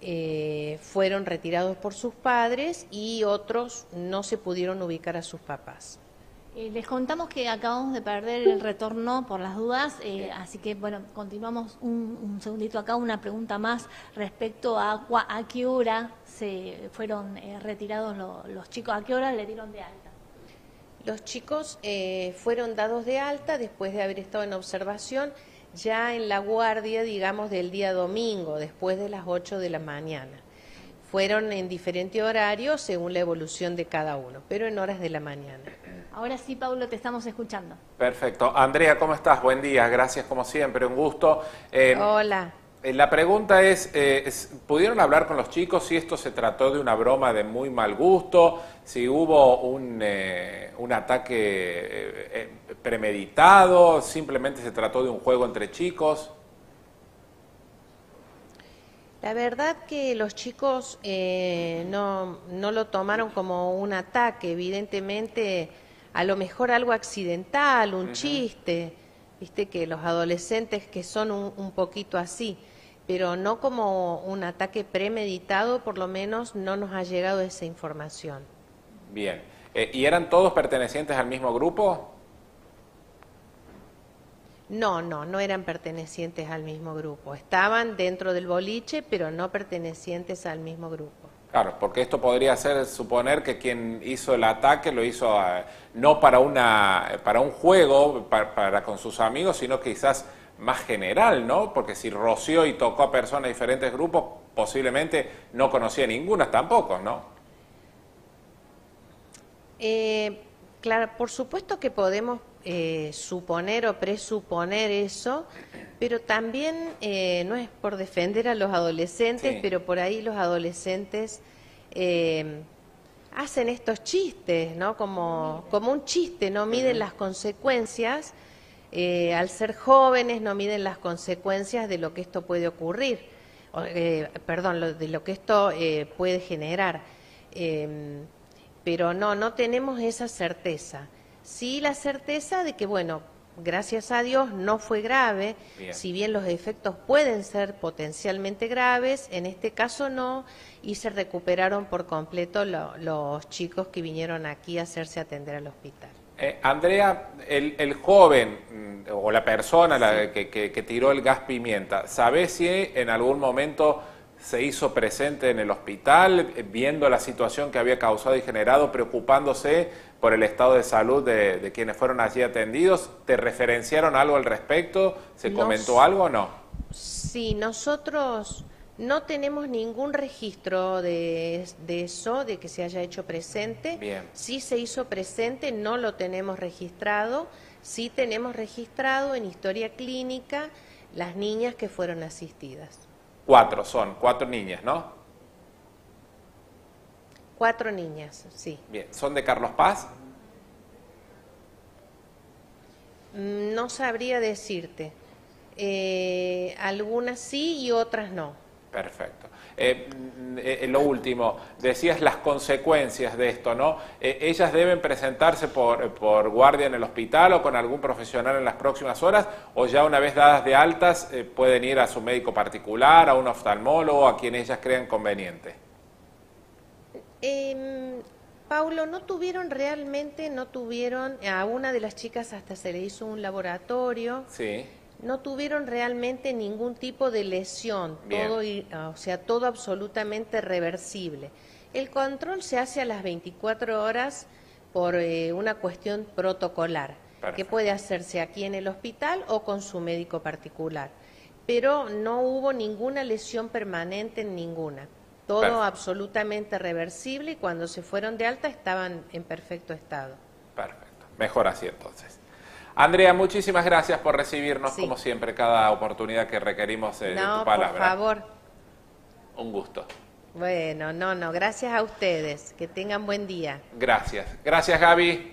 eh, fueron retirados por sus padres y otros no se pudieron ubicar a sus papás. Eh, les contamos que acabamos de perder el retorno por las dudas, eh, así que bueno, continuamos un, un segundito acá, una pregunta más respecto a a qué hora se fueron eh, retirados lo, los chicos, a qué hora le dieron de alta. Los chicos eh, fueron dados de alta después de haber estado en observación ya en la guardia, digamos, del día domingo, después de las ocho de la mañana. Fueron en diferente horario según la evolución de cada uno, pero en horas de la mañana. Ahora sí, Paulo, te estamos escuchando. Perfecto. Andrea, ¿cómo estás? Buen día. Gracias como siempre, un gusto. Eh, Hola. La pregunta es, eh, es, ¿pudieron hablar con los chicos si esto se trató de una broma de muy mal gusto? ¿Si hubo un, eh, un ataque eh, eh, premeditado? ¿Simplemente se trató de un juego entre chicos? La verdad que los chicos eh, no, no lo tomaron como un ataque, evidentemente a lo mejor algo accidental, un uh-huh. chiste, viste que los adolescentes que son un, un poquito así, pero no como un ataque premeditado, por lo menos no nos ha llegado esa información. Bien, eh, ¿y eran todos pertenecientes al mismo grupo? No, no, no eran pertenecientes al mismo grupo. Estaban dentro del boliche, pero no pertenecientes al mismo grupo. Claro, porque esto podría ser suponer que quien hizo el ataque lo hizo uh, no para una para un juego, para, para con sus amigos, sino quizás más general, ¿no? Porque si roció y tocó a personas de diferentes grupos, posiblemente no conocía ninguna tampoco, ¿no? Eh, claro, por supuesto que podemos eh, suponer o presuponer eso, pero también eh, no es por defender a los adolescentes, sí. pero por ahí los adolescentes eh, hacen estos chistes, ¿no? Como, como un chiste, no miden uh-huh. las consecuencias, eh, al ser jóvenes no miden las consecuencias de lo que esto puede ocurrir, o, eh, perdón, lo, de lo que esto eh, puede generar. Eh, pero no, no tenemos esa certeza. Sí la certeza de que, bueno, gracias a Dios no fue grave, bien. Si bien los efectos pueden ser potencialmente graves, en este caso no, y se recuperaron por completo lo, los chicos que vinieron aquí a hacerse atender al hospital. Eh, Andrea, el, el joven mm, o la persona la, que, que, que tiró el gas pimienta, ¿sabés si en algún momento se hizo presente en el hospital, eh, viendo la situación que había causado y generado, preocupándose por el estado de salud de, de quienes fueron allí atendidos? ¿Te referenciaron algo al respecto? ¿Se Nos, comentó algo o no? Sí, nosotros no tenemos ningún registro de, de eso, de que se haya hecho presente. Bien. Sí se hizo presente, no lo tenemos registrado. Sí tenemos registrado en historia clínica las niñas que fueron asistidas. Cuatro son, cuatro niñas, ¿no? Cuatro niñas, sí. Bien, ¿son de Carlos Paz? No sabría decirte. Eh, algunas sí y otras no. Perfecto. Eh, eh, lo último, decías las consecuencias de esto, ¿no? Eh, ¿Ellas deben presentarse por, por guardia en el hospital o con algún profesional en las próximas horas? ¿O ya una vez dadas de altas eh, pueden ir a su médico particular, a un oftalmólogo, a quien ellas crean conveniente? Eh, Paulo, no tuvieron realmente, no tuvieron, a una de las chicas hasta se le hizo un laboratorio. Sí. No tuvieron realmente ningún tipo de lesión, todo, o sea, todo absolutamente reversible. El control se hace a las veinticuatro horas por eh, una cuestión protocolar, Perfecto. que puede hacerse aquí en el hospital o con su médico particular. Pero no hubo ninguna lesión permanente en ninguna. Todo Perfecto. absolutamente reversible y cuando se fueron de alta estaban en perfecto estado. Perfecto. Mejor así entonces. Andrea, muchísimas gracias por recibirnos, sí. como siempre, cada oportunidad que requerimos eh, no, de tu palabra. por favor. Un gusto. Bueno, no, no, gracias a ustedes. Que tengan buen día. Gracias. Gracias, Gaby.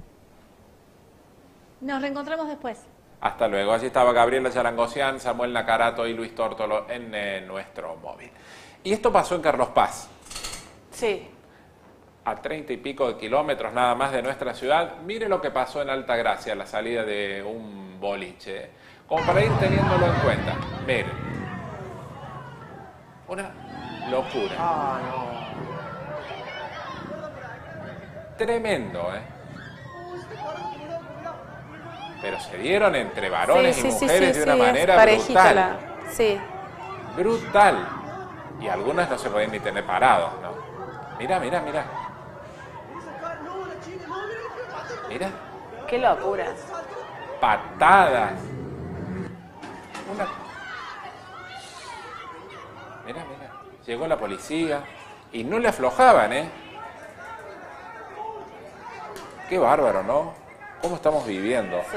Nos reencontramos después. Hasta luego. Allí estaba Gabriela Yarangosian, Samuel Nacarato y Luis Tórtolo en eh, nuestro móvil. Y esto pasó en Carlos Paz. Sí. A treinta y pico de kilómetros nada más de nuestra ciudad. Mire lo que pasó en Altagracia, la salida de un boliche. Como para ir teniéndolo en cuenta. Mire. Una locura. Ah, no. Tremendo, ¿eh? Pero se dieron entre varones sí, y sí, mujeres sí, de una sí, manera brutal. La... Sí. Brutal. Y algunas no se podían ni tener parados, ¿no? Mira, mira, mira. Mira. Qué locura. Patadas. Una... Mira, mira. Llegó la policía y no le aflojaban, ¿eh? Qué bárbaro, ¿no? ¿Cómo estamos viviendo? Sí.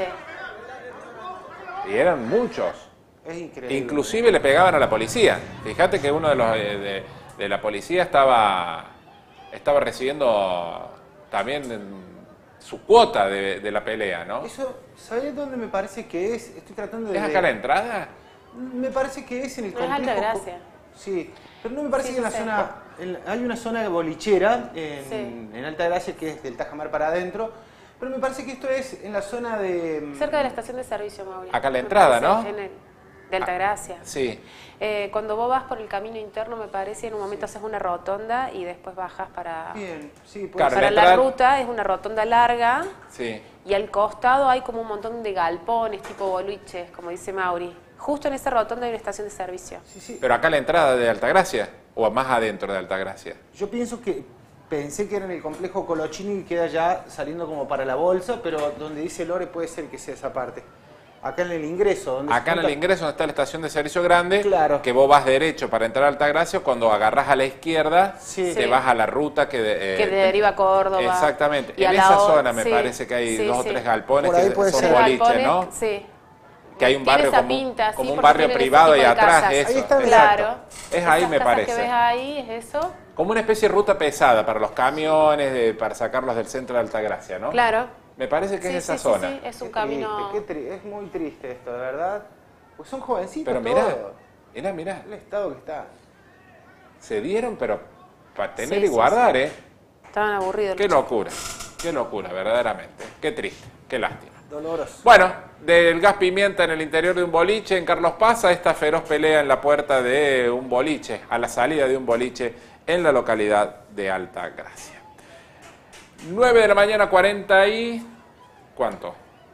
Y eran muchos. Es increíble. Inclusive le pegaban a la policía. Fíjate que uno de los de, de, de la policía estaba, estaba recibiendo también su cuota de, de la pelea, ¿no? Eso, ¿sabés dónde me parece que es? Estoy tratando de... ¿Es acá la entrada? Me parece que es en el complejo... Es Altagracia. Sí, pero no me parece sí, que en la sí. zona... En, hay una zona bolichera en, sí. en Altagracia que es del Tajamar para adentro, pero me parece que esto es en la zona de... Cerca de la estación de servicio, Mauri. Acá a la entrada, ¿no? En el, de Altagracia. Ah, sí. Eh, cuando vos vas por el camino interno, me parece, en un momento haces una rotonda y después bajas para... Bien, sí. Pues claro, para la, la ruta, es una rotonda larga. Sí. Y al costado hay como un montón de galpones, tipo boliches, como dice Mauri. Justo en esa rotonda hay una estación de servicio. Sí, sí. ¿Pero acá a la entrada de Altagracia? ¿O más adentro de Altagracia? Yo pienso que... Pensé que era en el complejo Colochini y queda ya saliendo como para la bolsa, pero donde dice Lore puede ser que sea esa parte. Acá en el ingreso. Donde Acá en el ingreso donde está la estación de servicio grande, claro. que vos vas derecho para entrar a Altagracia, cuando agarrás a la izquierda, sí. te sí. vas a la ruta que... De, eh, que deriva a Córdoba. Exactamente. Y en la esa o... zona me sí. parece que hay sí, dos sí. o tres galpones Por ahí que puede son ser. boliches, galpones, ¿no? Sí. Que hay un Tiene barrio esa como, pinta, como sí, un porque barrio tienen ese privado tipo y de atrás, casas. eso. Ahí está, Exacto. Claro. Es ahí, Esas me casas parece. que ves ahí, es eso. Como una especie de ruta pesada para los camiones, de, para sacarlos del centro de Altagracia, ¿no? Claro. Me parece que sí, es esa sí, zona. Sí, sí, es un Qué camino... triste, qué tri- es muy triste esto, de verdad. Pues son jovencitos Pero mirá, todos. mirá, mirá. El estado que está. Se dieron, pero para tener Sí, y sí, guardar, sí. ¿eh? Estaban aburridos. Qué locura, qué locura, verdaderamente. Qué triste, qué lástima. Doloroso. Bueno, del gas pimienta en el interior de un boliche en Carlos Paz a esta feroz pelea en la puerta de un boliche, a la salida de un boliche en la localidad de Altagracia. nueve de la mañana, cuarenta y ¿Cuánto?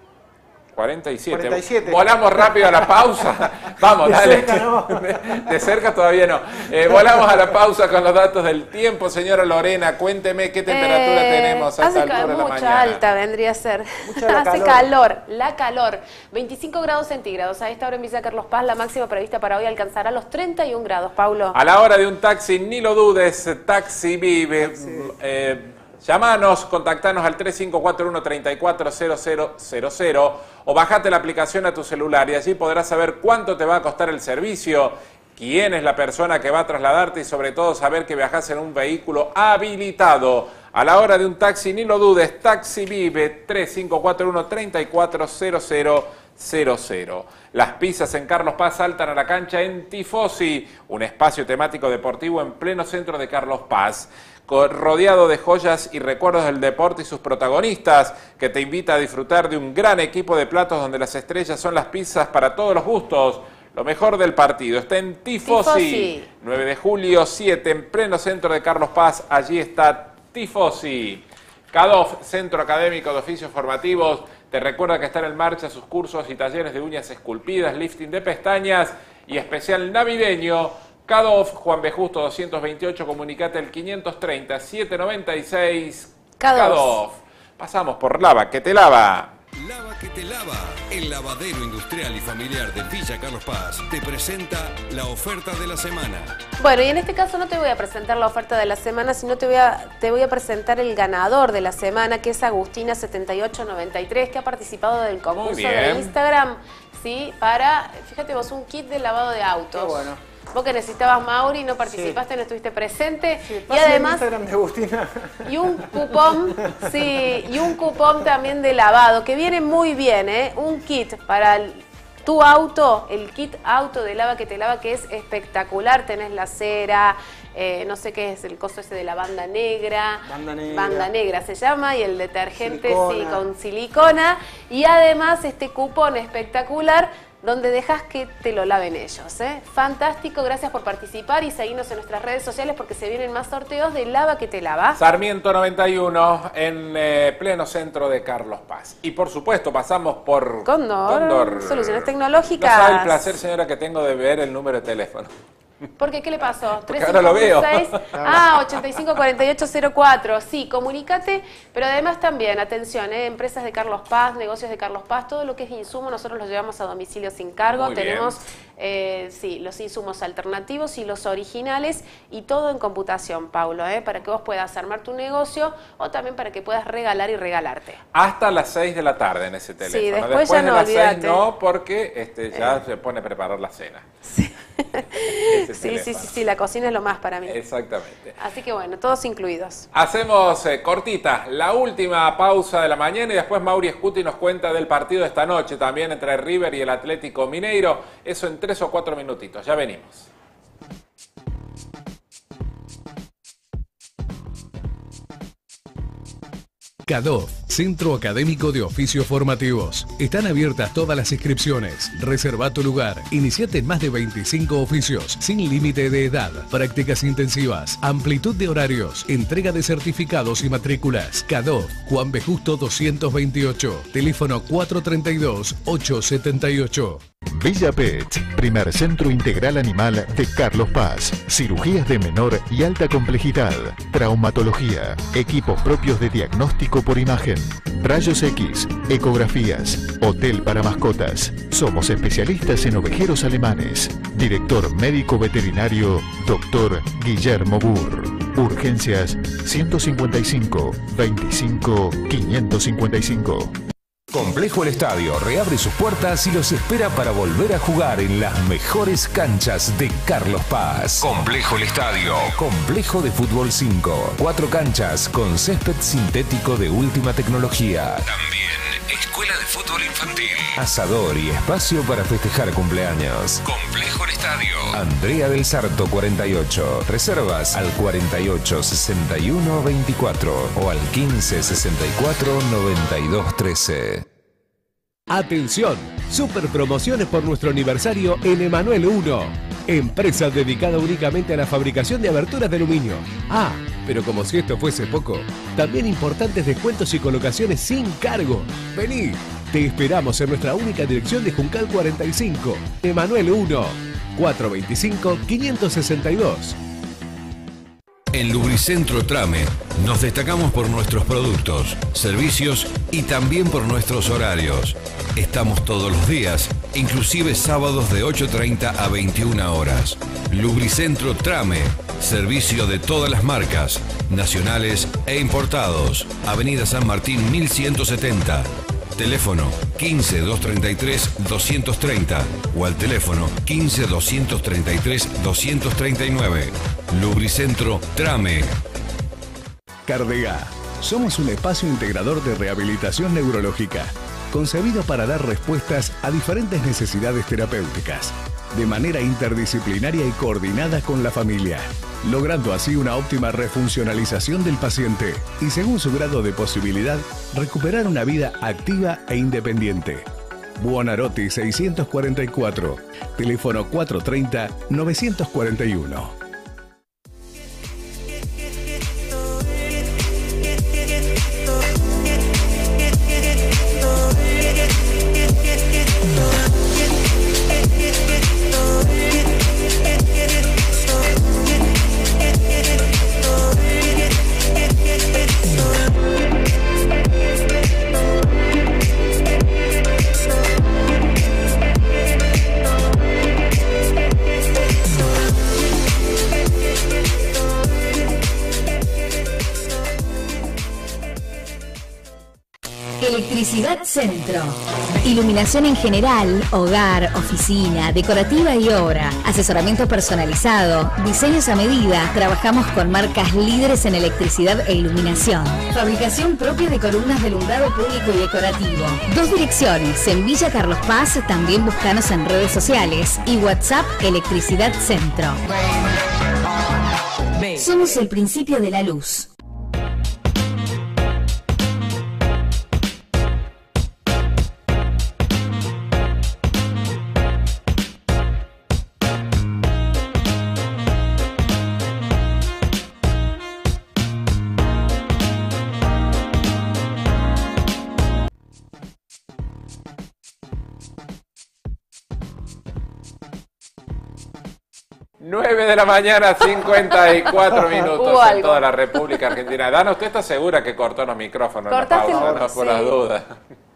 cuarenta y siete. cuarenta y siete. Volamos rápido a la pausa. Vamos, de dale. Cerca, no. de, de cerca todavía no. Eh, volamos a la pausa con los datos del tiempo. Señora Lorena, cuénteme qué temperatura Eh, tenemos a esta hace ca- altura de la mucha mañana. alta vendría a ser. la Hace calor. calor. La calor. veinticinco grados centígrados. A esta hora en Villa Carlos Paz, la máxima prevista para hoy alcanzará los treinta y un grados, Paulo. A la hora de un taxi, ni lo dudes, Taxi Vive. Eh, Llámanos, contactanos al tres cinco cuatro uno, tres cuatro cero cero cero cero o bajate la aplicación a tu celular y allí podrás saber cuánto te va a costar el servicio, quién es la persona que va a trasladarte y sobre todo saber que viajas en un vehículo habilitado. A la hora de un taxi, ni lo dudes, Taxi Vive, tres cinco cuatro uno, tres cuatro cero cero cero cero. Las pizzas en Carlos Paz saltan a la cancha en Tifosi, un espacio temático deportivo en pleno centro de Carlos Paz, rodeado de joyas y recuerdos del deporte y sus protagonistas, que te invita a disfrutar de un gran equipo de platos donde las estrellas son las pizzas para todos los gustos. Lo mejor del partido está en Tifosi, Tifosi. nueve de julio, siete, en pleno centro de Carlos Paz, allí está Tifosi. CADOF, Centro Académico de Oficios Formativos, te recuerda que están en marcha sus cursos y talleres de uñas esculpidas, lifting de pestañas y especial navideño. CADOF, Juan B. Justo doscientos veintiocho, comunicate al quinientos treinta, setecientos noventa y seis. CADOF. CADOF. Pasamos por Lava, que te lava. Lava que te lava. El lavadero industrial y familiar de Villa Carlos Paz te presenta la oferta de la semana. Bueno, y en este caso no te voy a presentar la oferta de la semana, sino te voy a, te voy a presentar el ganador de la semana, que es Agustina setenta y ocho noventa y tres, que ha participado del concurso bien. de Instagram, ¿sí? Para, fíjate vos, un kit de lavado de autos. Qué bueno. Vos que necesitabas, Mauri, no participaste, no estuviste presente. y Pásame el además, Instagram de Agustina. y un cupón, sí, y un cupón también de lavado, que viene muy bien, ¿eh? Un kit para el- tu auto, el kit auto de lava que te lava, que es espectacular. Tenés la cera, eh, no sé qué es el coso ese de la banda negra. Banda negra. Banda negra se llama, y el detergente, sí, Silicona. con silicona. Y además este cupón espectacular, donde dejas que te lo laven ellos, ¿eh? Fantástico, gracias por participar y seguirnos en nuestras redes sociales porque se vienen más sorteos de Lava que te lava. Sarmiento noventa y uno, en eh, pleno centro de Carlos Paz. Y por supuesto pasamos por Cóndor, Cóndor. Soluciones No Tecnológicas. sabe el placer, señora, que tengo de ver el número de teléfono. ¿Por qué? ¿Qué le pasó? Porque ahora lo veo. Ah, ochenta y cinco cuarenta y ocho cero cuatro. Sí, comunícate, pero además también, atención, ¿eh? Empresas de Carlos Paz, negocios de Carlos Paz, todo lo que es insumo nosotros los llevamos a domicilio sin cargo. Muy bien. Tenemos, eh, sí, los insumos alternativos y los originales y todo en computación, Paulo, ¿eh? Para que vos puedas armar tu negocio o también para que puedas regalar y regalarte. Hasta las seis de la tarde en ese teléfono. después ya de no, las seis olvídate. no, porque este, ya se pone a preparar la cena. Ese Sí, sí, sí, teléfono. sí, la cocina es lo más para mí. Exactamente. Así que bueno, todos incluidos. Hacemos eh, cortita la última pausa de la mañana y después Mauri Scuti nos cuenta del partido de esta noche también entre River y el Atlético Mineiro. Eso en tres o cuatro minutitos. Ya venimos. CADOF, Centro Académico de Oficios Formativos. Están abiertas todas las inscripciones. Reserva tu lugar. Iniciate en más de veinticinco oficios, sin límite de edad. Prácticas intensivas, amplitud de horarios, entrega de certificados y matrículas. CADOF, Juan B. Justo doscientos veintiocho. Teléfono cuatro tres dos, ocho siete ocho. Villa Pet, primer centro integral animal de Carlos Paz. Cirugías de menor y alta complejidad. Traumatología. Equipos propios de diagnóstico por imagen. Rayos X. Ecografías. Hotel para mascotas. Somos especialistas en ovejeros alemanes. Director médico veterinario, doctor Guillermo Burr. Urgencias ciento cincuenta y cinco, veinticinco, quinientos cincuenta y cinco. Complejo El Estadio reabre sus puertas y los espera para volver a jugar en las mejores canchas de Carlos Paz. Complejo El Estadio. Complejo de Fútbol cinco. Cuatro canchas con césped sintético de última tecnología. También escuela de fútbol infantil. Asador y espacio para festejar cumpleaños. Complejo El Estadio. Andrea del Sarto cuarenta y ocho. Reservas al cuarenta y ocho, sesenta y uno, veinticuatro o al quince, sesenta y cuatro, noventa y dos, trece. Atención, super promociones por nuestro aniversario en Emanuel uno, empresa dedicada únicamente a la fabricación de aberturas de aluminio. Ah, Pero como si esto fuese poco, también importantes descuentos y colocaciones sin cargo. Vení, te esperamos en nuestra única dirección de Juncal cuarenta y cinco, Emanuel uno, cuatrocientos veinticinco, quinientos sesenta y dos. En Lubricentro Trame nos destacamos por nuestros productos, servicios y también por nuestros horarios. Estamos todos los días, inclusive sábados de ocho treinta a veintiuna horas. Lubricentro Trame, servicio de todas las marcas, nacionales e importados. Avenida San Martín mil ciento setenta. Teléfono quince, doscientos treinta y tres, doscientos treinta o al teléfono quince, doscientos treinta y tres, doscientos treinta y nueve. Lubricentro Trame. Cardega. Somos un espacio integrador de rehabilitación neurológica, concebido para dar respuestas a diferentes necesidades terapéuticas, de manera interdisciplinaria y coordinada con la familia, logrando así una óptima refuncionalización del paciente y, según su grado de posibilidad, recuperar una vida activa e independiente. Buonarroti seiscientos cuarenta y cuatro, teléfono cuatrocientos treinta, novecientos cuarenta y uno. Electricidad Centro. Iluminación en general, hogar, oficina, decorativa y obra. Asesoramiento personalizado, diseños a medida. Trabajamos con marcas líderes en electricidad e iluminación. Fabricación propia de columnas de alumbrado público y decorativo. Dos direcciones, en Villa Carlos Paz, también búscanos en redes sociales y WhatsApp Electricidad Centro. Somos el principio de la luz. nueve de la mañana, cincuenta y cuatro minutos en toda la República Argentina. Dana, ¿usted está segura que cortó los micrófonos en la pausa? No, por las dudas.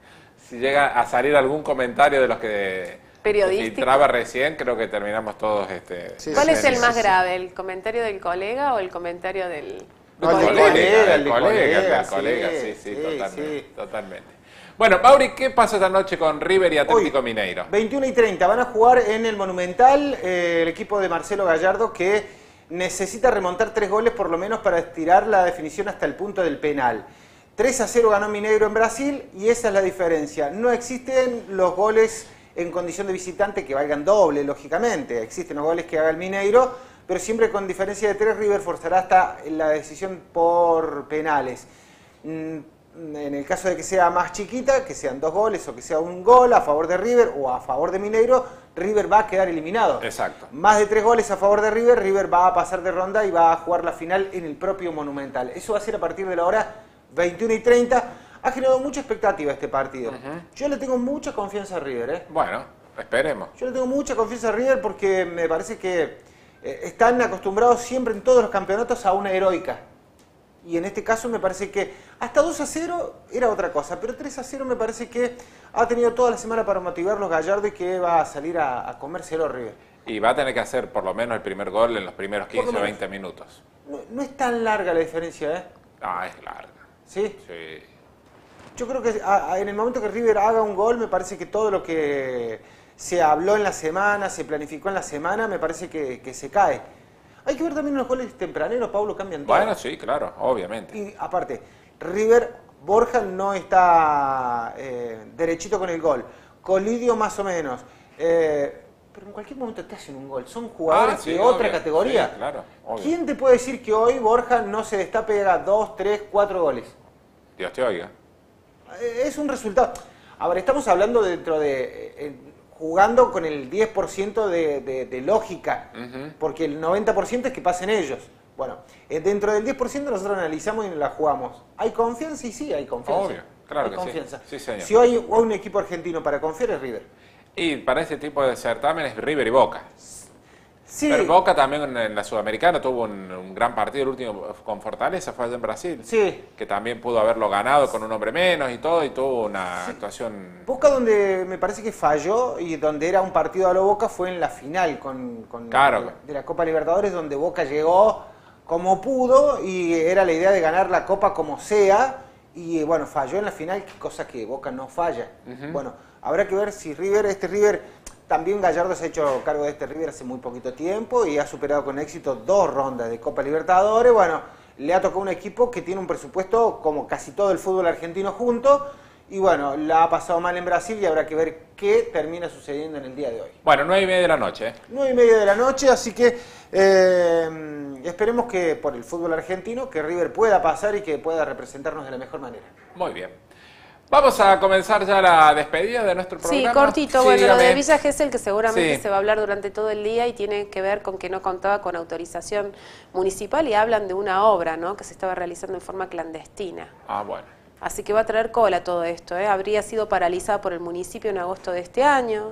Si llega a salir algún comentario de los que filtraba recién, creo que terminamos todos. Este, sí, ¿Cuál sí, es el sí, más sí. grave? ¿El comentario del colega o el comentario del, no, del colega? colega? El colega, el colega, sí, sí, sí, totalmente, sí. totalmente. Bueno, Mauri, ¿qué pasa esta noche con River y Atlético Hoy, Mineiro? veintiuno y treinta, van a jugar en el Monumental eh, el equipo de Marcelo Gallardo, que necesita remontar tres goles por lo menos para estirar la definición hasta el punto del penal. tres a cero ganó Mineiro en Brasil y esa es la diferencia. No existen los goles en condición de visitante que valgan doble, lógicamente. Existen los goles que haga el Mineiro, pero siempre con diferencia de tres. River forzará hasta la decisión por penales. Mm, En el caso de que sea más chiquita, que sean dos goles o que sea un gol a favor de River o a favor de Mineiro, River va a quedar eliminado. Exacto. Más de tres goles a favor de River, River va a pasar de ronda y va a jugar la final en el propio Monumental. Eso va a ser a partir de la hora veintiuno y treinta. Ha generado mucha expectativa este partido. Uh-huh. Yo le tengo mucha confianza a River, ¿eh? Bueno, esperemos. Yo le tengo mucha confianza a River porque me parece que eh, están acostumbrados siempre en todos los campeonatos a una heroica. Y en este caso me parece que hasta dos a cero era otra cosa, pero tres a cero me parece que ha tenido toda la semana para motivarlos Gallardo y que va a salir a, a comérselo River. Y va a tener que hacer por lo menos el primer gol en los primeros quince o veinte minutos. No, no es tan larga la diferencia, ¿eh? Ah, es larga. ¿Sí? Sí. Yo creo que a, a, en el momento que River haga un gol, me parece que todo lo que se habló en la semana, se planificó en la semana, me parece que, que se cae. Hay que ver también los goles tempraneros, Pablo, cambian todo. Bueno, sí, claro, obviamente. Y aparte, River, Borja no está eh, derechito con el gol. Colidio más o menos. Eh, pero en cualquier momento te hacen un gol. Son jugadores ah, sí, de otra obvio. categoría. Sí, claro, obvio. ¿Quién te puede decir que hoy Borja no se destape y haga dos, tres, cuatro goles? Dios te oiga. Eh, es un resultado. Ahora, estamos hablando dentro de... Eh, jugando con el diez por ciento de, de, de lógica, uh-huh. porque el noventa por ciento es que pasen ellos. Bueno, eh, dentro del diez por ciento nosotros analizamos y la jugamos. ¿Hay confianza? Y sí, hay confianza. Obvio, claro hay que confianza. sí. Sí, señor. Si hay un equipo argentino para confiar es River. Y para este tipo de certámenes, River y Boca. Sí. Pero Boca también en la Sudamericana tuvo un, un gran partido, el último con Fortaleza, fue allá en Brasil. Sí. Que también pudo haberlo ganado con un hombre menos y todo, y tuvo una sí. actuación... Boca donde me parece que falló y donde era un partido a lo Boca fue en la final con, con claro. de, de la Copa Libertadores, donde Boca llegó como pudo y era la idea de ganar la Copa como sea, y bueno, falló en la final, cosa que Boca no falla. Uh-huh. Bueno, habrá que ver si River, este River... También Gallardo se ha hecho cargo de este River hace muy poquito tiempo y ha superado con éxito dos rondas de Copa Libertadores. Bueno, le ha tocado un equipo que tiene un presupuesto como casi todo el fútbol argentino junto. Y bueno, la ha pasado mal en Brasil y habrá que ver qué termina sucediendo en el día de hoy. Bueno, nueve y media de la noche. ¿eh? Nueve y media de la noche, así que eh, esperemos que por el fútbol argentino, que River pueda pasar y que pueda representarnos de la mejor manera. Muy bien. Vamos a comenzar ya la despedida de nuestro programa. Sí, cortito. Sí, bueno, dígame. Lo de Villa Gesell, que seguramente sí. se va a hablar durante todo el día y tiene que ver con que no contaba con autorización municipal y hablan de una obra, ¿no?, que se estaba realizando en forma clandestina. Ah, bueno. Así que va a traer cola todo esto, ¿eh? Habría sido paralizada por el municipio en agosto de este año.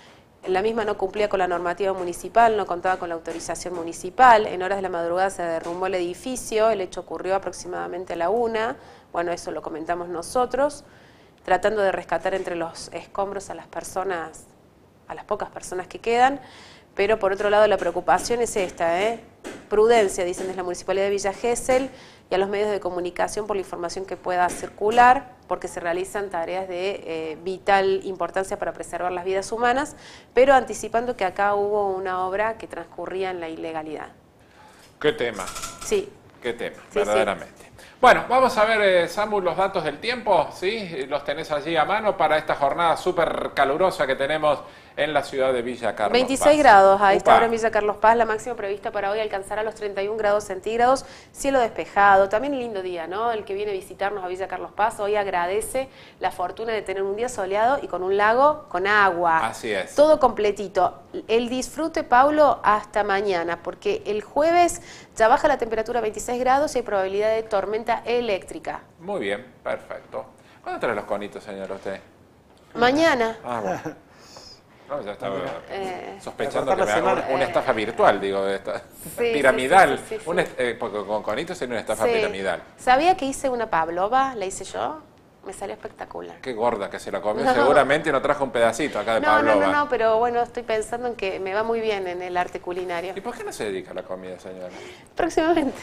La misma no cumplía con la normativa municipal, no contaba con la autorización municipal. En horas de la madrugada se derrumbó el edificio, el hecho ocurrió aproximadamente a la una. Bueno, eso lo comentamos nosotros, tratando de rescatar entre los escombros a las personas, a las pocas personas que quedan. Pero por otro lado la preocupación es esta, ¿eh? Prudencia, dicen desde la Municipalidad de Villa Gesell, y a los medios de comunicación por la información que pueda circular, porque se realizan tareas de eh, vital importancia para preservar las vidas humanas, pero anticipando que acá hubo una obra que transcurría en la ilegalidad. ¿Qué tema? Sí. ¿Qué tema? Sí, verdaderamente. Sí. Bueno, vamos a ver, eh, Samu, los datos del tiempo, ¿sí? Los tenés allí a mano para esta jornada súper calurosa que tenemos en la ciudad de Villa Carlos veintiséis Paz. grados a esta Upa. hora en Villa Carlos Paz, la máxima prevista para hoy alcanzará los treinta y un grados centígrados, cielo despejado, también lindo día, ¿no? El que viene a visitarnos a Villa Carlos Paz hoy agradece la fortuna de tener un día soleado y con un lago con agua. Así es. Todo completito. El disfrute, Paulo, hasta mañana, porque el jueves ya baja la temperatura a veintiséis grados y hay probabilidad de tormenta eléctrica. Muy bien, perfecto. ¿Cuándo trae los conitos, señor, usted? Mañana. Ah, bueno. No, ya estaba eh, sospechando que me haga una, una estafa virtual, digo, esta, sí, piramidal. Sí, sí, sí, sí, un sí. est eh, porque con conitos sería una estafa sí. piramidal. ¿Sabía que hice una pavlova? ¿La hice yo? Me salió espectacular. Qué gorda que se la comió, no. seguramente no trajo un pedacito acá de no, pavlova. No, no, no, pero bueno, estoy pensando en que me va muy bien en el arte culinario. ¿Y por qué no se dedica a la comida, señora? Próximamente.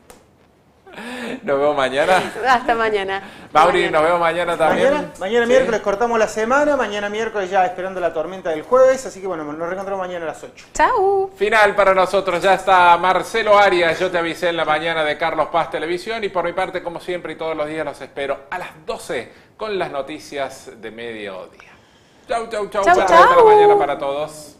Nos vemos mañana. Hasta mañana. Mauri, mañana. nos vemos mañana también. Mañana, mañana ¿Sí? miércoles cortamos la semana, mañana miércoles ya esperando la tormenta del jueves, así que bueno, nos reencontramos mañana a las ocho. Chau. Final para nosotros, ya está Marcelo Arias, yo te avisé en la mañana de Carlos Paz Televisión y por mi parte, como siempre y todos los días, los espero a las doce con las noticias de mediodía. Chau, chau, chau. Chau, Buena chau. mañana para todos.